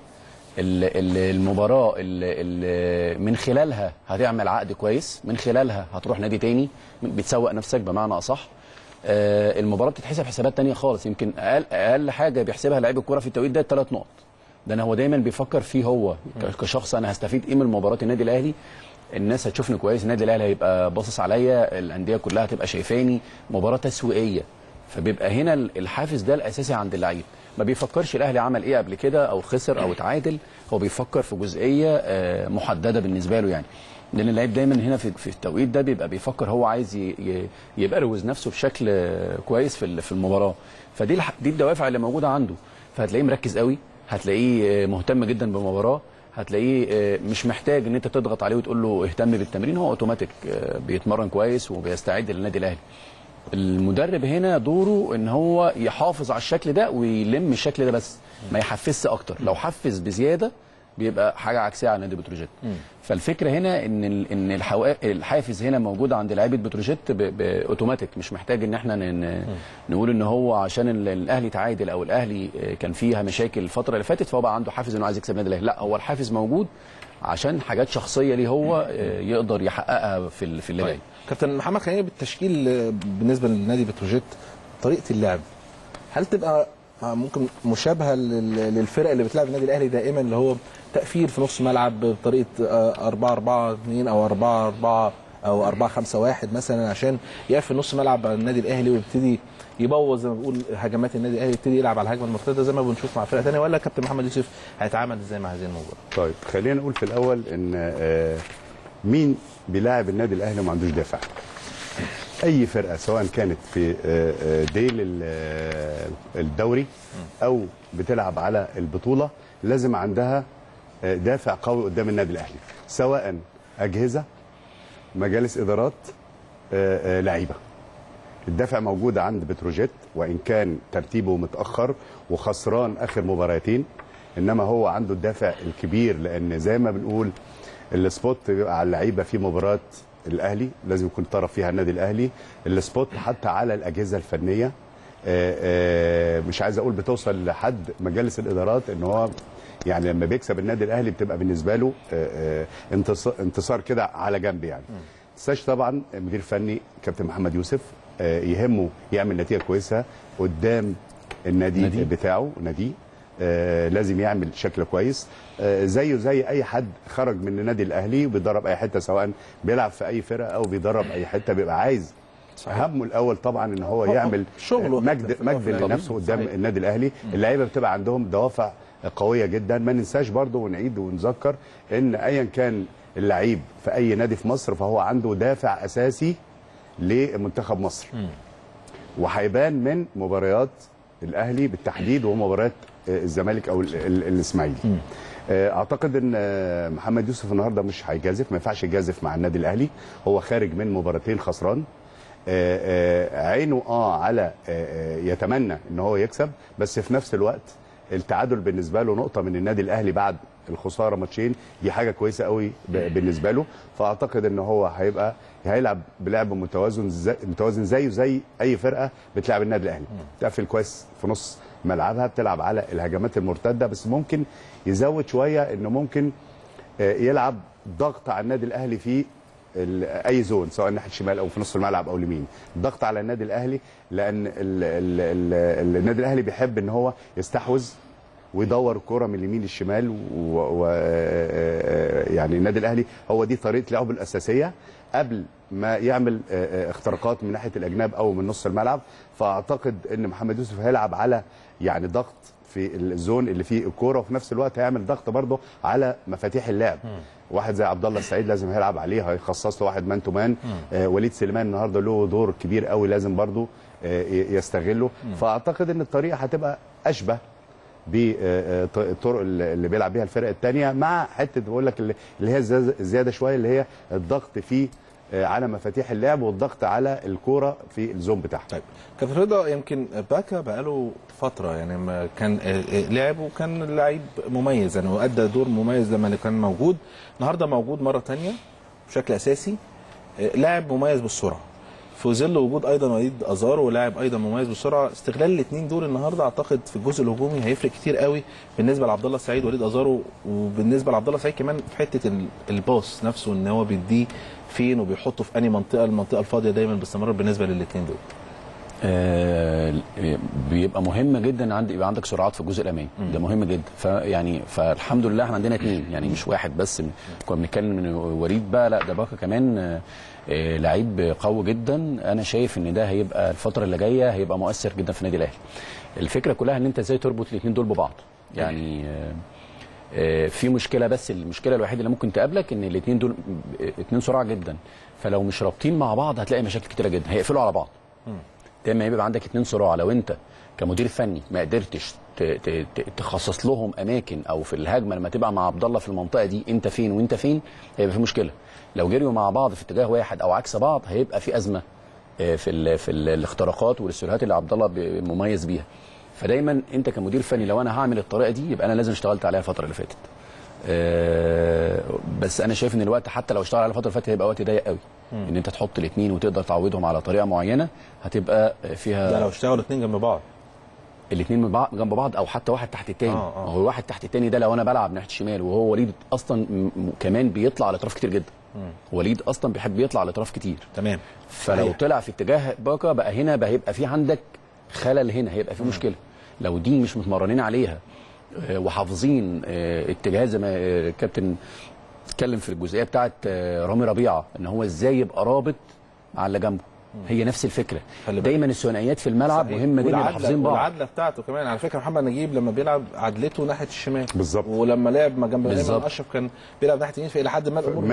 المباراه اللي من خلالها هتعمل عقد كويس، من خلالها هتروح نادي تاني بتسوق نفسك بمعنى اصح. المباراه بتتحسب حسابات تانية خالص. يمكن اقل حاجه بيحسبها لعيب الكوره في التوقيت ده 3 نقط. ده هو دايما بيفكر فيه هو كشخص، انا هستفيد ايه من مباراه النادي الاهلي؟ الناس هتشوفني كويس، النادي الاهلي هيبقى باصص عليا، الانديه كلها هتبقى شايفاني، مباراه تسويقيه. فبيبقى هنا الحافز ده الاساسي عند اللعيب. ما بيفكرش الاهلي عمل ايه قبل كده او خسر او اتعادل، هو بيفكر في جزئيه محدده بالنسبه له. يعني لان اللعيب دايما هنا في التوقيت ده بيبقى بيفكر هو عايز يبروز نفسه بشكل كويس في المباراه. فدي الدوافع اللي موجوده عنده. فهتلاقيه مركز قوي، هتلاقيه مهتم جدا بالمباراه، هتلاقيه مش محتاج ان انت تضغط عليه وتقول له اهتم بالتمرين، هو اوتوماتيك بيتمرن كويس وبيستعد للنادي الاهلي. المدرب هنا دوره ان هو يحافظ على الشكل ده ويلم الشكل ده بس، ما يحفزش اكتر. لو حفز بزياده بيبقى حاجه عكسيه على نادي بتروجيت. فالفكره هنا ان الحافز هنا موجود عند لعيبه بتروجيت باوتوماتيك، مش محتاج ان احنا نقول ان هو عشان الاهلي تعادل او الاهلي كان فيها مشاكل الفتره اللي فاتت فهو بقى عنده حافز انه عايز يكسب النادي الاهلي. لا، هو الحافز موجود عشان حاجات شخصيه ليه هو يقدر يحققها في اللي جاي. كابتن محمد، خلينا بالتشكيل بالنسبه لنادي بتروجيت. طريقه اللعب هل تبقى ممكن مشابهه للفرق اللي بتلعب النادي الاهلي دائما، اللي هو تقفيل في نص ملعب بطريقه 4-4-2 او 4-4 او 4-5-1 مثلا، عشان يقفل نص ملعب على النادي الاهلي ويبتدي يبوظ زي ما بنقول هجمات النادي الاهلي، يبتدي يلعب على الهجمه المرتده زي ما بنشوف مع فرق ثانيه؟ ولا كابتن محمد يوسف هيتعامل ازاي مع هذه المباراه؟ طيب خلينا نقول في الاول ان مين بيلاعب النادي الاهلي وما عندوش دافع؟ اي فرقه سواء كانت في ديل الدوري او بتلعب على البطوله لازم عندها دافع قوي قدام النادي الاهلي، سواء اجهزه، مجالس ادارات، لعيبه. الدافع موجود عند بتروجيت وان كان ترتيبه متاخر وخسران اخر مباراتين، انما هو عنده الدافع الكبير، لان زي ما بنقول السبوت بيبقى على اللعيبه في مباراه الاهلي لازم يكون طرف فيها النادي الاهلي. السبوت حتى على الاجهزه الفنيه، مش عايز اقول بتوصل لحد مجالس الادارات، ان هو يعني لما بيكسب النادي الاهلي بتبقى بالنسبه له انتصار كده على جنب. يعني تنساش طبعا مدير فني كابتن محمد يوسف يهمه يعمل نتيجه كويسه قدام النادي بتاعه نادي. لازم يعمل شكل كويس زيه زي اي حد خرج من النادي الاهلي وبيدرب اي حته، سواء بيلعب في اي فرقه او بيدرب اي حته، بيبقى عايز همه الاول طبعا ان هو يعمل شغله مجد لنفسه قدام النادي الاهلي. اللعيبه بتبقى عندهم دوافع قويه جدا. ما ننساش برضه ونعيد ونذكر ان ايا كان اللعيب في اي نادي في مصر فهو عنده دافع اساسي لمنتخب مصر، وهيبان من مباريات الاهلي بالتحديد ومباريات الزمالك او الاسماعيلي. اعتقد ان محمد يوسف النهارده مش هيجازف، ما ينفعش يجازف مع النادي الاهلي، هو خارج من مباراتين خسران. عينه على يتمنى ان هو يكسب، بس في نفس الوقت التعادل بالنسبه له نقطه من النادي الاهلي بعد الخساره ماتشين، دي حاجه كويسه قوي بالنسبه له. فاعتقد ان هو هيلعب بلعب متوازن زيه زي اي فرقه بتلعب النادي الاهلي، تقفل كويس في نص ملعبها، بتلعب على الهجمات المرتده، بس ممكن يزود شويه انه ممكن يلعب ضغط على النادي الاهلي في اي زون، سواء ناحيه الشمال او في نص الملعب او اليمين. ضغط على النادي الاهلي لان النادي الاهلي بيحب ان هو يستحوذ ويدور الكره من اليمين للشمال، يعني النادي الاهلي هو دي طريقه لعبه الاساسيه قبل ما يعمل اختراقات من ناحيه الاجناب او من نص الملعب. فاعتقد ان محمد يوسف هيلعب على يعني ضغط في الزون اللي فيه الكوره، وفي نفس الوقت هيعمل ضغط برضه على مفاتيح اللعب. واحد زي عبد الله السعيد لازم هيلعب عليه، هيخصص له واحد مان تو مان. وليد سليمان النهارده له دور كبير قوي لازم برضه يستغله. فاعتقد ان الطريقه هتبقى اشبه بالطرق اللي بيلعب بيها الفرق الثانيه، مع حته بقول لك اللي هي زياده شويه، اللي هي الضغط في على مفاتيح اللعب والضغط على الكوره في الزون بتاعها. طيب كابتن رضا، يمكن باكا بقاله فتره يعني ما كان لعب وكان لعيب مميز يعني، وادى دور مميز لما كان موجود. النهارده موجود مره ثانيه بشكل اساسي، لاعب مميز بالسرعه في ظل وجود ايضا وليد ازارو لاعب ايضا مميز بالسرعه. استغلال الاثنين دول النهارده اعتقد في الجزء الهجومي هيفرق كتير قوي بالنسبه لعبد الله السعيد وليد ازارو، وبالنسبه لعبد الله السعيد كمان في حته الباص نفسه، ان هو بيديه فين وبيحطه في انهي منطقه، المنطقه الفاضيه دايما باستمرار بالنسبه للاثنين دول. بيبقى مهم جدا يبقى عندك سرعات في الجزء الامامي، ده مهم جدا. فالحمد لله احنا عندنا اثنين يعني، مش واحد بس. كنا بنتكلم من وليد بقى، لا ده باكا كمان لعيب قوي جدا. انا شايف ان ده هيبقى الفتره اللي جايه هيبقى مؤثر جدا في النادي الاهلي. الفكره كلها ان انت ازاي تربط الاثنين دول ببعض يعني. في مشكله، بس المشكله الوحيده اللي ممكن تقابلك ان الاثنين دول اثنين سرعه جدا، فلو مش رابطين مع بعض هتلاقي مشاكل كتيره جدا، هيقفلوا على بعض. دايما يبقى عندك اثنين سرعه، لو انت كمدير فني ما قدرتش تخصص لهم اماكن، او في الهجمه لما تبقى مع عبد الله في المنطقه دي انت فين وانت فين، هيبقى في مشكله. لو جريوا مع بعض في اتجاه واحد او عكس بعض هيبقى في ازمه في الاختراقات والاسترهات اللي عبد الله مميز بيها. فدايما انت كمدير فني لو انا هعمل الطريقه دي يبقى انا لازم اشتغلت عليها الفتره اللي فاتت. بس انا شايف ان الوقت حتى لو اشتغل على الفتره اللي فاتت هيبقى وقت ضيق قوي، ان انت تحط الاثنين وتقدر تعودهم على طريقه معينه هتبقى فيها. ده لو اشتغلوا الاثنين جنب بعض، الاثنين جنب بعض، او حتى واحد تحت الثاني. هو واحد تحت الثاني ده لو انا بلعب ناحيه الشمال، وهو وليد اصلا كمان بيطلع على الاطراف كتير جدا. وليد اصلا بيحب يطلع على الاطراف كتير. تمام. فلو طلع في اتجاه باكا بقى هنا هيبقى في عندك خلل، هنا هيبقى في مشكله. لو دي مش متمرنين عليها وحافظين اتجاه، زي ما الكابتن اتكلم في الجزئيه بتاعه رامي ربيعه، ان هو ازاي يبقى رابط على اللي جنبه. هي نفس الفكره. دايما الثنائيات في الملعب مهمه جدا، حافظين بعض. والعدله بتاعته كمان على فكره، محمد نجيب لما بيلعب عدلته ناحيه الشمال بالظبط، ولما لعب ما جنب ايمن اشرف كان بيلعب ناحيه اليمين، فالى حد ما الامور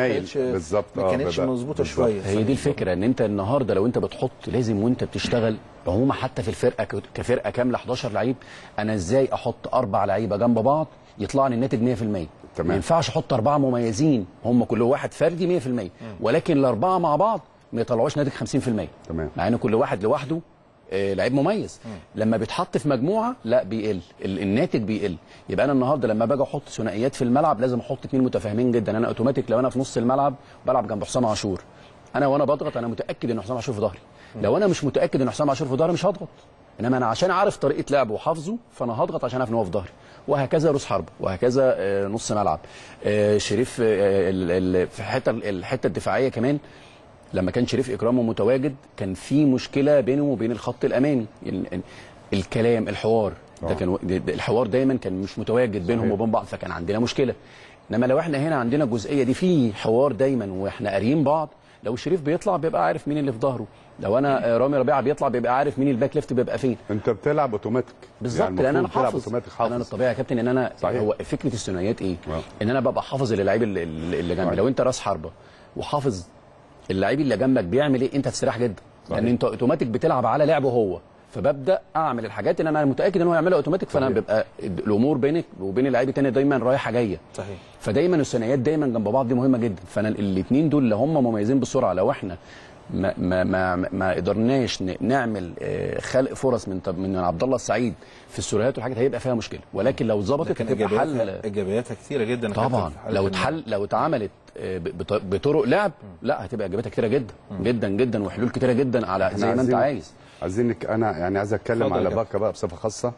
ما كانتش مظبوطه شويه. هي دي الفكره، ان انت النهارده لو انت بتحط لازم وانت بتشتغل عموما حتى في الفرقه كفرقه كامله 11 لعيب، انا ازاي احط 4 لعيبه جنب بعض يطلع لي الناتج 100%. ما ينفعش احط 4 مميزين هم كل واحد فردي 100%، ولكن الاربعه مع بعض ما يطلعوش ناتج 50%. تمام. مع ان كل واحد لوحده لعيب مميز. لما بيتحط في مجموعه لا بيقل الناتج بيقل. يبقى انا النهارده لما باجي احط ثنائيات في الملعب لازم احط 2 متفاهمين جدا. انا اوتوماتيك لو انا في نص الملعب بلعب جنب حسام عاشور، وانا بضغط انا متاكد ان حسام عاشور في ظهري. لو انا مش متاكد ان حسام عاشور في ظهري مش هضغط، انما انا عشان عارف طريقه لعبه وحافظه فانا هضغط عشان عارف ان هو في ظهري. وهكذا راس حربه، وهكذا نص ملعب. شريف في الحته الدفاعيه كمان، لما كان شريف اكرامه متواجد كان في مشكله بينه وبين الخط الامامي. الكلام الحوار ده كان الحوار دايما كان مش متواجد بينهم وبين بعض، فكان عندنا مشكله. انما لو احنا هنا عندنا الجزئيه دي في حوار دايما واحنا قاريين بعض، لو شريف بيطلع بيبقى عارف مين اللي في ظهره، لو انا رامي ربيعه بيطلع بيبقى عارف مين الباك ليفت بيبقى فين. انت بتلعب اوتوماتيك بالظبط، يعني لان انا حافظ. انا الطبيعي يا كابتن ان انا صحيح. هو فكره الثنائيات ايه؟ ان انا ببقى حافظ اللعيب اللي جنبي. لو انت راس حربه وحافظ اللعيب اللي جنبك بيعمل ايه، انت هتستريح جدا، لان انت اوتوماتيك بتلعب على لعبه هو. فببدا اعمل الحاجات اللي انا متاكد ان هو يعملها اوتوماتيك، فانا بيبقى الامور بينك وبين اللعيب الثاني دايما رايحه جايه. صحيح. فدايما الثنائيات دايما جنب بعض دي مهمه جدا. فانا الاثنين دول اللي هم مميزين بالسرعه، لو احنا ما قدرناش نعمل خلق فرص من عبد الله السعيد في السرعات والحاجات هيبقى فيها مشكله. ولكن لو ظبطت هتبقى حل. ايجابياتها كتيره جدا طبعا. لو اتعملت بطرق لعب لا هتبقى ايجابياتها كتيره جدا جدا جدا، وحلول كتيره جدا على زي ما انت عايز. عايزينك انا يعني عايز اتكلم على باكا بقى بصفه خاصه.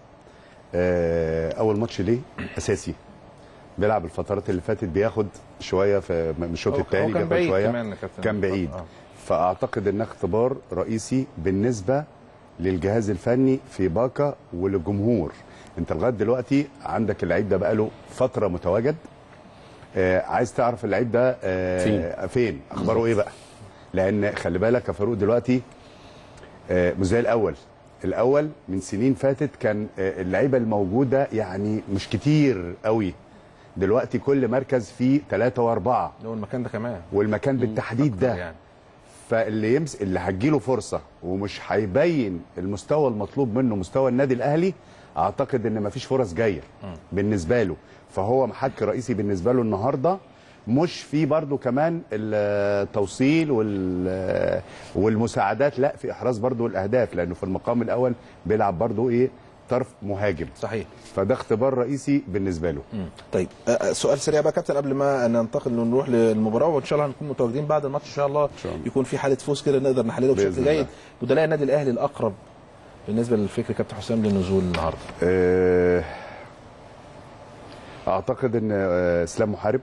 اول ماتش ليه اساسي، بيلعب الفترات اللي فاتت بياخد شويه في من الشوط الثاني بياخد شويه، كان بعيد. فاعتقد ان اختبار رئيسي بالنسبه للجهاز الفني في باكا وللجمهور. انت لغايه دلوقتي عندك اللعيب ده بقاله فتره متواجد، عايز تعرف اللعيب ده فين اخباره ايه بقى، لان خلي بالك يا فاروق دلوقتي مش زي الاول. الاول من سنين فاتت كان اللعيبه الموجوده يعني مش كتير قوي. دلوقتي كل مركز فيه 3 و4 والمكان ده كمان، والمكان بالتحديد ده يعني. فاللي اللي هتجيله فرصه ومش هيبين المستوى المطلوب منه مستوى النادي الاهلي، اعتقد ان مفيش فرص جايه بالنسبه له. فهو محك رئيسي بالنسبه له النهارده، مش في برضو كمان التوصيل والمساعدات، لا في احراز برضو الاهداف، لانه في المقام الاول بيلعب برضو طرف مهاجم. صحيح. فده اختبار رئيسي بالنسبه له. طيب سؤال سريع بقى كابتن قبل ما ننتقل ونروح للمباراه، وان شاء الله هنكون متواجدين بعد الماتش ان شاء الله يكون في حاله فوز كده نقدر نحلله بشكل جيد. بدلاء النادي الاهلي الاقرب بالنسبه للفكر كابتن حسام للنزول النهارده؟ اعتقد ان اسلام محارب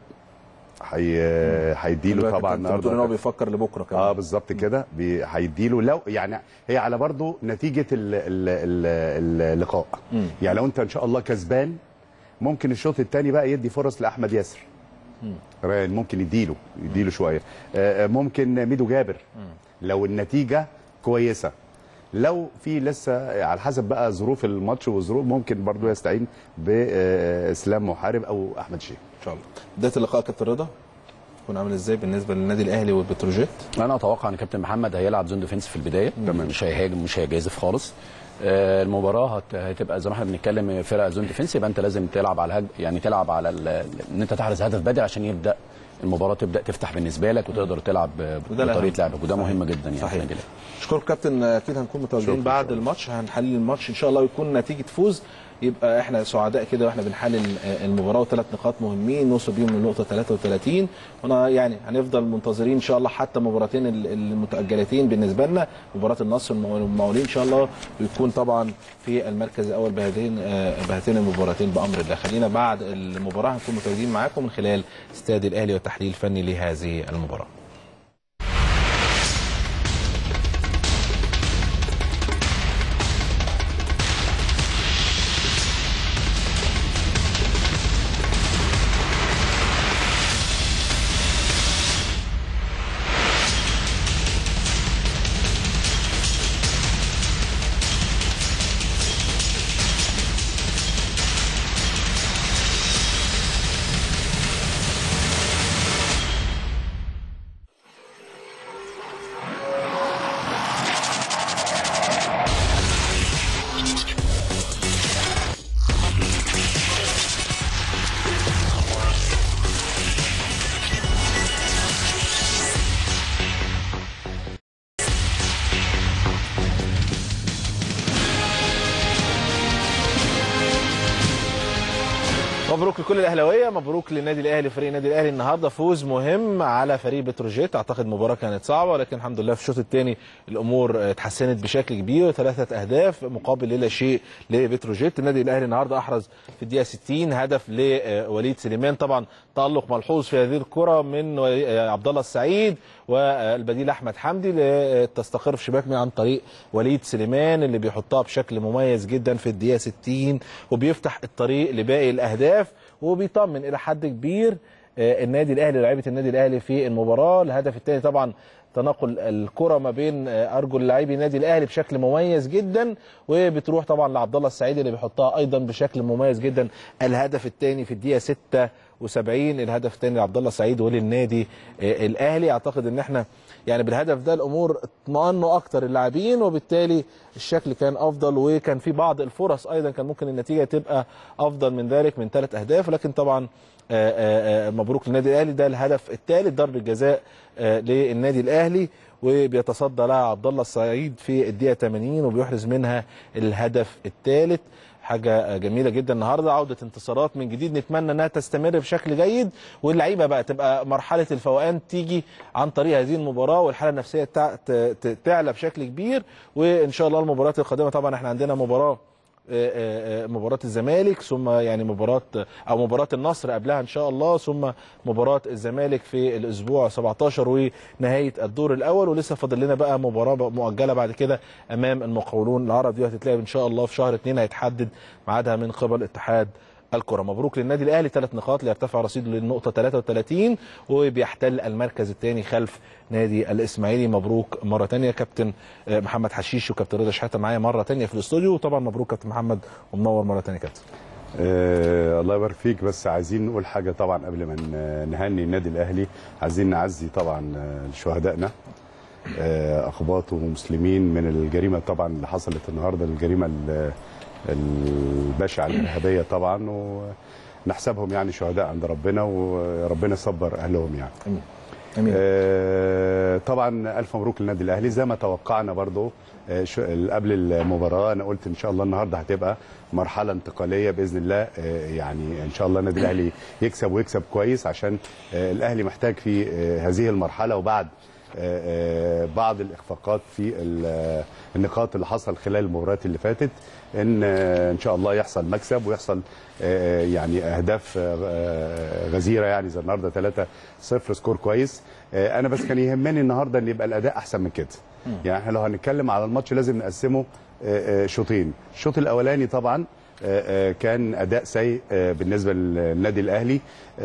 هيديله طبعا النهارده. ان هو بيفكر لبكره كمان. بالظبط كده، هيديله لو يعني هي على برضو نتيجه اللقاء. يعني لو انت ان شاء الله كسبان، ممكن الشوط الثاني بقى يدي فرص لاحمد ياسر. ممكن يديله شويه. ممكن ميدو جابر لو النتيجه كويسه. لو في لسه على حسب بقى ظروف الماتش وظروف، ممكن برضو يستعين باسلام محارب او احمد شيخ ان شاء الله. بدايه اللقاء كابتن رضا يكون عامل ازاي بالنسبه للنادي الاهلي والبتروجيت؟ انا اتوقع ان كابتن محمد هيلعب زون ديفنس في البدايه، مش هيهاجم، مش هيجازف خالص. المباراه هتبقى زي ما احنا بنتكلم فرقه زون ديفنس، يبقى انت لازم تلعب على يعني تلعب على ان انت تحرز هدف بدري عشان يبدا المباراه تبدا تفتح بالنسبه لك وتقدر تلعب بطريقه لعبك، وده مهم جدا يعني. صحيح. اشكرك كابتن، اكيد هنكون متواجدين بعد الماتش، هنحلل الماتش ان شاء الله ويكون نتيجه فوز، يبقى احنا سعداء كده واحنا بنحلل المباراه، و3 نقاط مهمين نوصل بيهم للنقطه 33. وانا يعني هنفضل منتظرين ان شاء الله حتى مباراتين المتاجلتين بالنسبه لنا، مباراه النصر والمقاولين ان شاء الله، ويكون طبعا في المركز الاول بهاتين المباراتين بامر الله. خلينا بعد المباراه هنكون متواجدين معاكم من خلال استاد الاهلي والتحليل الفني لهذه المباراه. مبروك لكل الاهلاويه، مبروك للنادي الاهلي، فريق النادي الاهلي النهارده فوز مهم على فريق بتروجيت. اعتقد المباراه كانت صعبه، ولكن الحمد لله في الشوط الثاني الامور اتحسنت بشكل كبير، 3 اهداف مقابل لا شيء لبتروجيت. النادي الاهلي النهارده احرز في الدقيقه 60 هدف لوليد سليمان، طبعا تالق ملحوظ في هذه الكره من عبد الله السعيد والبديل احمد حمدي لتستقر في شباك عن طريق وليد سليمان اللي بيحطها بشكل مميز جدا في الدقيقه 60 وبيفتح الطريق لباقي الاهداف وبيطمن الى حد كبير النادي الاهلي ولاعيبه النادي الاهلي في المباراه. الهدف الثاني طبعا تناقل الكره ما بين ارجل لاعبي النادي الاهلي بشكل مميز جدا، وبتروح طبعا لعبد الله السعيد اللي بيحطها ايضا بشكل مميز جدا. الهدف الثاني في الدقيقه 76 الهدف الثاني لعبد الله السعيد وللنادي الاهلي. اعتقد ان احنا يعني بالهدف ده الامور اطمأنوا اكتر اللاعبين، وبالتالي الشكل كان افضل، وكان في بعض الفرص ايضا كان ممكن النتيجه تبقى افضل من ذلك من 3 اهداف، ولكن طبعا مبروك للنادي الاهلي. ده الهدف الثالث ضربه جزاء للنادي الاهلي، وبيتصدى لها عبد الله السعيد في الدقيقه 80 وبيحرز منها الهدف الثالث. حاجه جميله جدا النهارده، عوده انتصارات من جديد، نتمنى انها تستمر بشكل جيد، واللعيبه بقى تبقى مرحله الفوقان تيجي عن طريق هذه المباراه، والحاله النفسيه تعلى بشكل كبير. وان شاء الله المباريات القادمه طبعا احنا عندنا مباراه الزمالك، ثم يعني مباراة النصر قبلها ان شاء الله، ثم مباراة الزمالك في الاسبوع 17 ونهاية الدور الاول، ولسه فاضل لنا بقى مباراة مؤجلة بعد كده امام المقاولون العرب، دي هتتلعب ان شاء الله في شهر 2 هيتحدد ميعادها من قبل اتحاد الكرة. مبروك للنادي الاهلي 3 نقاط ليرتفع رصيده للنقطه 33 وبيحتل المركز الثاني خلف نادي الاسماعيلي. مبروك مره ثانيه كابتن محمد حشيش وكابتن رضا شحاته معايا مره ثانيه في الاستوديو، وطبعا مبروك كابتن محمد ومنور مره ثانيه كابتن. الله يبارك فيك. بس عايزين نقول حاجه طبعا قبل ما نهني النادي الاهلي، عايزين نعزي طبعا شهدائنا اقباط ومسلمين من الجريمه طبعا اللي حصلت النهارده، الجريمه البشعه الارهابيه طبعا، ونحسبهم يعني شهداء عند ربنا وربنا يصبر اهلهم يعني. امين. امين. طبعا الف مبروك للنادي الاهلي زي ما توقعنا برضو قبل المباراه. انا قلت ان شاء الله النهارده هتبقى مرحله انتقاليه باذن الله، يعني ان شاء الله النادي الاهلي يكسب ويكسب كويس، عشان الاهلي محتاج في هذه المرحله وبعد بعض الاخفاقات في النقاط اللي حصل خلال المباريات اللي فاتت ان شاء الله يحصل مكسب ويحصل يعني اهداف غزيره، يعني زي النهارده 3-0 سكور كويس. انا بس كان يهمني النهارده ان يبقى الاداء احسن من كده. يعني احنا لو هنتكلم على الماتش لازم نقسمه شوطين. الشوط الاولاني طبعا كان اداء سيء بالنسبه للنادي الاهلي،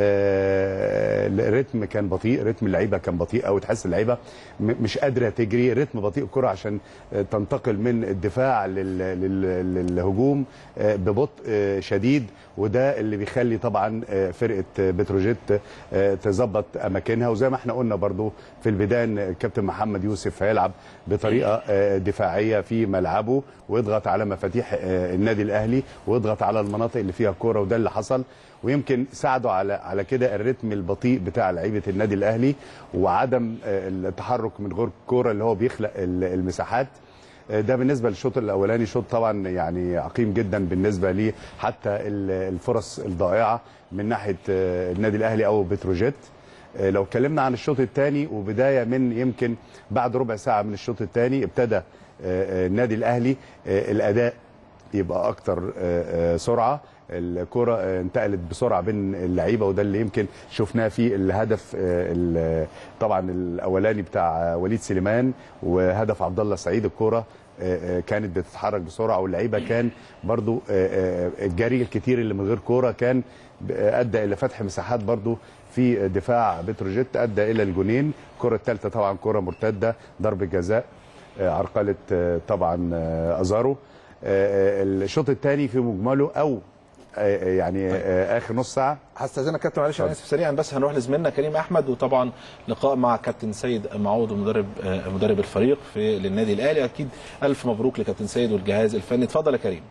الريتم كان بطيء، ريتم اللعيبه كان بطيء قوي، تحس اللعيبه مش قادره تجري، ريتم بطيء الكره عشان تنتقل من الدفاع للهجوم ببطء شديد، وده اللي بيخلي طبعا فرقه بتروجيت تظبط اماكنها. وزي ما احنا قلنا برضو في البدايه ان الكابتن محمد يوسف هيلعب بطريقه دفاعيه في ملعبه ويضغط على مفاتيح النادي الاهلي ويضغط على المناطق اللي فيها كوره، وده اللي حصل. ويمكن ساعدوا على كده الريتم البطيء بتاع لعيبه النادي الاهلي وعدم التحرك من غير كوره اللي هو بيخلق المساحات. ده بالنسبه للشوط الاولاني. شوط طبعا يعني عقيم جدا بالنسبه لي، حتى الفرص الضائعه من ناحيه النادي الاهلي او بتروجيت. لو اتكلمنا عن الشوط الثاني وبدايه من يمكن بعد ربع ساعه من الشوط الثاني ابتدى النادي الاهلي الاداء يبقى اكتر سرعه، الكرة انتقلت بسرعه بين اللعيبه، وده اللي يمكن شفناه في الهدف طبعا الاولاني بتاع وليد سليمان وهدف عبد الله سعيد. الكرة كانت بتتحرك بسرعه واللعيبه كان برضو الجري الكتير اللي من غير كوره كان ادى الى فتح مساحات برضو في دفاع بتروجيت ادى الى الجونين. الكره الثالثه طبعا كره مرتده ضربه جزاء عرقله طبعا ازارو. الشوط الثاني في مجمله او يعني اخر نص ساعه. هستاذنك كابتن معلش انا اسف سريعا بس هنروح لزميلنا كريم احمد، وطبعا لقاء مع كابتن سيد معوض مدرب الفريق للنادي الاهلي. اكيد الف مبروك لكابتن سيد والجهاز الفني. اتفضل يا كريم.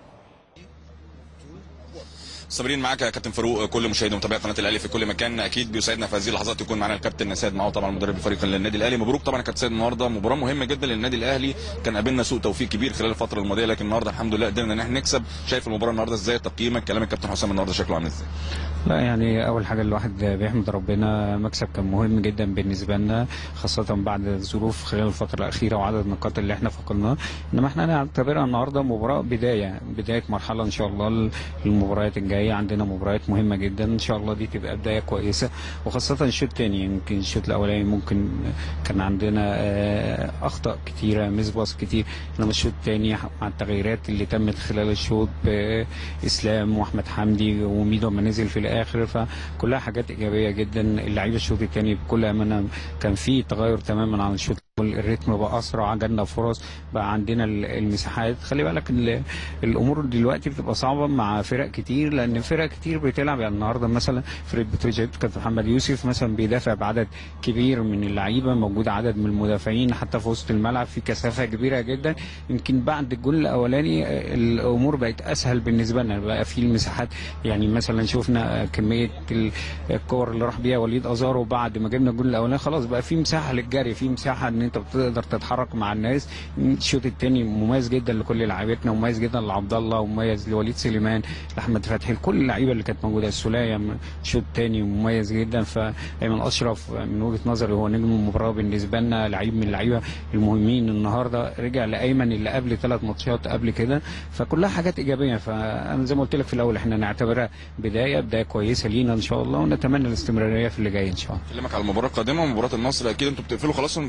صابرين معاك يا كابتن فاروق. كل مشاهدي ومتابعي قناه الاهلي في كل مكان، اكيد بيسعدنا في هذه اللحظات يكون معانا الكابتن سيد معوض طبعا مدرب الفريق للنادي الاهلي. مبروك طبعا يا كابتن سيد، النهارده مباراه مهمه جدا للنادي الاهلي، كان قابلنا سوء توفيق كبير خلال الفتره الماضيه، لكن النهارده الحمد لله قدرنا ان احنا نكسب. شايف المباراه النهارده ازاي؟ تقييمك كلام الكابتن حسام النهارده شكله عامل ازاي؟ لا يعني اول حاجه الواحد بيحمد ربنا، مكسب كان مهم جدا بالنسبه لنا خاصه بعد الظروف خلال الفتره الاخيره وعدد النقاط اللي احنا فقدناها، انما احنا نعتبرها النهارده مباراه بدايه مرحله ان شاء الله. المباريات الجايه عندنا مباريات مهمه جدا ان شاء الله، دي تبقى بدايه كويسه، وخاصه الشوط الثاني. يمكن الشوط الاولاني ممكن كان عندنا اخطاء كتيره، مسباص كتير، انما الشوط الثاني مع التغييرات اللي تمت خلال الشوط باسلام واحمد حمدي وميدو ما نزل في الاخر، فكلها حاجات ايجابيه جدا. اللعيبه الشوط الثاني بكل امانه كان في تغير تماما عن الشوط، الريتم بقى اسرع، جالنا فرص، بقى عندنا المساحات. خلي بالك الامور دلوقتي بتبقى صعبه مع فرق كتير، لان فرق كتير بتلعب. يعني النهارده مثلا فرقه بتروجيت كابتن محمد يوسف مثلا بيدافع بعدد كبير من اللعيبه، موجود عدد من المدافعين حتى في وسط الملعب، في كثافه كبيره جدا. يمكن بعد الجول الاولاني الامور بقت اسهل بالنسبه لنا، بقى في المساحات. يعني مثلا شفنا كميه الكور اللي راح بيها وليد ازارو بعد ما جبنا الجول الاولاني، خلاص بقى في مساحه للجري، في مساحه ان انت بتقدر تتحرك مع الناس. الشوط الثاني مميز جدا لكل لعيبتنا، مميز جدا لعبد الله، ومميز لوليد سليمان، لاحمد فتحي، لكل اللعيبه اللي كانت موجوده. السوليه الشوط الثاني مميز جدا. فايمن اشرف من وجهه نظري هو نجم المباراه بالنسبه لنا، لعيب من اللعيبه المهمين. النهارده رجع لايمن اللي قبل 3 ماتشات قبل كده، فكلها حاجات ايجابيه. فانا زي ما قلت لك في الاول احنا نعتبرها بدايه كويسه لينا ان شاء الله، ونتمنى الاستمراريه في اللي جاي ان شاء الله. اكلمك على المباراه القادمه، مباراه النصر. اكيد انتوا بتقفلوا خلاص يمكن الصفحه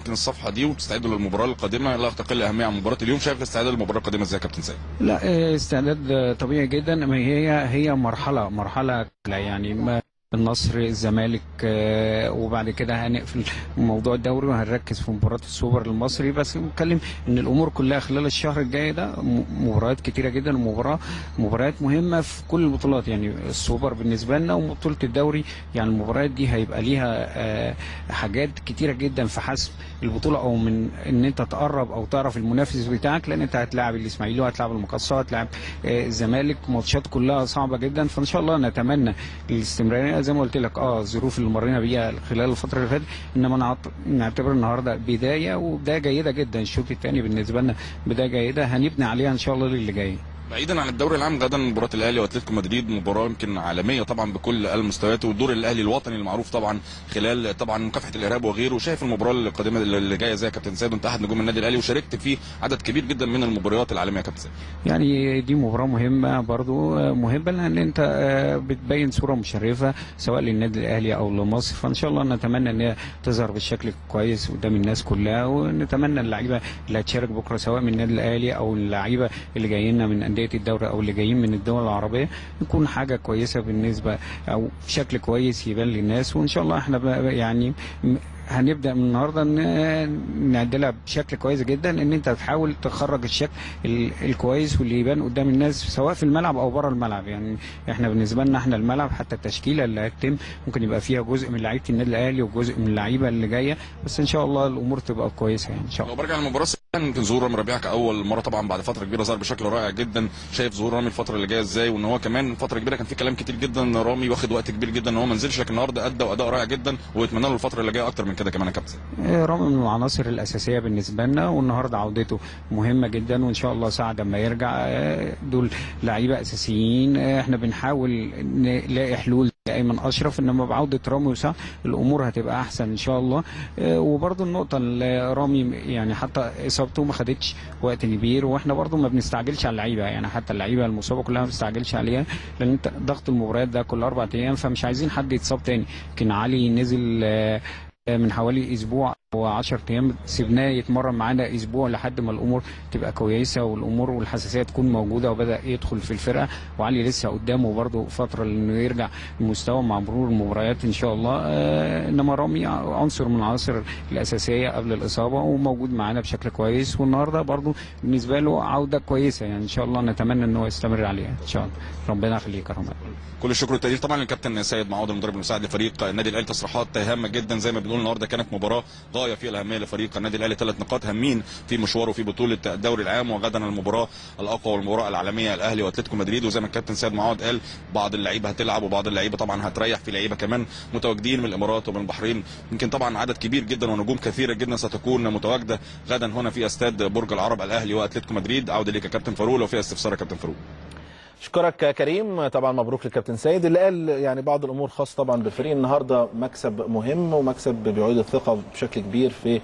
الصفحه دي وتستعدوا للمباراه القادمه لا تقل اهميه عن مباراه اليوم. شايف الاستعداد للمباراه القادمه ازاي يا كابتن سيد؟ لا استعداد طبيعي جدا. ما هي مرحله يعني ما النصر الزمالك وبعد كده هنقفل موضوع الدوري وهنركز في مباراه السوبر المصري. بس بنتكلم ان الامور كلها خلال الشهر الجاي ده مباريات كتيره جدا مباريات مهمه في كل البطولات. يعني السوبر بالنسبه لنا وبطوله الدوري، يعني المباريات دي هيبقى ليها حاجات كتيره جدا في حسم البطوله، او من ان انت تقرب او تعرف المنافس بتاعك، لان انت هتلاعب الاسماعيلي وهتلاعب المقصه وهتلاعب الزمالك، ماتشات كلها صعبه جدا. فان شاء الله نتمنى الاستمراريه زي ما قلت لك. الظروف اللي مرينا بيها خلال الفتره اللي فاتت، انما نعتبر النهارده بدايه وبدايه جيده جدا. الشوط الثاني بالنسبه لنا بدايه جيده هنبني عليها ان شاء الله للي جاي. بعيدا عن الدوري العام، غدا مباراه الاهلي واتلتيكو مدريد، مباراه يمكن عالميه طبعا بكل المستويات، والدور الاهلي الوطني المعروف طبعا خلال طبعا مكافحه الارهاب وغيره. شايف المباراه القادمه اللي جايه زي يا كابتن سيد، وانت احد نجوم النادي الاهلي وشاركت في عدد كبير جدا من المباريات العالميه يا كابتن سيد. يعني دي مباراه مهمه برضو، مهمه لان انت بتبين صوره مشرفه سواء للنادي الاهلي او لمصر. فان شاء الله نتمنى ان هي تظهر بالشكل كويس قدام الناس كلها، ونتمنى اللعيبه اللي هتشارك بكره سواء من النادي الاهلي او اللعيبه اللي جايين من انديه الدوري او اللي جايين من الدول العربيه يكون حاجه كويسه بالنسبه او شكل كويس يبان للناس. وان شاء الله احنا يعني هنبدا من النهارده نعدلها بشكل كويس جدا، ان انت تحاول تخرج الشكل الكويس واللي يبان قدام الناس سواء في الملعب او بره الملعب. يعني احنا بالنسبه لنا احنا الملعب حتى التشكيله اللي هتتم ممكن يبقى فيها جزء من لعيبه النادي الاهلي وجزء من اللعيبه اللي جايه، بس ان شاء الله الامور تبقى كويسه يعني ان شاء الله. لو برجع للمباراه يمكن ظهور رامي ربيعه كاول مره طبعا بعد فتره كبيره ظهر بشكل رائع جدا. شايف ظهور رامي الفتره اللي جايه ازاي؟ وان هو كمان فتره كبيره كان في كلام كتير جدا ان رامي واخد وقت كبير جدا ان هو ما نزلش، لكن النهارده ادى واداء رائع جدا، ويتمنى له الفتره اللي جايه اكتر من كده كمان يا كابتن. رامي من العناصر الاساسيه بالنسبه لنا، والنهارده عودته مهمه جدا، وان شاء الله سعد لما يرجع دول لعيبه اساسيين. احنا بنحاول نلاقي حلول ايمن اشرف، انما بعوده رامي وسعد الامور هتبقى احسن ان شاء الله. وبرده النقطه اللي رامي يعني حتى اصابته ما خدتش وقت كبير، واحنا برده ما بنستعجلش على اللعيبه، يعني حتى اللعيبه المصابه كلها ما بنستعجلش عليها، لان انت ضغط المباريات ده كل 4 ايام، فمش عايزين حد يتصاب تاني. يمكن علي نزل من حوالي اسبوع او 10 ايام، سيبناه يتمرن معانا اسبوع لحد ما الامور تبقى كويسه والامور والحساسيه تكون موجوده، وبدا يدخل في الفرقه. وعلي لسه قدامه برده فتره انه يرجع لمستوى مع مرور المباريات ان شاء الله. انما رامي عنصر من العناصر الاساسيه قبل الاصابه وموجود معانا بشكل كويس، والنهارده برده بالنسبه له عوده كويسه، يعني ان شاء الله نتمنى ان هو يستمر عليها ان شاء الله. ربنا يخليك يا رحمن. كل الشكر والتقدير طبعا للكابتن سيد معوض المدرب المساعد لفريق النادي الاهلي. تصريحات هامه جدا زي ما بنقول، النهارده كانت مباراه غايه في الاهميه لفريق النادي الاهلي، 3 نقاط هامين في مشواره في بطوله الدوري العام، وغدا المباراه الاقوى والمباراه العالميه الاهلي واتلتيكو مدريد. وزي ما الكابتن سيد معوض قال بعض اللعيبه هتلعب وبعض اللعيبه طبعا هتريح، في لعيبه كمان متواجدين من الامارات ومن البحرين، يمكن طبعا عدد كبير جدا ونجوم كثيره جدا ستكون متواجده غدا هنا في استاد برج العرب الاهلي واتلتيكو مدريد. عوده ليك يا كابتن فاروق لو فيها استفسار يا كابتن فاروق. اشكرك كريم، طبعا مبروك للكابتن سيد اللي قال يعني بعض الامور خاصه طبعا بالفريق. النهارده مكسب مهم ومكسب بيعيد الثقه بشكل كبير في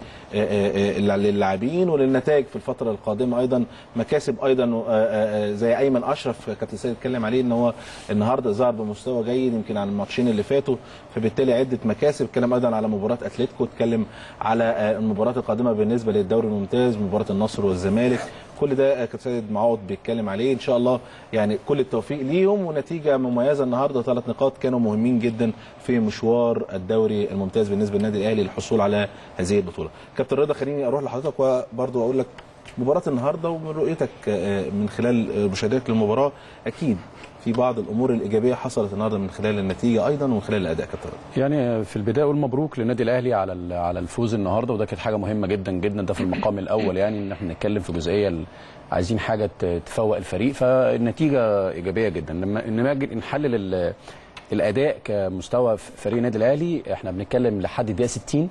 للاعبين وللنتائج في الفتره القادمه. ايضا مكاسب ايضا زي ايمن اشرف كابتن سيد اتكلم عليه ان هو النهارده ظهر بمستوى جيد يمكن عن الماتشين اللي فاتوا، فبالتالي عده مكاسب. اتكلم ايضا على مباراه اتلتيكو، اتكلم على المباراه القادمه بالنسبه للدوري الممتاز، مباراه النصر والزمالك، كل ده كابتن سيد معوض بيتكلم عليه. ان شاء الله يعني كل التوفيق ليهم ونتيجه مميزه النهارده. 3 نقاط كانوا مهمين جدا في مشوار الدوري الممتاز بالنسبه للنادي الاهلي للحصول على هذه البطوله. كابتن رضا خليني اروح لحضرتك وبرضه اقول لك مباراه النهارده ومن رؤيتك من خلال مشاهدتك للمباراه، اكيد في بعض الامور الايجابيه حصلت النهارده من خلال النتيجه ايضا ومن خلال الاداء. كابتن يعني في البدايه اقول مبروك للنادي الاهلي على الفوز النهارده، وده كانت حاجه مهمه جدا جدا، ده في المقام الاول يعني ان احنا نتكلم في جزئيه عايزين حاجه تفوق الفريق، فالنتيجه ايجابيه جدا. انما نحلل الاداء كمستوى فريق النادي الاهلي، احنا بنتكلم لحد دقيقه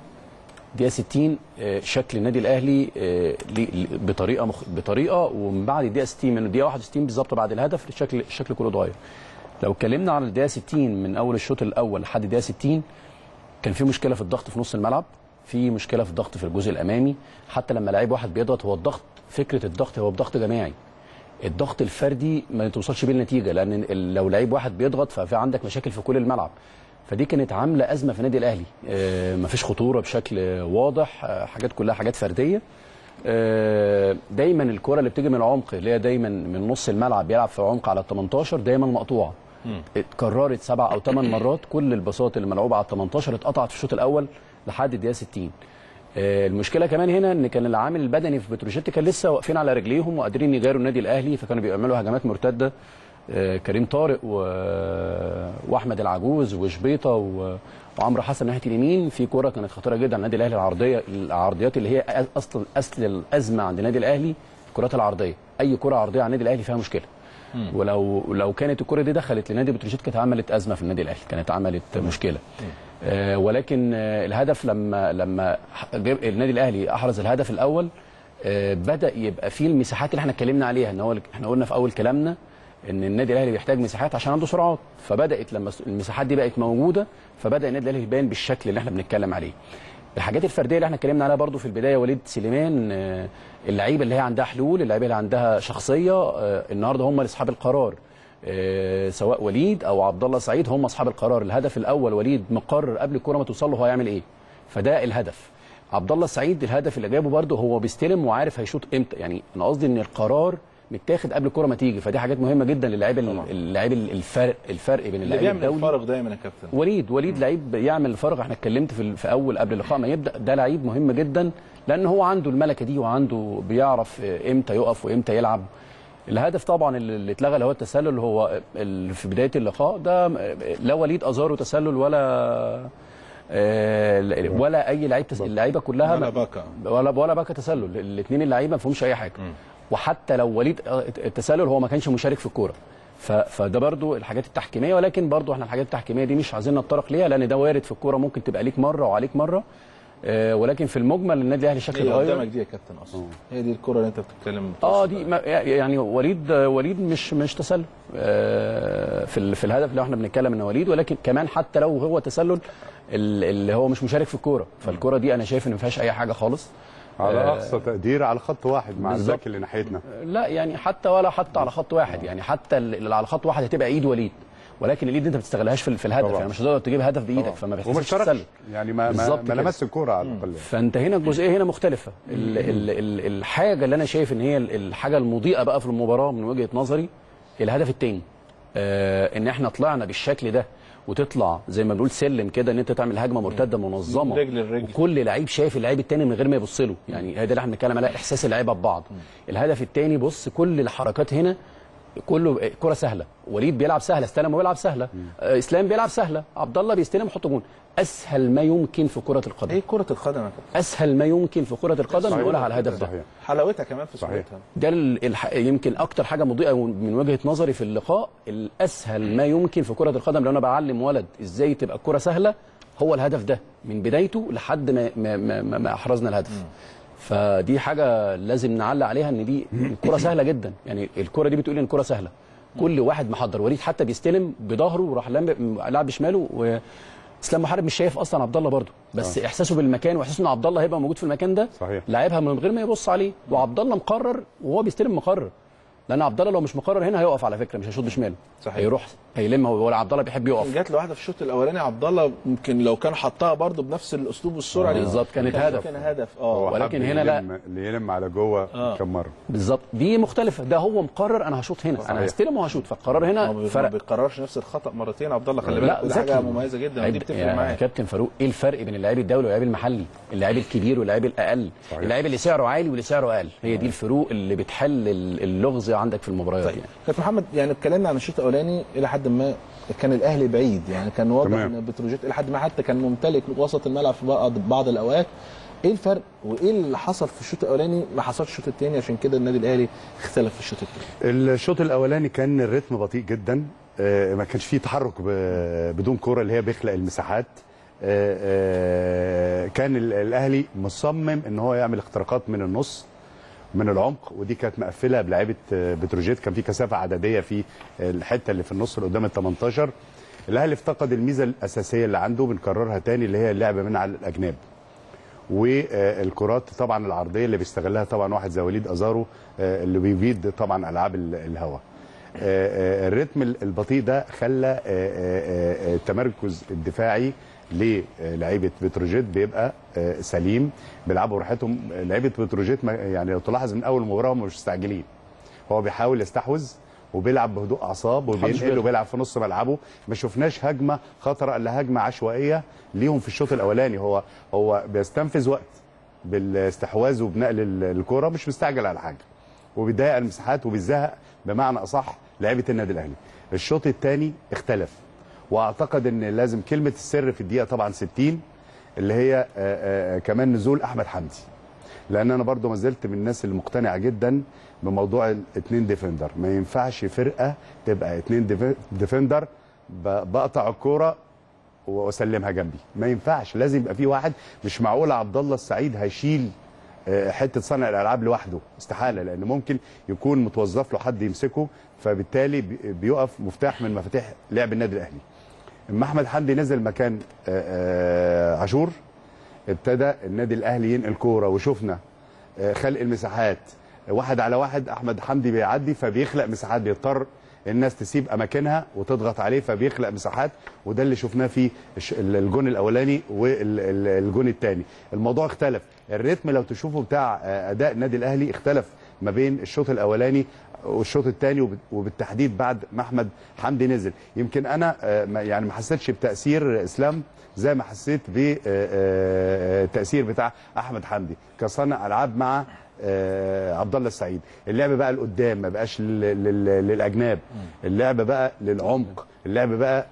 60 شكل النادي الاهلي بطريقه ومن بعد الدقيقه 60 من الدقيقه 61 بالظبط بعد الهدف الشكل كله اتغير. لو اتكلمنا على الدقيقه 60 من اول الشوط الاول لحد الدقيقه 60 كان في مشكله في الضغط في نص الملعب، في مشكله في الضغط في الجزء الامامي، حتى لما لعيب واحد بيضغط هو الضغط، فكره الضغط هو بضغط جماعي. الضغط الفردي ما توصلش بيه النتيجه، لان لو لعيب واحد بيضغط ففي عندك مشاكل في كل الملعب. فدي كانت عامله ازمه في النادي الاهلي. مفيش خطوره بشكل واضح، حاجات كلها حاجات فرديه. دايما الكره اللي بتيجي من العمق اللي هي دايما من نص الملعب بيلعب في عمق على ال 18 دايما مقطوعه. اتكررت 7 أو 8 مرات، كل الباصات اللي ملعوبه على ال 18 اتقطعت في الشوط الاول لحد الدقيقه 60. المشكله كمان هنا ان كان العامل البدني في بتروجيت كان لسه واقفين على رجليهم وقادرين يجاروا النادي الاهلي، فكانوا بيعملوا هجمات مرتده. كريم طارق واحمد العجوز وشبيطه وعمرو حسن ناحيه اليمين، في كره كانت خطيره جدا على النادي الاهلي، العرضيات اللي هي اصل الازمه عند النادي الاهلي، الكرات العرضيه. اي كره عرضيه على النادي الاهلي فيها مشكله. ولو كانت الكره دي دخلت لنادي بتروجيت كانت عملت ازمه في النادي الاهلي، كانت عملت مشكله. ولكن الهدف لما النادي الاهلي احرز الهدف الاول، بدا يبقى فيه المساحات اللي احنا اتكلمنا عليها، ان هو احنا قلنا في اول كلامنا ان النادي الاهلي بيحتاج مساحات عشان عنده سرعات، فبدات لما المساحات دي بقت موجوده فبدا النادي الاهلي يبان بالشكل اللي احنا بنتكلم عليه. الحاجات الفرديه اللي احنا اتكلمنا عليها برضو في البدايه، وليد سليمان، اللعيبه اللي هي عندها حلول، اللعيبه اللي عندها شخصيه، النهارده هم اصحاب القرار، سواء وليد او عبد الله سعيد هم اصحاب القرار. الهدف الاول وليد مقرر قبل الكره ما توصل له هو هيعمل ايه، فده الهدف. عبد الله سعيد الهدف اللي جابه برده هو بيستلم وعارف هيشوط امتى، يعني انا قصدي ان القرار متاخد قبل الكره ما تيجي، فدي حاجات مهمه جدا للاعيبه الفرق بين اللي بيعمل الفرق دايما يا كابتن. وليد لعيب يعمل الفرق. احنا اتكلمت في اول قبل اللقاء ما يبدا، ده لعيب مهم جدا لان هو عنده الملكه دي وعنده بيعرف امتى يقف وامتى يلعب. الهدف طبعا اللي اتلغى اللي هو التسلل، هو في بدايه اللقاء ده لا وليد ازارو تسلل ولا اي لعيب اللعيبه كلها ولا باكا تسلل، الاثنين اللعيبه ما فيهمش اي حاجه. وحتى لو وليد التسلل هو ما كانش مشارك في الكوره، فده برضو الحاجات التحكيميه. ولكن برضو احنا الحاجات التحكيميه دي مش عايزين نتطرق ليها لان ده وارد في الكوره، ممكن تبقى ليك مره وعليك مره. ولكن في المجمل النادي الاهلي شكل اتغير. قدامك دي يا كابتن اصلا هي دي الكره اللي انت بتتكلم دي يعني وليد مش تسلل في الهدف اللي احنا بنتكلم ان وليد، ولكن كمان حتى لو هو تسلل اللي هو مش مشارك في الكوره، فالكوره دي انا شايف ان ما فيهاش اي حاجه خالص. على اقصى تقدير على خط واحد مع الزكي اللي ناحيتنا. لا يعني حتى على خط واحد، يعني حتى اللي على خط واحد هتبقى ايد وليد، ولكن الايد انت ما بتستغلهاش في الهدف طبعا. يعني مش هتقدر تجيب هدف بايدك، فما بيحتاجش تسلل يعني ما لمس الكوره على الاقل. فانت هنا الجزئيه هنا مختلفه. الحاجه اللي انا شايف ان هي الحاجه المضيئه بقى في المباراه من وجهه نظري الهدف الثاني، ان احنا طلعنا بالشكل ده وتطلع زي ما بنقول سلم كده، ان انت تعمل هجمه مرتده منظمه رجل وكل لعيب شايف اللعيب الثاني من غير ما يبص له، يعني هذا اللي احنا بنتكلم عليه، احساس اللعيبه ببعض. الهدف الثاني بص كل الحركات هنا كله كره سهله، وليد بيلعب سهله، استلم وبيلعب سهله، اسلام بيلعب سهله، عبد الله بيستلم يحط جون. اسهل ما يمكن في كره القدم. ايه كره القدم يا كابتن؟ اسهل ما يمكن في كره القدم نقولها على الهدف ده. حلاوتها كمان في سهولتها. ده يمكن اكتر حاجه مضيئه من وجهه نظري في اللقاء. الاسهل ما يمكن في كره القدم لو انا بعلم ولد ازاي تبقى الكره سهله هو الهدف ده من بدايته لحد ما احرزنا الهدف. فدي حاجه لازم نعلق عليها، ان دي الكره سهله جدا، يعني الكره دي بتقول ان الكره سهله. كل واحد محضر، وليد حتى بيستلم بظهره وراح لعب بشماله، واسلام محارب مش شايف اصلا عبد الله برده، بس احساسه بالمكان واحساسه ان عبد الله هيبقى موجود في المكان ده صحيح. لعبها من غير ما يبص عليه، وعبد الله مقرر وهو بيستلم مقرر، لان عبد الله لو مش مقرر هنا هيقف على فكره، مش هيشوط بشماله، هيروح هيلم. هو عبد الله بيحب يقف. جات له واحده في الشوط الاولاني عبد الله يمكن لو كان حطها برده بنفس الاسلوب والسرعه بالظبط كان هدف. ولكن هنا لا، اللي يلم على جوه كم مره بالظبط. دي مختلفه، ده هو مقرر انا هشوط هنا، انا هستلم وهشوط، فالقرار هنا فرق. ما بيقررش نفس الخطا مرتين عبد الله، خلي بالك دي حاجه مميزه جدا ودي بتفرق معايا. كابتن فاروق، ايه الفرق بين اللاعب الدولي واللاعب المحلي؟ اللاعب الكبير واللاعب الاقل، اللاعب اللي سعره عالي واللي سعره اقل، هي دي الفروق اللي بتحل اللغز عندك في المباريات. طيب كابتن محمد، يعني اتكلمنا عن الشوط الاولاني الى حد ما كان الاهلي بعيد، يعني كان واضح ان بتروجيت الى حد ما حتى كان ممتلك وسط الملعب في بعض الاوقات. ايه الفرق وايه اللي حصل في الشوط الاولاني ما حصلش الشوط الثاني عشان كده النادي الاهلي اختلف في الشوط الثاني؟ الشوط الاولاني كان الريتم بطيء جدا، ما كانش فيه تحرك بدون كرة اللي هي بيخلق المساحات. كان الاهلي مصمم ان هو يعمل اختراقات من النص من العمق، ودي كانت مقفله بلاعيبه بتروجيت، كان في كثافه عدديه في الحته اللي في النص اللي قدام ال 18. الاهلي افتقد الميزه الاساسيه اللي عنده، بنكررها تاني، اللي هي اللعب من على الاجناب والكرات طبعا العرضيه اللي بيستغلها طبعا واحد زي وليد ازارو اللي بيبيد طبعا العاب الهواء. الريتم البطيء ده خلى التمركز الدفاعي للعيبه بتروجيت بيبقى سليم، بيلعبوا راحتهم. لعيبه بتروجيت يعني لو تلاحظ من اول مباراه هم مش مستعجلين، هو بيحاول يستحوذ وبيلعب بهدوء اعصاب وبينقل وبيلعب في نص ملعبه. ما شفناش هجمه خطره الا هجمه عشوائيه ليهم في الشوط الاولاني. هو بيستنفذ وقت بالاستحواذ وبنقل الكوره، مش مستعجل على حاجه، وبيضيق المساحات وبيزهق بمعنى اصح لعيبه النادي الاهلي. الشوط الثاني اختلف، واعتقد ان لازم كلمه السر في الدقيقه طبعا 60 اللي هي كمان نزول احمد حمدي، لان انا برضو ما زلت من الناس اللي مقتنعه جدا بموضوع الاثنين ديفندر. ما ينفعش فرقه تبقى اثنين ديفندر بقطع الكوره واسلمها جنبي، ما ينفعش، لازم يبقى في واحد. مش معقول عبد الله السعيد هيشيل حته صانع الالعاب لوحده، استحاله، لان ممكن يكون متوظف له حد يمسكه، فبالتالي بيقف مفتاح من مفاتيح لعب النادي الاهلي. اما احمد حمدي نزل مكان عاشور، ابتدى النادي الاهلي ينقل كوره، وشفنا خلق المساحات واحد على واحد. احمد حمدي بيعدي فبيخلق مساحات، بيضطر الناس تسيب اماكنها وتضغط عليه فبيخلق مساحات، وده اللي شفناه في الجون الاولاني والجون الثاني. الموضوع اختلف، الريتم لو تشوفوا بتاع اداء النادي الاهلي اختلف ما بين الشوط الاولاني والشوط الثاني، وبالتحديد بعد ما احمد حمدي نزل. يمكن انا يعني ما حسيتش بتاثير اسلام زي ما حسيت بالتاثير بتاع احمد حمدي كصانع العاب مع عبد الله السعيد. اللعب بقى لقدام، ما بقاش للاجناب، اللعب بقى للعمق، اللعب بقى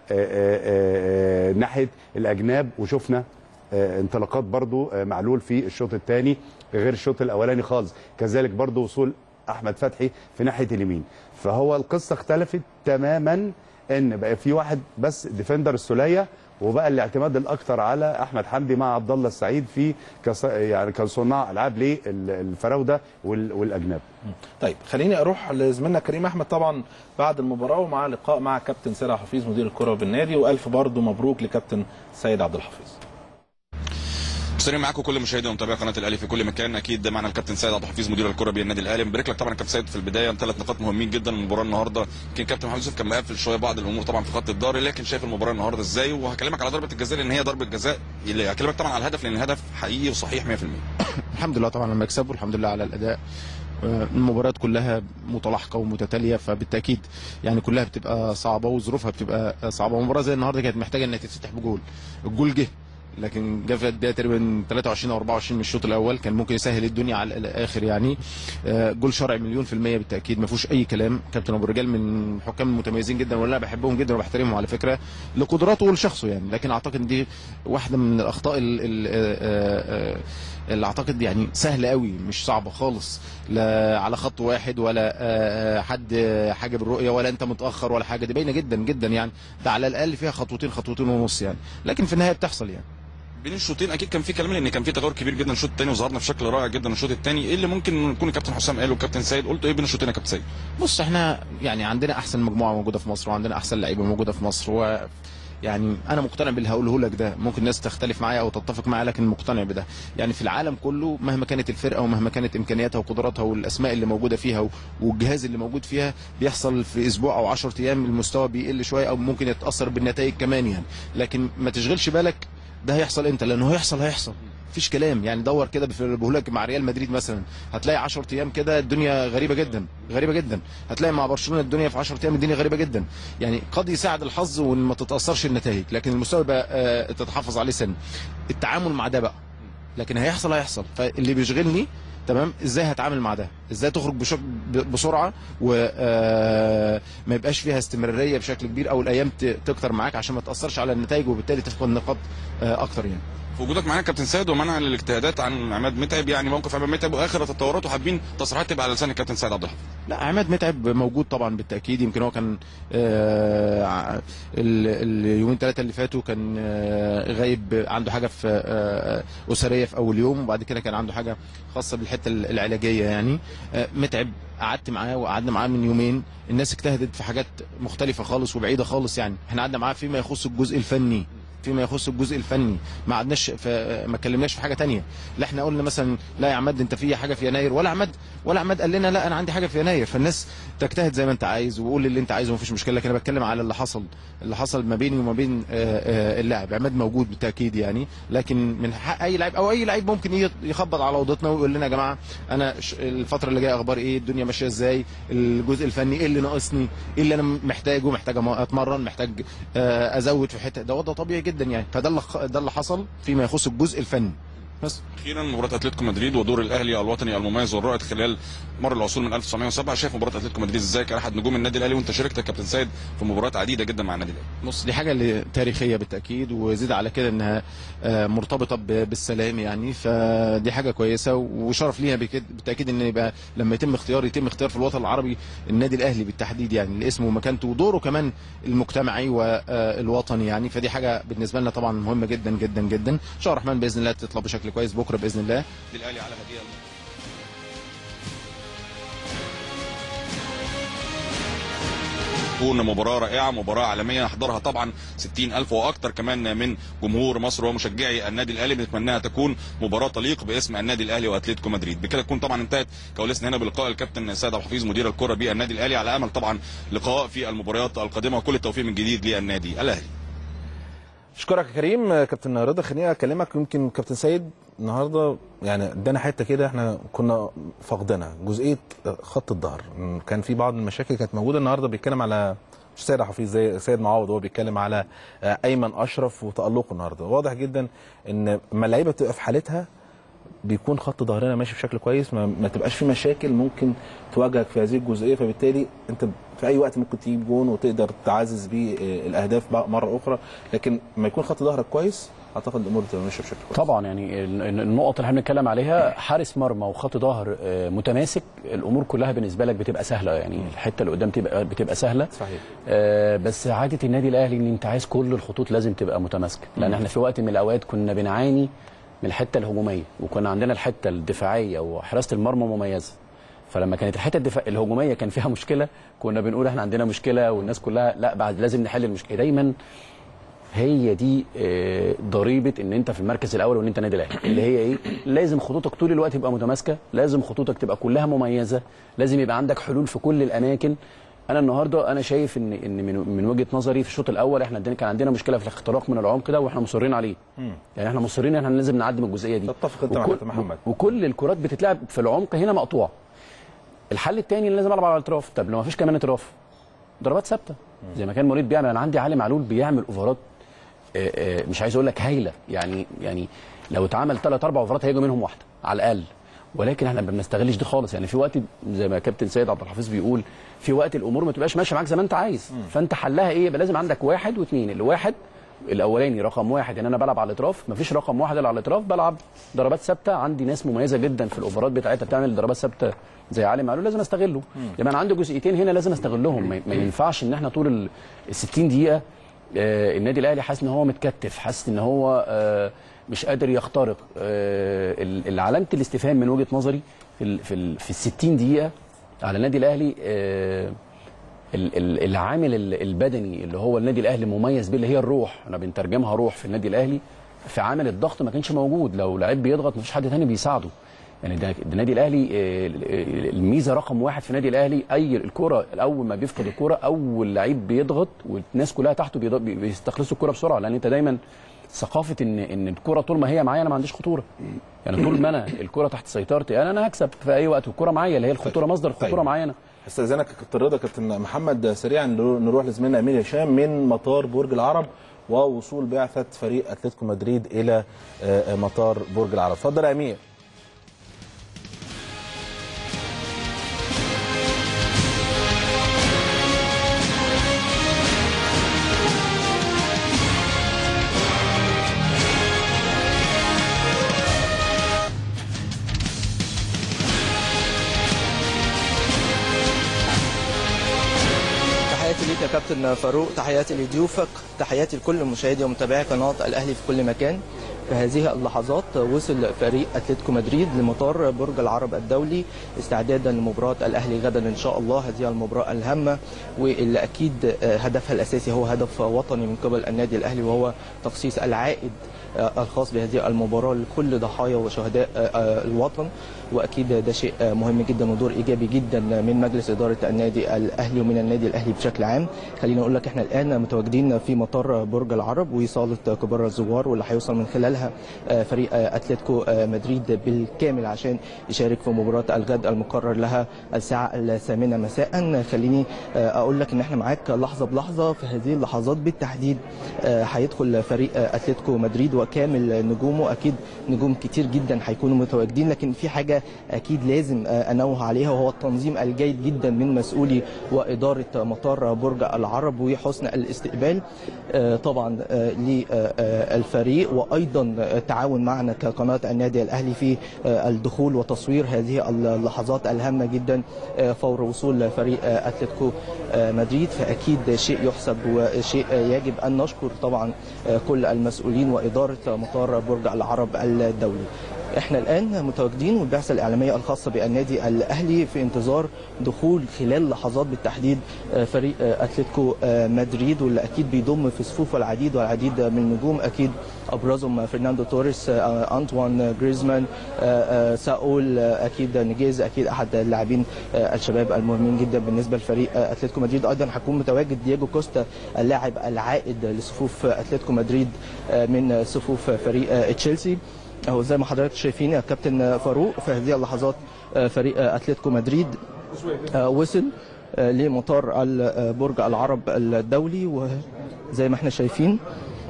ناحيه الاجناب. وشفنا انطلاقات برضو معلول في الشوط الثاني غير الشوط الاولاني خالص، كذلك برضو وصول احمد فتحي في ناحيه اليمين. فهو القصه اختلفت تماما، ان بقى في واحد بس ديفندر السوليه، وبقى الاعتماد الاكثر على احمد حمدي مع عبد الله السعيد في يعني كصناع العاب للفراوده والاجناب. طيب خليني اروح لزميلنا كريم احمد طبعا بعد المباراه ومع لقاء مع كابتن سيد عبد الحفيظ مدير الكره بالنادي، والف برضه مبروك لكابتن سيد عبد الحفيظ. مستنيين معاكم كل مشاهدي ومتابعي قناه الاهلي في كل مكان. اكيد معنا الكابتن سيد عبد الحفيظ مدير الكره بالنادي الاهلي. مبارك لك طبعا كابتن سيد في البدايه 3 نقاط مهمين جدا من المباراه النهارده. يمكن كابتن محمد يوسف كان مقفل شويه بعض الامور طبعا في خط الظهر، لكن شايف المباراه النهارده ازاي؟ وهكلمك على ضربه الجزاء لان هي ضربه جزاء، هكلمك طبعا على الهدف لان الهدف حقيقي وصحيح 100%. الحمد لله طبعا على المكسب والحمد لله على الاداء. المباريات كلها متلاحقه ومتتاليه، فبالتاكيد يعني كلها بتبقى صعبه وظروفها بتبقى صعبه. مباراه زي النهارده كانت محتاجه انها تتفتح بجول، الجول جه لكن جه في الدقيقه تقريبا 23 او 24 من الشوط الاول، كان ممكن يسهل الدنيا على الاخر يعني. جول شرعي 100% بالتاكيد، ما فيهوش اي كلام. كابتن ابو الرجال من الحكام المتميزين جدا، وانا بحبهم جدا وبحترمهم على فكره لقدراته ولشخصه يعني، لكن اعتقد دي واحده من الاخطاء اللي اعتقد يعني سهله قوي، مش صعبه خالص، لا على خط واحد ولا حد حاجه بالرؤيه ولا انت متاخر ولا حاجه، دي باينه جدا جدا يعني. ده على الاقل فيها خطوتين ونص يعني، لكن في النهايه بتحصل يعني. بين الشوطين اكيد كان في كلام لان كان في تغير كبير جدا الشوط الثاني وظهرنا بشكل رائع جدا الشوط الثاني. ايه اللي ممكن يكون الكابتن حسام قال والكابتن سيد قلتوا ايه بين الشوطين يا كابتن سيد؟ بص احنا يعني عندنا احسن مجموعه موجوده في مصر وعندنا احسن لعيبه موجوده في مصر، و يعني انا مقتنع باللي هقوله لك ده، ممكن الناس تختلف معايا او تتفق معايا لكن مقتنع بده. يعني في العالم كله مهما كانت الفرقه ومهما كانت امكانياتها وقدراتها والاسماء اللي موجوده فيها والجهاز اللي موجود فيها، بيحصل في اسبوع او 10 ايام المستوى بيقل شويه او ممكن يتاثر بالنتائج كمان يعني، لكن ما تشغلش بالك ده هيحصل امتى، لانه هيحصل مفيش كلام يعني. دور كده بقول لك مع ريال مدريد مثلا هتلاقي 10 ايام كده الدنيا غريبه جدا، هتلاقي مع برشلونه الدنيا في 10 ايام الدنيا غريبه جدا يعني. قد يساعد الحظ وان ما تتاثرش النتائج، لكن المستوى بقى تتحافظ عليه سن التعامل مع ده بقى، لكن هيحصل. فاللي بيشغلني تمام ازاي هتعامل مع ده، ازاي تخرج بسرعه وما يبقاش فيها استمراريه بشكل كبير او الايام تكتر معاك عشان ما تاثرش على النتائج وبالتالي تفقد نقاط اكتر يعني. في وجودك معانا كابتن سيد ومنع الاجتهادات عن عماد متعب، يعني موقف عماد متعب واخر التطورات، وحابين تصريحات تبقى على لسان الكابتن سيد عبد الحفيظ. لا عماد متعب موجود طبعا بالتاكيد، يمكن هو كان اليومين 3 اللي فاتوا كان غايب، عنده حاجه في اسريه في اول يوم، وبعد كده كان عنده حاجه خاصه بالحته العلاجيه يعني. متعب قعدت معاه وقعدنا معاه من يومين، الناس اجتهدت في حاجات مختلفه خالص وبعيده خالص يعني. احنا قعدنا معاه فيما يخص الجزء الفني، ما قعدناش ما اتكلمناش في حاجه ثانيه. لا احنا قلنا مثلا لا يا عماد انت في حاجه في يناير، ولا عماد ولا عماد قال لنا لا انا عندي حاجه في يناير. فالناس تجتهد زي ما انت عايز وقول اللي انت عايزه مفيش مشكله، لكن انا بتكلم على اللي حصل ما بيني وما بين اللاعب. عماد موجود بالتاكيد يعني، لكن من حق اي لاعب او اي لعيب ممكن يخبط على اوضتنا ويقول لنا يا جماعه انا الفتره اللي جايه اخبار ايه، الدنيا ماشيه ازاي، الجزء الفني ايه اللي ناقصني، ايه اللي انا محتاج اتمرن، محتاج ازود في حته. ده طبيعي جدا يعني. فده اللي حصل فيما يخص الجزء الفني بس. اخيرا مباراه اتلتيكو مدريد ودور الاهلي الوطني المميز والرائد خلال مر العصور من 1907. شايف مباراه اتلتيكو مدريد ازاي كاحد نجوم النادي الاهلي، وانت شاركت يا كابتن سيد في مباريات عديده جدا مع النادي الاهلي؟ بص دي حاجه اللي تاريخيه بالتاكيد، وزيد على كده انها مرتبطه بالسلام يعني، فدي حاجه كويسه وشرف ليها بالتاكيد ان يبقى لما يتم اختيار في الوطن العربي النادي الاهلي بالتحديد يعني، لاسمه ومكانته ودوره كمان المجتمعي والوطني يعني. فدي حاجه بالنسبه لنا طبعا مهمه جدا جدا جدا. ان شاء الله الرحمن باذن الله تطلع بشكل كويس بكره باذن الله للاهلي على هديه. تكون مباراة رائعة، مباراة عالمية نحضرها طبعا 60,000 وأكثر كمان من جمهور مصر ومشجعي النادي الأهلي. بنتمناها تكون مباراة تليق باسم النادي الأهلي وأتلتيكو مدريد. بكده تكون طبعا انتهت كواليسنا هنا بلقاء الكابتن سيد عبد الحفيظ مدير الكرة بالنادي الأهلي، على أمل طبعا لقاء في المباريات القادمة، وكل التوفيق من جديد للنادي الأهلي. اشكرك يا كريم. كابتن رضا خليني اكلمك، يمكن كابتن سيد النهارده يعني ادانا حته كده احنا كنا فاقدينها، جزئيه خط الظهر. كان في بعض المشاكل كانت موجوده. النهارده بيتكلم على مش سيد حفيظ زي سيد معوض، هو بيتكلم على ايمن اشرف وتالقه النهارده. واضح جدا ان لما اللعيبه بتبقى في حالتها بيكون خط ظهرنا ماشي بشكل كويس، ما تبقاش في مشاكل ممكن تواجهك في هذه الجزئيه، فبالتالي انت في اي وقت ممكن تجيب جون وتقدر تعزز بيه الاهداف مره اخرى. لكن لما يكون خط ظهرك كويس اعتقد الامور بتبقى ماشيه بشكل كويس. طبعا يعني النقط اللي احنا بنتكلم عليها، حارس مرمى وخط ظهر متماسك، الامور كلها بالنسبه لك بتبقى سهله يعني. الحته اللي قدام بتبقى سهله صحيح. بس عاده النادي الاهلي ان انت عايز كل الخطوط لازم تبقى متماسكه، لان احنا في وقت من الاوقات كنا بنعاني من الحته الهجوميه، وكنا عندنا الحته الدفاعيه وحراسه المرمى مميزه. فلما كانت الحته الهجوميه كان فيها مشكله كنا بنقول احنا عندنا مشكله، والناس كلها لا بعد لازم نحل المشكله. دايما هي دي ضريبه ان انت في المركز الاول وان انت نادي الاهلي، اللي هي ايه؟ لازم خطوطك طول الوقت تبقى متماسكه، لازم خطوطك تبقى كلها مميزه، لازم يبقى عندك حلول في كل الاماكن. انا النهارده انا شايف ان من وجهه نظري في الشوط الاول احنا كان عندنا مشكله في الاختراق من العمق ده، واحنا مصرين عليه. يعني احنا مصرين ان احنا لازم نعدي من الجزئيه دي. تتفق انت مع كابتن محمد. وكل الكرات بتتلعب في العمق هنا مقطوعه. الحل الثاني اللي لازم العب على الاطراف. طب لو ما فيش كمان اطراف، ضربات ثابته زي ما كان مريد بيعمل. انا عندي علي معلول بيعمل اوفرات مش عايز اقول لك هايله يعني لو اتعمل 3 4 اوفرات هيجوا منهم واحده على الاقل، ولكن احنا ما بنستغلش دي خالص. يعني في وقت زي ما كابتن سيد عبد الحفيظ بيقول، في وقت الامور ما تبقاش ماشيه معاك زي ما انت عايز. فانت حلها ايه؟ يبقى لازم عندك 1 و2. الواحد الاولاني رقم 1 ان انا بلعب على الاطراف، ما فيش رقم 1 على الاطراف، بلعب ضربات ثابته. عندي ناس مميزه جدا في الاوفرات بتاعتها بتعمل ضربات ثابته زي علي معلول، لازم استغله. يبقى انا عندي جزئيتين هنا لازم استغلهم. ما ينفعش ان احنا طول ال 60 دقيقه النادي الاهلي حاسس ان هو متكتف، حاسس ان هو مش قادر يخترق. علامه الاستفهام من وجهه نظري في ال 60 دقيقه على النادي الاهلي العامل البدني اللي هو النادي الاهلي مميز بيه، اللي هي الروح. انا بنترجمها روح في النادي الاهلي. في عامل الضغط ما كانش موجود. لو لعيب بيضغط مفيش حد ثاني بيساعده. يعني ده النادي الاهلي الميزه رقم 1 في النادي الاهلي، اي الكره اول ما بيفقد الكره اول لعيب بيضغط والناس كلها تحته بيستخلصوا الكره بسرعه، لان انت دايما ثقافه ان الكره طول ما هي معايا انا ما عنديش خطوره. يعني طول ما انا الكره تحت سيطرتي انا هكسب في اي وقت، والكره معايا اللي هي الخطوره مصدر الخطوره معايا انا. استاذنك كابتن رضا. كابتن محمد سريعا نروح لزميلنا امير هشام من مطار برج العرب ووصول بعثه فريق اتلتيكو مدريد الى مطار برج العرب. اتفضل يا امير. تحياتي ليك يا كابتن فاروق، تحياتي لضيوفك، تحياتي لكل مشاهدي ومتابعي قناه الاهلي في كل مكان. في هذه اللحظات وصل فريق اتلتيكو مدريد لمطار برج العرب الدولي استعدادا لمباراة الاهلي غدا ان شاء الله. هذه المباراة الهامة واللي اكيد هدفها الاساسي هو هدف وطني من قبل النادي الاهلي، وهو تخصيص العائد الخاص بهذه المباراة لكل ضحايا وشهداء الوطن، واكيد ده شيء مهم جدا ودور ايجابي جدا من مجلس اداره النادي الاهلي ومن النادي الاهلي بشكل عام. خلينا اقول لك احنا الان متواجدين في مطار برج العرب وصاله كبار الزوار، واللي هيوصل من خلالها فريق اتلتيكو مدريد بالكامل عشان يشارك في مباراه الغد المقرر لها الساعه 8 مساء. خليني اقول لك ان احنا معاك لحظه بلحظه. في هذه اللحظات بالتحديد هيدخل فريق اتلتيكو مدريد وكامل نجومه، اكيد نجوم كتير جدا هيكونوا متواجدين، لكن في حاجه اكيد لازم انوه عليها وهو التنظيم الجيد جدا من مسؤولي واداره مطار برج العرب وحسن الاستقبال طبعا للفريق، وايضا التعاون معنا كقناه النادي الاهلي في الدخول وتصوير هذه اللحظات الهامه جدا فور وصول فريق اتلتيكو مدريد. فاكيد شيء يحسب وشيء يجب ان نشكر طبعا كل المسؤولين واداره مطار برج العرب الدولي. احنا الان متواجدين والبعثه الاعلاميه الخاصه بالنادي الاهلي في انتظار دخول خلال لحظات بالتحديد فريق اتلتيكو مدريد، واللي اكيد بيضم في صفوفه العديد والعديد من النجوم، اكيد ابرزهم فرناندو توريس، انطوان جريزمان، ساول، اكيد نيجيز، اكيد احد اللاعبين الشباب المهمين جدا بالنسبه لفريق اتلتيكو مدريد. ايضا هيكون متواجد دييجو كوستا اللاعب العائد لصفوف اتلتيكو مدريد من صفوف فريق تشيلسي. اهو زي ما حضرتك شايفين يا كابتن فاروق في هذه اللحظات فريق اتلتيكو مدريد وصل لمطار برج العرب الدولي، وزي ما احنا شايفين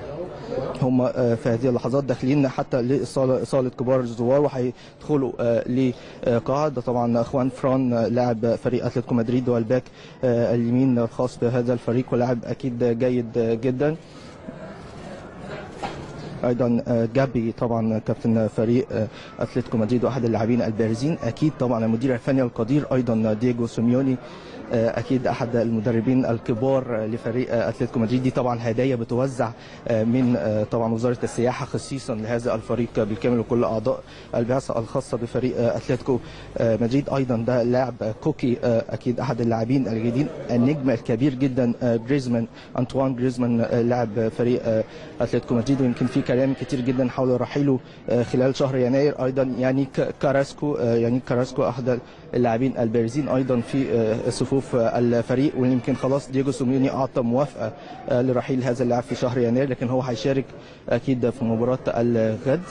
هم في هذه اللحظات داخلين حتى لصاله كبار الزوار وهيدخلوا لقاعده. طبعا اخوان فران لاعب فريق اتلتيكو مدريد والباك اليمين الخاص بهذا الفريق ولاعب اكيد جيد جدا. ايضا جابي طبعا كابتن فريق اتلتيكو مدريد واحد اللاعبين البارزين، اكيد طبعا المدير الفني القدير ايضا دييجو سيميوني، اكيد احد المدربين الكبار لفريق اتلتيكو مدريد. دي طبعا هدايا بتوزع من طبعا وزاره السياحه خصيصا لهذا الفريق بالكامل وكل اعضاء البعثه الخاصه بفريق اتلتيكو مدريد. ايضا ده لاعب كوكي، اكيد احد اللاعبين الجديدين، النجم الكبير جدا جريزمان، انطوان جريزمان لاعب فريق اتلتيكو مدريد، ويمكن في كلام كتير جدا حول رحيله خلال شهر يناير. ايضا يانيك كاراسكو احد اللاعبين البارزين ايضا في صفوف الفريق، ويمكن خلاص دييجو سيميوني اعطى موافقه لرحيل هذا اللاعب في شهر يناير، لكن هو هيشارك اكيد في مباراه الغد.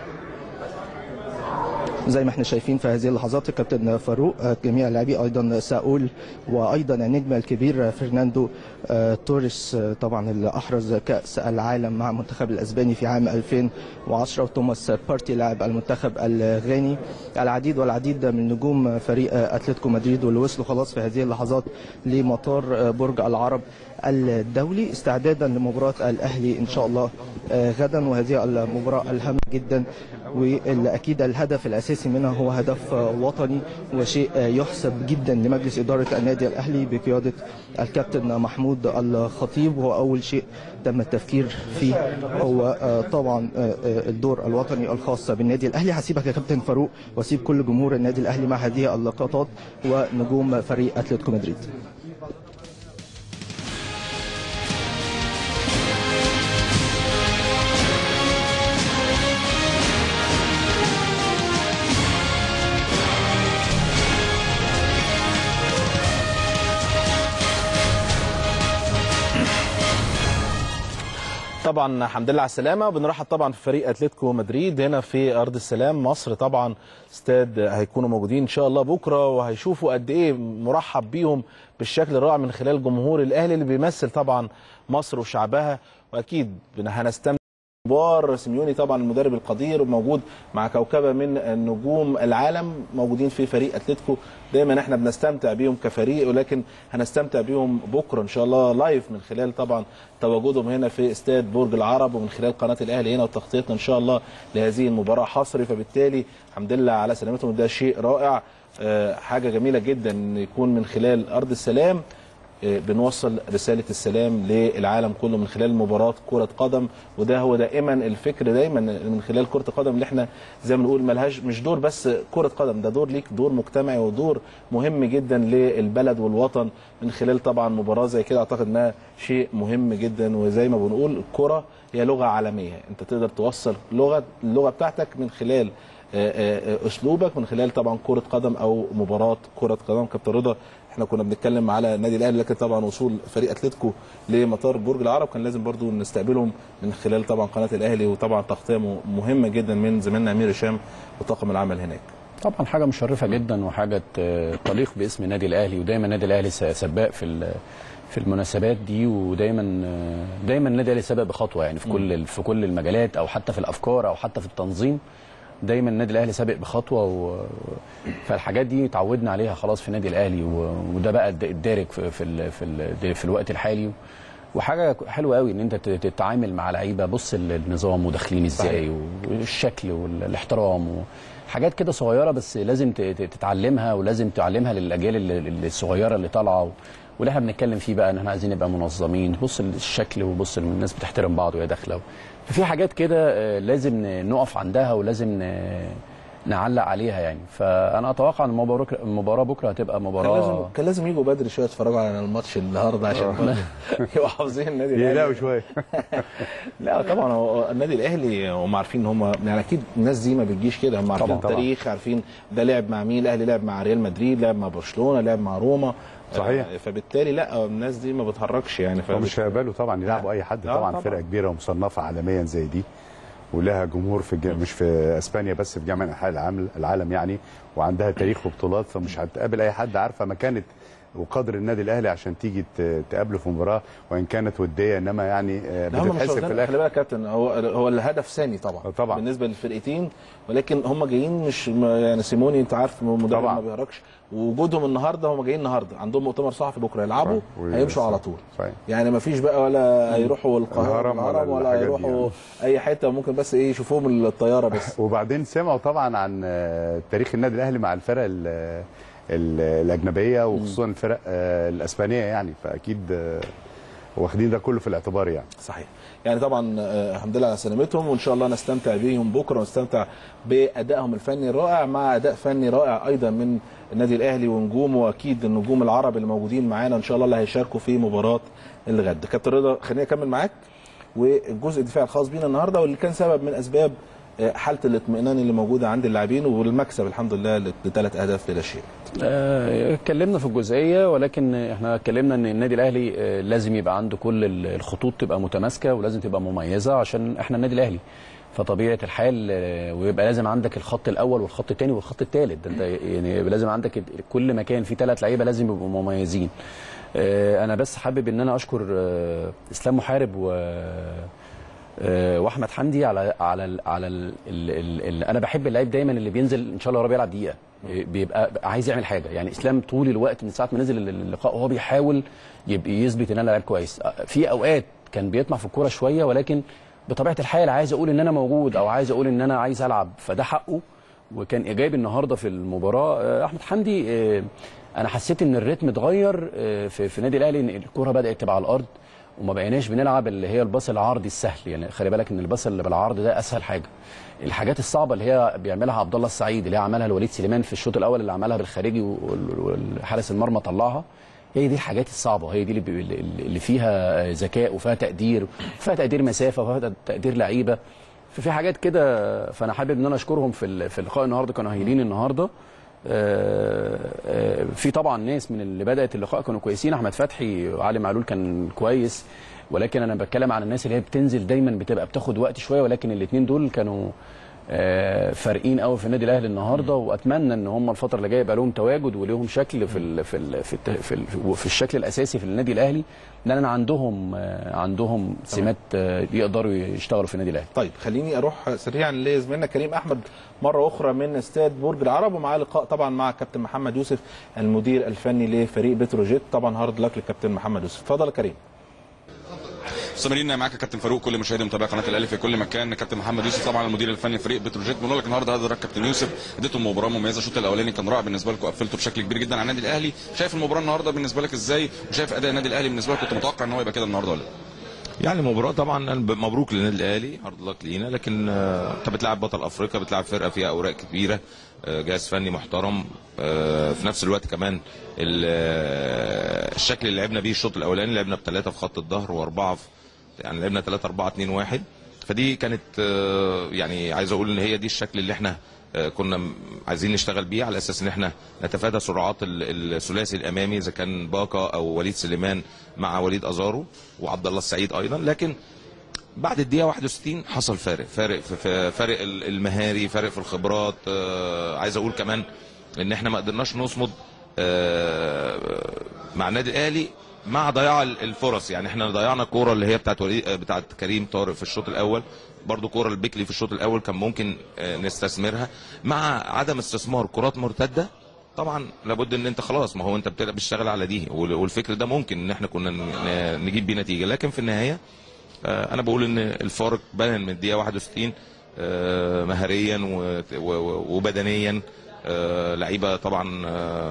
زي ما احنا شايفين في هذه اللحظات الكابتن فاروق جميع اللاعبين، ايضا ساول، وايضا النجم الكبير فرناندو توريس طبعا اللي احرز كاس العالم مع المنتخب الاسباني في عام 2010، وتوماس بارتي لاعب المنتخب الغاني. العديد والعديد من نجوم فريق اتلتيكو مدريد واللي وصلوا خلاص في هذه اللحظات لمطار برج العرب الدولي استعدادا لمباراه الاهلي ان شاء الله غدا. وهذه المباراه الهامه جدا واللي اكيد الهدف الاساسي منها هو هدف وطني وشيء يحسب جدا لمجلس اداره النادي الاهلي بقياده الكابتن محمود الخطيب. وهو اول شيء تم التفكير فيه هو طبعا الدور الوطني الخاص بالنادي الاهلي. هسيبك يا كابتن فاروق واسيب كل جمهور النادي الاهلي مع هذه اللقطات ونجوم فريق اتلتيكو مدريد. طبعا الحمد لله على السلامه، بنرحب طبعا في فريق اتلتيكو مدريد هنا في ارض السلام مصر. طبعا استاد هيكونوا موجودين ان شاء الله بكره، وهيشوفوا قد ايه مرحب بيهم بالشكل الرائع من خلال جمهور الاهلي اللي بيمثل طبعا مصر وشعبها. واكيد هنستمتع كبار. سيميوني طبعا المدرب القدير وموجود مع كوكبه من نجوم العالم موجودين في فريق اتلتيكو. دايما احنا بنستمتع بيهم كفريق، ولكن هنستمتع بيهم بكره ان شاء الله لايف من خلال طبعا تواجدهم هنا في استاد برج العرب ومن خلال قناه الاهلي هنا وتغطيتنا ان شاء الله لهذه المباراه حصري. فبالتالي الحمد لله على سلامتهم، ده شيء رائع، حاجه جميله جدا ان يكون من خلال ارض السلام بنوصل رساله السلام للعالم كله من خلال مباراه كره قدم. وده هو دائما الفكر دايما من خلال كره القدم، اللي احنا زي ما بنقول ملهاش مش دور بس كره قدم، ده دور ليك، دور مجتمعي ودور مهم جدا للبلد والوطن من خلال طبعا مباراه زي كده. اعتقد انها شيء مهم جدا، وزي ما بنقول الكره هي لغه عالميه، انت تقدر توصل اللغه بتاعتك من خلال اسلوبك، من خلال طبعا كره قدم او مباراه كره قدم. كابتن رضا، احنا كنا بنتكلم على النادي الاهلي، لكن طبعا وصول فريق اتلتيكو لمطار برج العرب كان لازم برضو نستقبلهم من خلال طبعا قناه الاهلي، وطبعا تغطيه مهمه جدا من زميلنا امير هشام وطاقم العمل هناك. طبعا حاجه مشرفه جدا وحاجه تليق باسم النادي الاهلي، ودايما النادي الاهلي سباق في المناسبات دي، ودايما النادي الاهلي سبق بخطوه يعني في كل المجالات، او حتى في الافكار او حتى في التنظيم. دايما النادي الاهلي سابق بخطوه فالحاجات دي اتعودنا عليها خلاص في النادي الاهلي، وده بقى الدارج في الوقت الحالي. وحاجه حلوه قوي ان انت تتعامل مع لعيبه، بص النظام وداخلين ازاي والشكل والاحترام حاجات كده صغيره، بس لازم تتعلمها، ولازم تعلمها للاجيال الصغيره اللي طالعه، واللي احنا بنتكلم فيه بقى ان احنا عايزين نبقى منظمين. بص الشكل، وبص الناس بتحترم بعض وهي داخله، ففي حاجات كده لازم نقف عندها ولازم نعلق عليها يعني. فانا اتوقع ان المباراه بكره هتبقى مباراه كان لازم يجوا بدري شويه يتفرجوا على الماتش النهارده عشان يبقوا حافظين النادي الاهلي، يلاقوا شويه. لا طبعا هو النادي الاهلي هم عارفين ان هم يعني اكيد الناس دي ما بتجيش كده، هم عارفين التاريخ، عارفين ده لعب مع مين، الاهلي لعب مع ريال مدريد، لعب مع برشلونه، لعب مع روما، صحيح. فبالتالي لا الناس دي ما بتهرجش يعني، مش هيقبلوا طبعا يلعبوا اي حد. طبعا فرقه كبيره ومصنفه عالميا زي دي، ولها جمهور مش في اسبانيا بس، في جميع انحاء العالم يعني، وعندها تاريخ وبطولات، فمش هتقابل اي حد عارفه مكانه وقدر النادي الاهلي عشان تيجي تقابله في مباراه وان كانت وديه، انما يعني بتتحسب في الاخر. خلي بالك يا كابتن، هو الهدف ثاني طبعا بالنسبه للفرقتين، ولكن هم جايين مش يعني سيموني انت عارف مدرب ما بيهرجش، ووجودهم النهارده هم جايين النهارده عندهم مؤتمر صحفي بكره يلعبوا هيمشوا على طول. يعني ما فيش بقى ولا هيروحوا القاهره ولا هيروحوا يعني اي حته، ممكن بس ايه يشوفوهم من الطياره بس. وبعدين سمعوا طبعا عن تاريخ النادي الاهلي مع الفرق الاجنبيه وخصوصا الفرق الاسبانيه يعني، فاكيد واخدين ده كله في الاعتبار يعني. صحيح. يعني طبعا الحمد لله على سلامتهم، وان شاء الله نستمتع بيهم بكره ونستمتع بادائهم الفني الرائع مع اداء فني رائع ايضا من النادي الاهلي ونجومه، واكيد النجوم العرب اللي موجودين معانا ان شاء الله اللي هيشاركوا في مباراه الغد. كابتن رضا خليني اكمل معاك والجزء الدفاعي الخاص بينا النهارده، واللي كان سبب من اسباب حاله الاطمئنان اللي موجوده عند اللاعبين والمكسب الحمد لله ل3 اهداف بلا شيء. اتكلمنا في الجزئيه، ولكن احنا اتكلمنا ان النادي الاهلي لازم يبقى عنده كل الخطوط تبقى متماسكه ولازم تبقى مميزه عشان احنا النادي الاهلي، فطبيعه الحال ويبقى لازم عندك الخط الاول والخط الثاني والخط الثالث، انت يعني لازم عندك كل مكان فيه 3 لعيبه لازم يبقوا مميزين. انا بس حابب ان انا اشكر اسلام محارب واحمد حمدي على انا بحب اللعيب دايما اللي بينزل ان شاء الله يا رب يلعب دقيقه، بيبقى عايز يعمل حاجه. يعني اسلام طول الوقت من ساعه ما نزل اللقاء وهو بيحاول يبقى يثبت ان انا لعيب كويس. في اوقات كان بيطمع في الكوره شويه، ولكن بطبيعه الحال عايز اقول ان انا موجود او عايز اقول ان انا عايز العب، فده حقه. وكان ايجابي النهارده في المباراه. احمد حمدي انا حسيت ان الريتم اتغير في النادي الاهلي، ان الكوره بدات تبقى على الارض وما بقيناش بنلعب اللي هي الباص العرضي السهل. يعني خلي بالك ان الباص اللي بالعرض ده اسهل حاجه. الحاجات الصعبه اللي هي بيعملها عبد الله السعيد، اللي هي عملها لوليد سليمان في الشوط الاول، اللي عملها بالخارجي والحارس المرمى طلعها، هي دي الحاجات الصعبه، هي دي اللي فيها ذكاء وفيها تقدير، فيها تقدير مسافه وفيها تقدير لعيبه، ففي حاجات كده. فانا حابب ان انا اشكرهم في اللقاء النهارده، كانوا هايلين النهارده. في طبعا ناس من اللي بدات اللقاء كانوا كويسين، احمد فتحي وعلي معلول كان كويس، ولكن انا بتكلم عن الناس اللي هي بتنزل دايما بتبقى بتاخد وقت شويه، ولكن الاثنين دول كانوا فارقين قوي في النادي الاهلي النهارده. واتمنى ان هم الفتره اللي جايه يبقى لهم تواجد وليهم شكل في الشكل الاساسي في النادي الاهلي، لان عندهم سمات يقدروا يشتغلوا في النادي الاهلي. طيب خليني اروح سريعا لزميلنا كريم احمد مره اخرى من استاد برج العرب، ومعاه لقاء طبعا مع كابتن محمد يوسف المدير الفني لفريق بتروجيت. طبعا هارد لك للكابتن محمد يوسف. اتفضل يا كريم. مستمرين معاك يا كابتن فاروق، كل مشاهدي ومتابعي قناه الاهلي في كل مكان. كابتن محمد يوسف طبعا المدير الفني لفريق بتروجيت، بنقول لك النهارده هذا كابتن يوسف اديتم مباراه مميزه، الشوط الاولاني كان رائع بالنسبه لكم، قفلتوا بشكل كبير جدا على النادي الاهلي. شايف المباراه النهارده بالنسبه لك ازاي؟ وشايف اداء النادي الاهلي بالنسبه لك، كنت متوقع ان هو يبقى كده النهارده ولا لا؟ يعني مباراه طبعا مبروك للنادي الاهلي، هارد لك لينا، لكن انت بتلعب بطل افريقيا، بتلعب فرقه فيها اوراق كبيره، جهاز فني محترم، في نفس الوقت كمان الشكل اللي لعبنا بيه الشوط الاولاني، لعبنا بثلاثه في خط الظهر واربعه يعني لعبنا 3-4-2-1، فدي كانت يعني عايز اقول ان هي دي الشكل اللي احنا كنا عايزين نشتغل بيه، على اساس ان احنا نتفادى سرعات الثلاثي الامامي اذا كان باكا او وليد سليمان مع وليد ازارو وعبد الله السعيد ايضا. لكن بعد الدقيقه 61 حصل فارق المهاري، فارق في الخبرات. عايز اقول كمان ان احنا ما قدرناش نصمد مع النادي الاهلي مع ضياع الفرص. يعني احنا ضيعنا كوره اللي هي بتاعت كريم طارق في الشوط الاول، برضو كوره البيكلي في الشوط الاول كان ممكن نستثمرها، مع عدم استثمار كرات مرتده. طبعا لابد ان انت خلاص، ما هو انت بتشتغل على دي، والفكر ده ممكن ان احنا كنا نجيب بيه نتيجه، لكن في النهايه انا بقول ان الفارق بان من الدقيقه 61 مهريا وبدنيا. لعيبه طبعا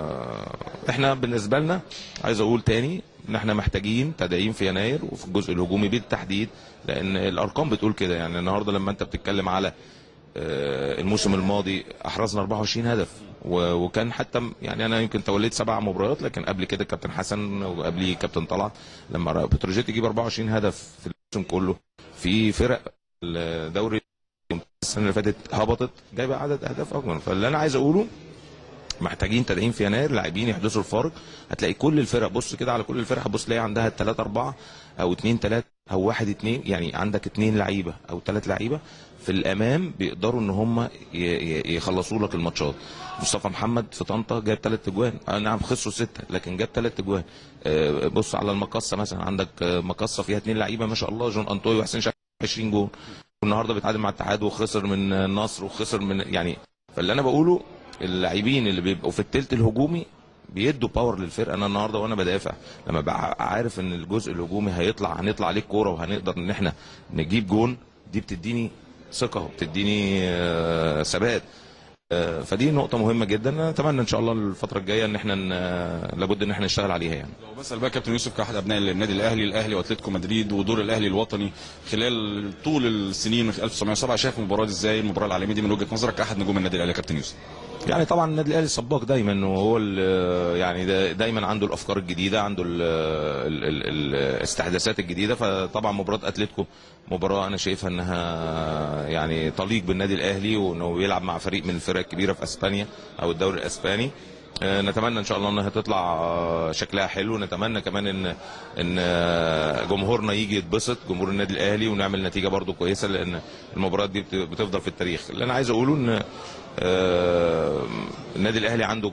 احنا بالنسبه لنا عايز اقول تاني ان احنا محتاجين تدعيم في يناير وفي الجزء الهجومي بالتحديد، لان الارقام بتقول كده. يعني النهارده لما انت بتتكلم على الموسم الماضي احرزنا 24 هدف، وكان حتى يعني انا يمكن توليت 7 مباريات، لكن قبل كده كابتن حسن وقبليه كابتن طلعت لما بتروجيت يجيب 24 هدف في الموسم كله. في فرق الدوري السنه اللي فاتت هبطت جايبه عدد اهداف اكبر. فاللي انا عايز اقوله محتاجين تدعيم في يناير، لاعبين يحدثوا الفارق. هتلاقي كل الفرق، بص كده على كل الفرق، هتبص تلاقي عندها 3-4 او 2-3 او 1-2، يعني عندك 2 لعيبه او 3 لعيبه في الامام بيقدروا ان هم يخلصوا لك الماتشات. مصطفى محمد في طنطا جاب 3 اجوان، نعم خسروا 6 لكن جاب 3 اجوان. بص على المقصه مثلا، عندك مقصه فيها 2 لعيبه ما شاء الله، جون انطوي وحسين شحات 20 جون، والنهارده بيتعادل مع الاتحاد وخسر من النصر وخسر من يعني. فاللي انا بقوله اللاعبين اللي بيبقوا في الثلث الهجومي بيدوا باور للفرقه. انا النهارده وانا بدافع لما بقى عارف ان الجزء الهجومي هنطلع عليه الكوره وهنقدر ان احنا نجيب جون، دي بتديني ثقه وبتديني ثبات. فدي نقطة مهمة جدا، نتمنى ان شاء الله الفترة الجاية ان احنا لابد ان احنا نشتغل عليها. يعني لو بسأل بقى كابتن يوسف كأحد ابناء النادي الاهلي واتلتيكو مدريد ودور الاهلي الوطني خلال طول السنين من 1907، شايف المباراة دي ازاي؟ المباراة العالمية دي من وجهة نظرك كأحد نجوم النادي الاهلي يا كابتن يوسف. يعني طبعا النادي الاهلي سباق دايما، وهو يعني دايما عنده الافكار الجديده، عنده الاستحداثات الجديده. فطبعا مباراه اتلتيكو مباراه انا شايفها انها يعني تليق بالنادي الاهلي، وانه بيلعب مع فريق من الفرق الكبيره في اسبانيا او الدوري الاسباني. نتمنى ان شاء الله انها تطلع شكلها حلو. نتمنى كمان ان جمهورنا يجي يتبسط، جمهور النادي الاهلي، ونعمل نتيجه برضو كويسه، لان المباريات دي بتفضل في التاريخ. اللي انا عايز اقوله ان النادي الاهلي عنده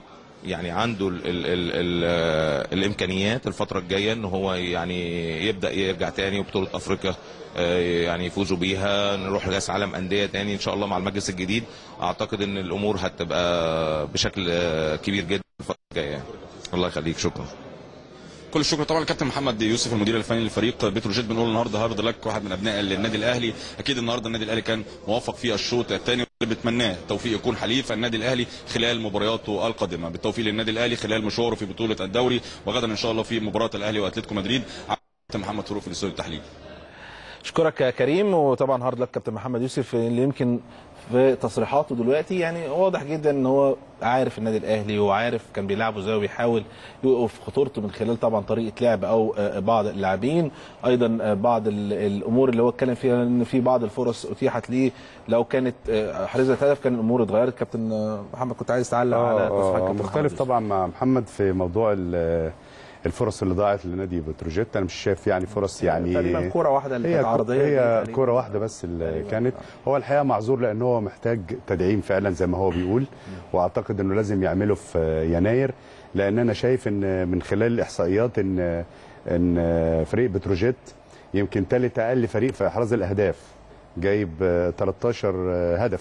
الامكانيات الفتره الجايه ان هو يعني يبدا يرجع تاني، وبطوله افريقيا يعني يفوزوا بيها، نروح لكاس عالم انديه تاني ان شاء الله مع المجلس الجديد. اعتقد ان الامور هتبقى بشكل كبير جدا الفتره الجايه. الله يخليك، شكرا. كل الشكر طبعا للكابتن محمد يوسف المدير الفني لفريق بتروجيت. بنقول النهارده هارد لك، واحد من ابناء النادي الاهلي. اكيد النهارده النادي الاهلي كان موفق في الشوط الثاني، اللي بتمناه التوفيق يكون حليف النادي الاهلي خلال مبارياته القادمه. بالتوفيق للنادي الاهلي خلال مشواره في بطوله الدوري، وغدا ان شاء الله في مباراه الاهلي واتلتيكو مدريد. كابتن محمد فاروق في الاستوديو التحليلي. اشكرك يا كريم، وطبعا هارد لك كابتن محمد يوسف، اللي يمكن في تصريحاته دلوقتي يعني واضح جدا ان هو عارف النادي الاهلي وعارف كان بيلعبه ازاي، وبيحاول يوقف خطورته من خلال طبعا طريقه لعب او بعض اللاعبين، ايضا بعض الامور اللي هو اتكلم فيها، ان في بعض الفرص اتيحت ليه لو كانت حرزه هدف كان الامور اتغيرت. كابتن محمد كنت عايز تعلق على تصريحات كابتن مختلف طبعا مع محمد في موضوع الفرص اللي ضاعت لنادي بتروجيت. انا مش شايف يعني فرص، يعني تقريبا كوره واحده اللي كانت عرضيه، هي كوره واحده بس اللي كانت. هو الحقيقه معذور لان هو محتاج تدعيم فعلا زي ما هو بيقول، واعتقد انه لازم يعمله في يناير، لان انا شايف ان من خلال الاحصائيات ان فريق بتروجيت يمكن ثالث اقل فريق في احراز الاهداف، جايب 13 هدف.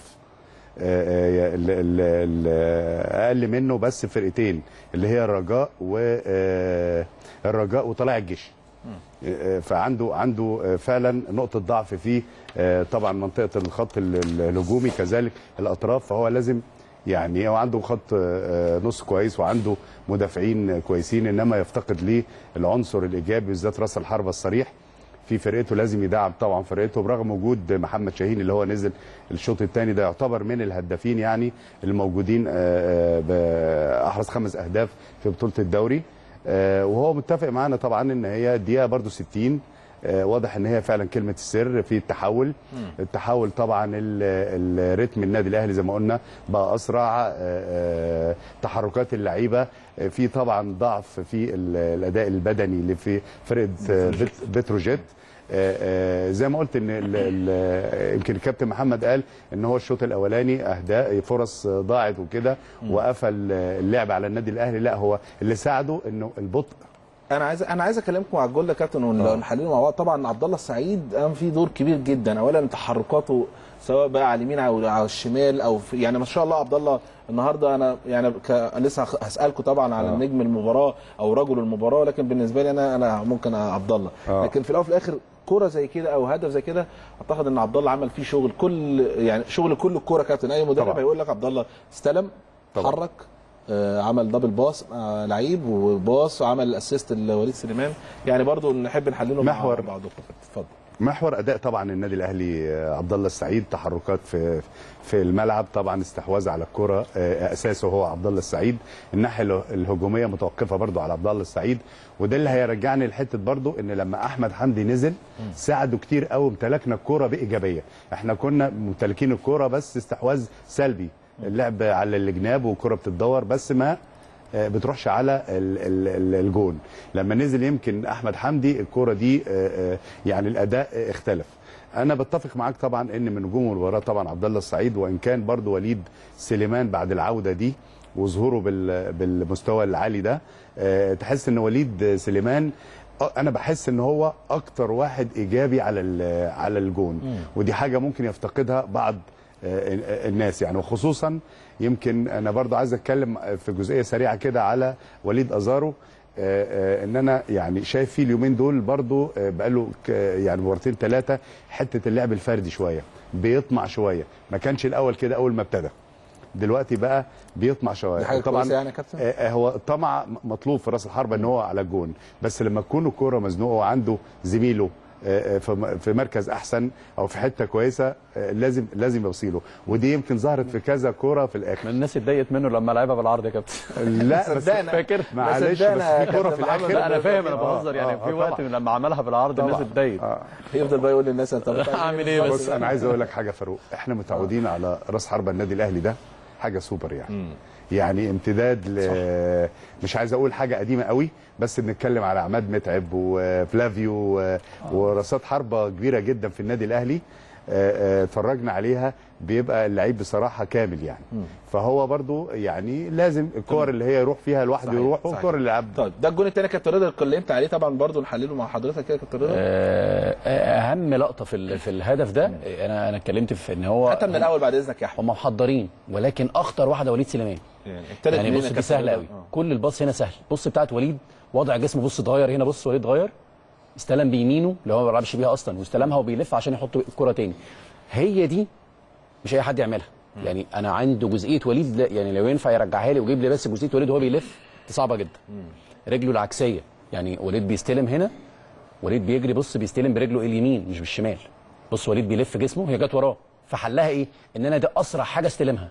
اقل منه بس فرقتين اللي هي الرجاء وطلائع الجيش. فعنده فعلا نقطه ضعف في طبعا منطقه الخط الهجومي، كذلك الاطراف. فهو لازم يعني هو عنده خط نص كويس وعنده مدافعين كويسين، انما يفتقد ليه العنصر الايجابي بالذات راس الحربه الصريح في فرقته. لازم يدعم طبعا فرقته برغم وجود محمد شاهين اللي هو نزل الشوط الثاني، ده يعتبر من الهدافين يعني الموجودين باحرز 5 اهداف في بطوله الدوري. وهو متفق معانا طبعا ان هي الدقيقه برده 60 واضح ان هي فعلا كلمه السر في التحول طبعا الريتم النادي الاهلي زي ما قلنا بقى اسرع، تحركات اللعيبه في طبعا ضعف في الاداء البدني اللي في فرقه بتروجيت. زي ما قلت ان يمكن الكابتن محمد قال ان هو الشوط الاولاني اهداء فرص ضاعت وكده وقفل اللعب على النادي الاهلي، لا هو اللي ساعده انه البطء. انا عايز اكلمكم على الجول ده كابتن ونحلله مع بعض. طبعا عبد الله السعيد قام فيه دور كبير جدا، اولا تحركاته سواء بقى على اليمين او على الشمال او يعني ما شاء الله عبد الله النهارده. انا يعني لسه هسالكم طبعا على نجم المباراه او رجل المباراه، لكن بالنسبه لي انا ممكن عبد الله. لكن في الاول وفي الاخر كوره زي كده او هدف زي كده اعتقد ان عبد الله عمل فيه شغل شغل كل الكوره. كابتن اي مدرب هيقول لك عبد الله استلم حرك عمل دبل باص لعيب وباص وعمل اسيست لوليد سليمان. يعني برضو نحب نحلله محور مع بعضكم. اتفضل. محور اداء طبعا النادي الاهلي عبد الله السعيد، تحركات في الملعب طبعا، استحواذ على الكره اساسه هو عبد الله السعيد. الناحيه الهجوميه متوقفه برضو على عبد الله السعيد، وده اللي هيرجعني لحته برضو ان لما احمد حمدي نزل ساعده كتير قوي. امتلكنا الكره بايجابيه، احنا كنا ممتلكين الكره بس استحواذ سلبي، اللعب على الجناب والكره بتتدور بس ما بتروحش على الجون. لما نزل يمكن احمد حمدي الكره دي يعني الاداء اختلف. انا بتفق معاك طبعا ان من نجوم المباراه طبعا عبد الله السعيد، وان كان برضو وليد سليمان بعد العوده دي وظهوره بالمستوى العالي ده تحس ان وليد سليمان انا بحس ان هو اكتر واحد ايجابي على الجون، ودي حاجه ممكن يفتقدها بعض الناس يعني. وخصوصا يمكن انا برضو عايز اتكلم في جزئيه سريعه كده على وليد ازارو، ان انا يعني شايف فيه اليومين دول برضو بقاله يعني مباراتين 3 حته اللعب الفردي شويه بيطمع شويه، ما كانش الاول كده اول ما ابتدى، دلوقتي بقى بيطمع شويه. طبعا يعني كابتن هو الطمع مطلوب في راس الحربه ان هو على الجون، بس لما تكون الكوره مزنوقه وعنده زميله في مركز احسن او في حته كويسه لازم يوصيله، ودي يمكن ظهرت في كذا كوره في الاخر. الناس اتضايقت منه لما لعبها بالعرض يا كابتن. لا بس فاكر معلش، بس في كوره في الاخر. لا انا فاهم، انا بهزر يعني. في وقت لما عملها بالعرض الناس اتضايقت. يفضل بقى يقول للناس انت اعمل ايه؟ بس انا عايز اقول لك حاجه فاروق، احنا متعودين على راس حربه النادي الاهلي ده حاجه سوبر يعني. يعني امتداد مش عايز اقول حاجه قديمه قوي، بس بنتكلم على عماد متعب وفلافيو وراسات حربه كبيره جدا في النادي الاهلي اتفرجنا عليها، بيبقى اللعيب بصراحه كامل يعني. فهو برضو يعني لازم الكور اللي هي يروح فيها لوحده يروح، والكور اللي يلعب. طيب ده الجون الثاني كابتن رضا اتكلمت عليه طبعا، برضو نحلله مع حضرتك كده كابتن رضا. اهم لقطه في الهدف ده انا اتكلمت في ان هو حتى من الاول بعد اذنك يا احمد هم محضرين، ولكن اخطر واحده وليد سليمان يعني بص دي سهله قوي. كل الباص هنا سهل، بص بتاعت وليد وضع جسمه، بص اتغير هنا، بص وليد اتغير، استلم بيمينه اللي هو ما بيلعبش بيها اصلا واستلمها وبيلف عشان يحط الكره تاني. هي دي مش اي حد يعملها يعني. انا عنده جزئيه وليد يعني لو ينفع يرجعها لي ويجيب لي بس جزئيه وليد وهو بيلف دي صعبه جدا. رجله العكسيه يعني، وليد بيستلم هنا، وليد بيجري بص بيستلم برجله اليمين مش بالشمال. بص وليد بيلف جسمه، هي جت وراه، فحلها ايه؟ ان انا ده اسرع حاجه استلمها.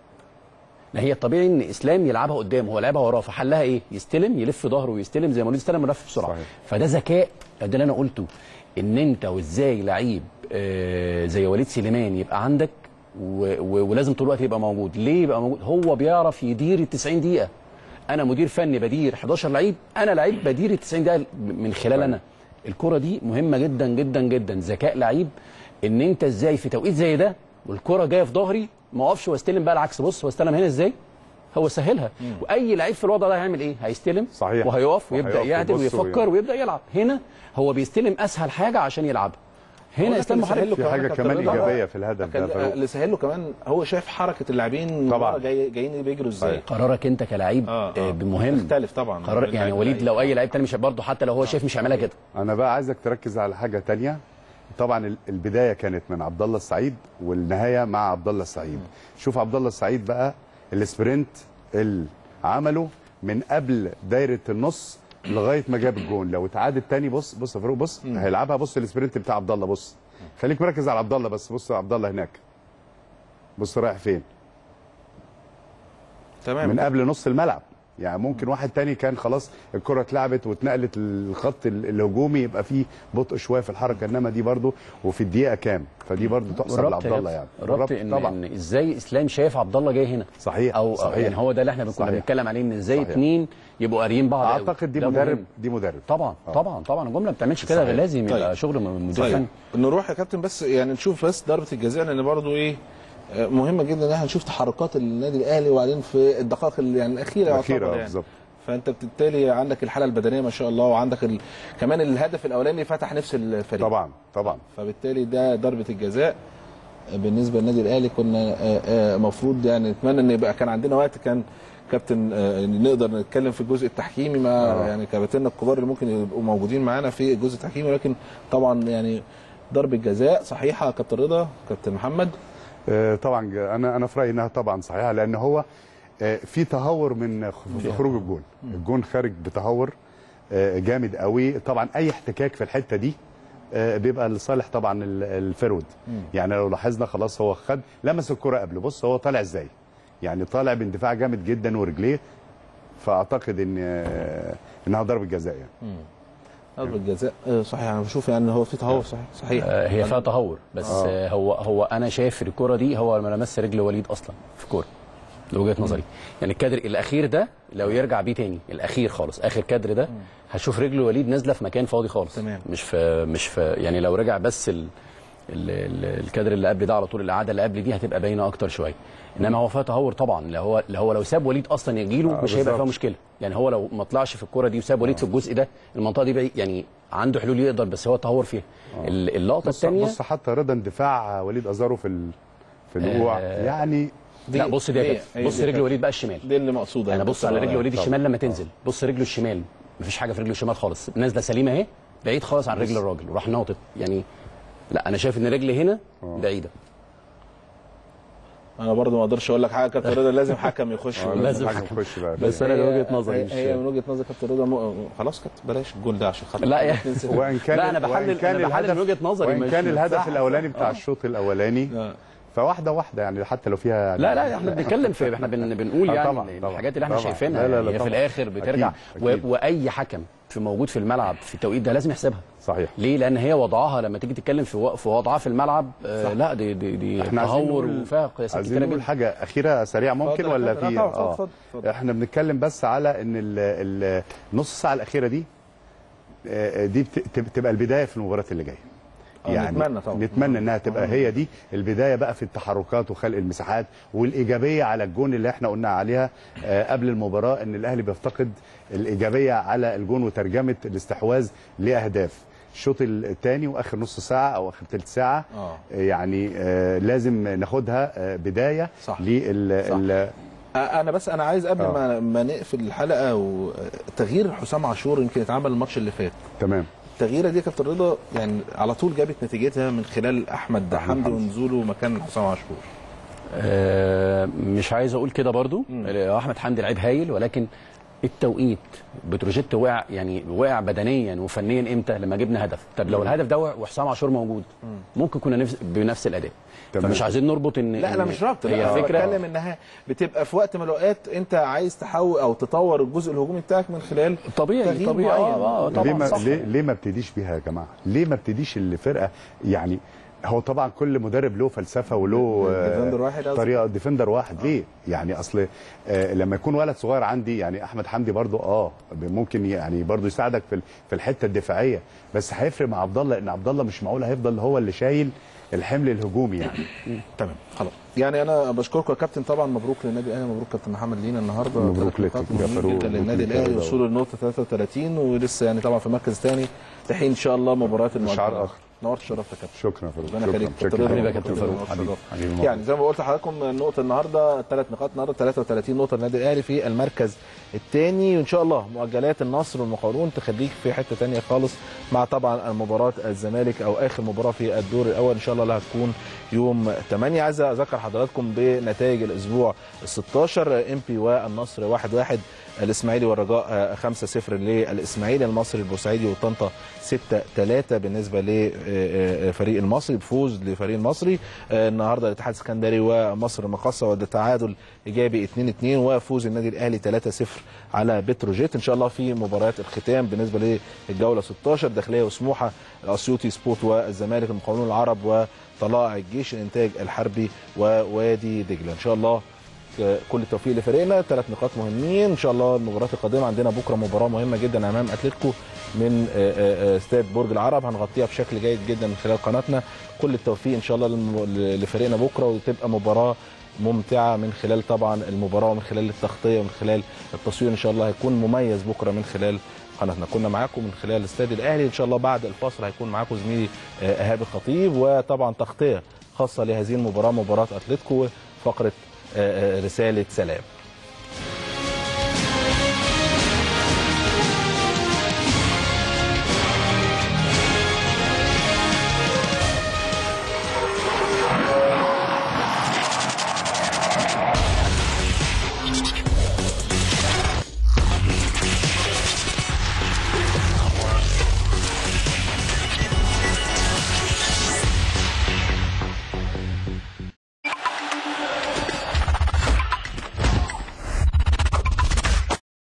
هي الطبيعي ان اسلام يلعبها قدام، هو لعبها وراه، فحلها ايه؟ يستلم يلف ظهره ويستلم زي ما وليد استلم ولف بسرعه. صحيح. فده ذكاء، ده اللي انا قلته، ان انت وازاي لعيب زي وليد سليمان يبقى عندك ولازم طول الوقت يبقى موجود. ليه يبقى موجود؟ هو بيعرف يدير ال 90 دقيقه. انا مدير فني بدير 11 لعيب، انا لعيب بدير ال 90 دقيقه من خلال انا. الكره دي مهمه جدا جدا جدا، ذكاء لعيب ان انت ازاي في توقيت زي ده والكره جايه في ظهري ما اقفش واستلم بقى العكس. بص هو استلم هنا ازاي؟ هو سهلها. واي لعيب في الوضع ده هيعمل ايه؟ هيستلم صحيح، وهيقف ويبدا يعدل ويفكر ويبدا يلعب. هنا هو بيستلم اسهل حاجه عشان يلعبها. هنا اسلام محارب في حاجه كمان ايجابيه في الهدف ده اللي سهل له كمان هو شايف حركه اللاعبين طبعا جايين بيجروا ازاي. قرارك انت كلاعب مهم مختلف طبعا قرار يعني وليد لو اي لعيب تاني مش برضه حتى لو هو شايف مش هيعملها كده. انا بقى عايزك تركز على حاجه تانية. طبعا البدايه كانت من عبد الله السعيد والنهايه مع عبد الله السعيد. شوف عبد الله السعيد بقى السبرنت اللي عمله من قبل دايره النص لغايه ما جاب الجون. لو اتعادل تاني بص يا فاروق بص هيلعبها. بص السبرنت بتاع عبد الله بص خليك مركز على عبد الله بس. بص عبد الله هناك بص رايح فين تمام من قبل نص الملعب. يعني ممكن واحد تاني كان خلاص الكره اتلعبت واتنقلت الخط الهجومي يبقى فيه بطء شويه في الحركه. انما دي برضو وفي الدقيقه كام فدي برضو تحسب لعبد الله. يعني الربط طبعا ازاي اسلام شايف عبد الله جاي هنا صحيح او صحيح. يعني هو ده اللي احنا كنا بنتكلم عليه ان ازاي اثنين يبقوا قاريين بعض. اعتقد دي مدرب طبعا طبعا الجمله ما بتعملش كده غير لازم يبقى شغل مدير فني. نروح يا كابتن بس يعني نشوف بس ضربه الجزاء لان برضو ايه مهمه جدا ان احنا نشوف تحركات النادي الاهلي وبعدين في الدقائق يعني الاخيره يعني. بالظبط. فانت بالتالي عندك الحاله البدنيه ما شاء الله وعندك كمان الهدف الاولاني فتح نفس الفريق طبعا فبالتالي ده ضربه الجزاء بالنسبه للنادي الاهلي. كنا المفروض يعني نتمنى ان يبقى كان عندنا وقت كان كابتن نقدر نتكلم في الجزء التحكيمي مع يعني كابتننا الكبار اللي ممكن يبقوا موجودين معانا في الجزء التحكيمي. ولكن طبعا يعني ضربه جزاء صحيحه يا كابتن رضا كابتن محمد. طبعا انا في رايي انها طبعا صحيحه لان هو في تهور من خروج الجون. الجون خارج بتهور جامد قوي. طبعا اي احتكاك في الحته دي بيبقى لصالح طبعا الفرود. يعني لو لاحظنا خلاص هو خد لمس الكره قبل. بص هو طالع ازاي يعني طالع باندفاع جامد جدا ورجليه. فاعتقد انها ضربه جزاء يعني. ضربه جزاء صحيح. انا بشوف يعني هو في تهور صحيح هي فيها تهور بس هو انا شايف في الكره دي هو ما لمس رجل وليد اصلا في الكوره لوجهه نظري. يعني الكادر الاخير ده لو يرجع بيه تاني الاخير خالص اخر كادر ده هشوف رجل وليد نازله في مكان فاضي خالص. تمام. مش في يعني لو رجع بس الكادر اللي قبل ده على طول الاعاده اللي قبل دي هتبقى باينه اكتر شويه. انما هو فيها تهور طبعا. لو ساب وليد اصلا يجيله مش هيبقى فيها مشكله. يعني هو لو ما طلعش في الكوره دي وساب وليد في الجزء ده المنطقه دي يعني عنده حلول يقدر بس هو تهور فيها. اللقطه الثانيه بص حتى رضا اندفاع وليد ازارو في الوقوع يعني لا بص دي بص رجل وليد بقى الشمال دي اللي مقصوده. انا بص على رجل وليد الشمال لما تنزل بص رجله الشمال مفيش حاجه في رجله الشمال خالص نازله سليمه اهي بعيد خالص عن رجل الراجل وراح ناطط يعني. لا انا شايف ان رجل هنا بعيده. انا برضو ما اقدرش اقول لك حاجه كابتن رضا لازم حكم يخش لازم حكم يخش بقى. بس انا من وجهه نظري هي من وجهه نظر كابتن رضا خلاص كابتن بلاش الجول ده عشان خاطر لا يعني وان كان لا انا بحلل من وجهه نظري. وان كان الهدف الاولاني بتاع الشوط الاولاني فواحده يعني حتى لو فيها لا احنا بنتكلم في احنا بنقول يعني الحاجات اللي احنا شايفينها هي في الاخر بترجع أكيد. واي حكم في موجود في الملعب في التوقيت ده لازم يحسبها. صحيح. ليه؟ لان هي وضعها لما تيجي تتكلم في وضعها في الملعب لا دي تهور وفيها قياسات كتيره. عايزين نقول حاجه اخيره سريعه ممكن ولا في احنا بنتكلم بس على ان النص ساعه الاخيره دي بتبقى البدايه في المباريات اللي جايه. يعني نتمنى انها تبقى هي دي البدايه بقى في التحركات وخلق المساحات والايجابيه على الجون اللي احنا قلنا عليها قبل المباراه ان الاهلي بيفتقد الايجابيه على الجون وترجمه الاستحواذ لاهداف. الشوط الثاني واخر نص ساعه او اخر ثلث ساعه يعني لازم ناخدها بدايه انا عايز قبل ما نقفل الحلقه وتغيير حسام عاشور يمكن اتعمل الماتش اللي فات. تمام. التغييره دي يا كابتن رضا يعني على طول جابت نتيجتها من خلال احمد حمدي ونزوله مكان حسام عاشور. مش عايز اقول كده برضو. احمد حمدي لعيب هايل ولكن التوقيت بتروجيت وقع بدنيا وفنيا امتى لما جبنا هدف. طب لو الهدف ده وحسام عاشور موجود ممكن كنا بنفس الاداء. فمش عايزين نربط ان لا انا مش رابط. هي فكره بتكلم انها بتبقى في وقت من الاوقات انت عايز تحول او تطور الجزء الهجومي بتاعك من خلال طبيعي طبعا. ليه ما ابتديش بيها يا جماعه؟ ليه ما ابتديش الفرقه يعني هو طبعا كل مدرب له فلسفه وله طريقه ديفندر واحد. ليه؟ يعني اصل لما يكون ولد صغير عندي يعني احمد حمدي برضو ممكن يعني برضو يساعدك في الحته الدفاعيه بس هيفرق مع عبد الله لان عبد الله مش معقول هيفضل هو اللي شايل الحمل الهجومي يعني. تمام خلاص. يعني انا بشكركم يا كابتن طبعا مبروك للنادي الاهلي مبروك كابتن محمد لينا النهارده مبروك لك يا فاروق جدا للنادي الاهلي وصول النقطه 33 ولسه يعني طبعا في مركز ثاني لحين ان شاء الله مباريات شعار اخر نورت شرفت يا كابتن. شكرا فاروق. ربنا يخليك. حبيبي يا كابتن فاروق. حبيبي. يعني زي ما قلت لحضراتكم النقطه النهارده 3 نقاط النهارده 33 نقطه النادي الاهلي في المركز الثاني، وان شاء الله مؤجلات النصر والمقاولون تخليك في حته ثانيه خالص مع طبعا المباراه الزمالك او اخر مباراه في الدور الاول ان شاء الله اللي هتكون يوم 8. عايز اذكر حضراتكم بنتائج الاسبوع ال16. امبي والنصر 1-1، الاسماعيلي والرجاء 5-0 للاسماعيلي، المصري البورسعيدي وطنطا 6-3 بالنسبه لفريق المصري بفوز لفريق المصري. النهارده الاتحاد السكندري ومصر المقاصه والتعادل ايجابي 2-2 وفوز النادي الاهلي 3-0 على بتروجيت. ان شاء الله في مباريات الختام بالنسبه للجوله 16 داخليه وسموحه، الاسيوطي سبورت والزمالك، المقاولون العرب وطلائع الجيش، الانتاج الحربي ووادي دجله. ان شاء الله كل التوفيق لفريقنا. 3 نقاط مهمين ان شاء الله. المباريات القادمه عندنا بكره مباراه مهمه جدا امام اتلتيكو من استاد برج العرب، هنغطيها بشكل جيد جدا من خلال قناتنا. كل التوفيق ان شاء الله لفريقنا بكره، وتبقى مباراه ممتعه من خلال طبعا المباراه ومن خلال التغطيه ومن خلال التصوير. ان شاء الله هيكون مميز بكره من خلال قناتنا. كنا معاكم من خلال استاد الاهلي. ان شاء الله بعد الفاصل هيكون معاكم زميلي ايهاب الخطيب، وطبعا تغطيه خاصه لهذه المباراه، مباراه اتلتيكو، فقره رساله سلام.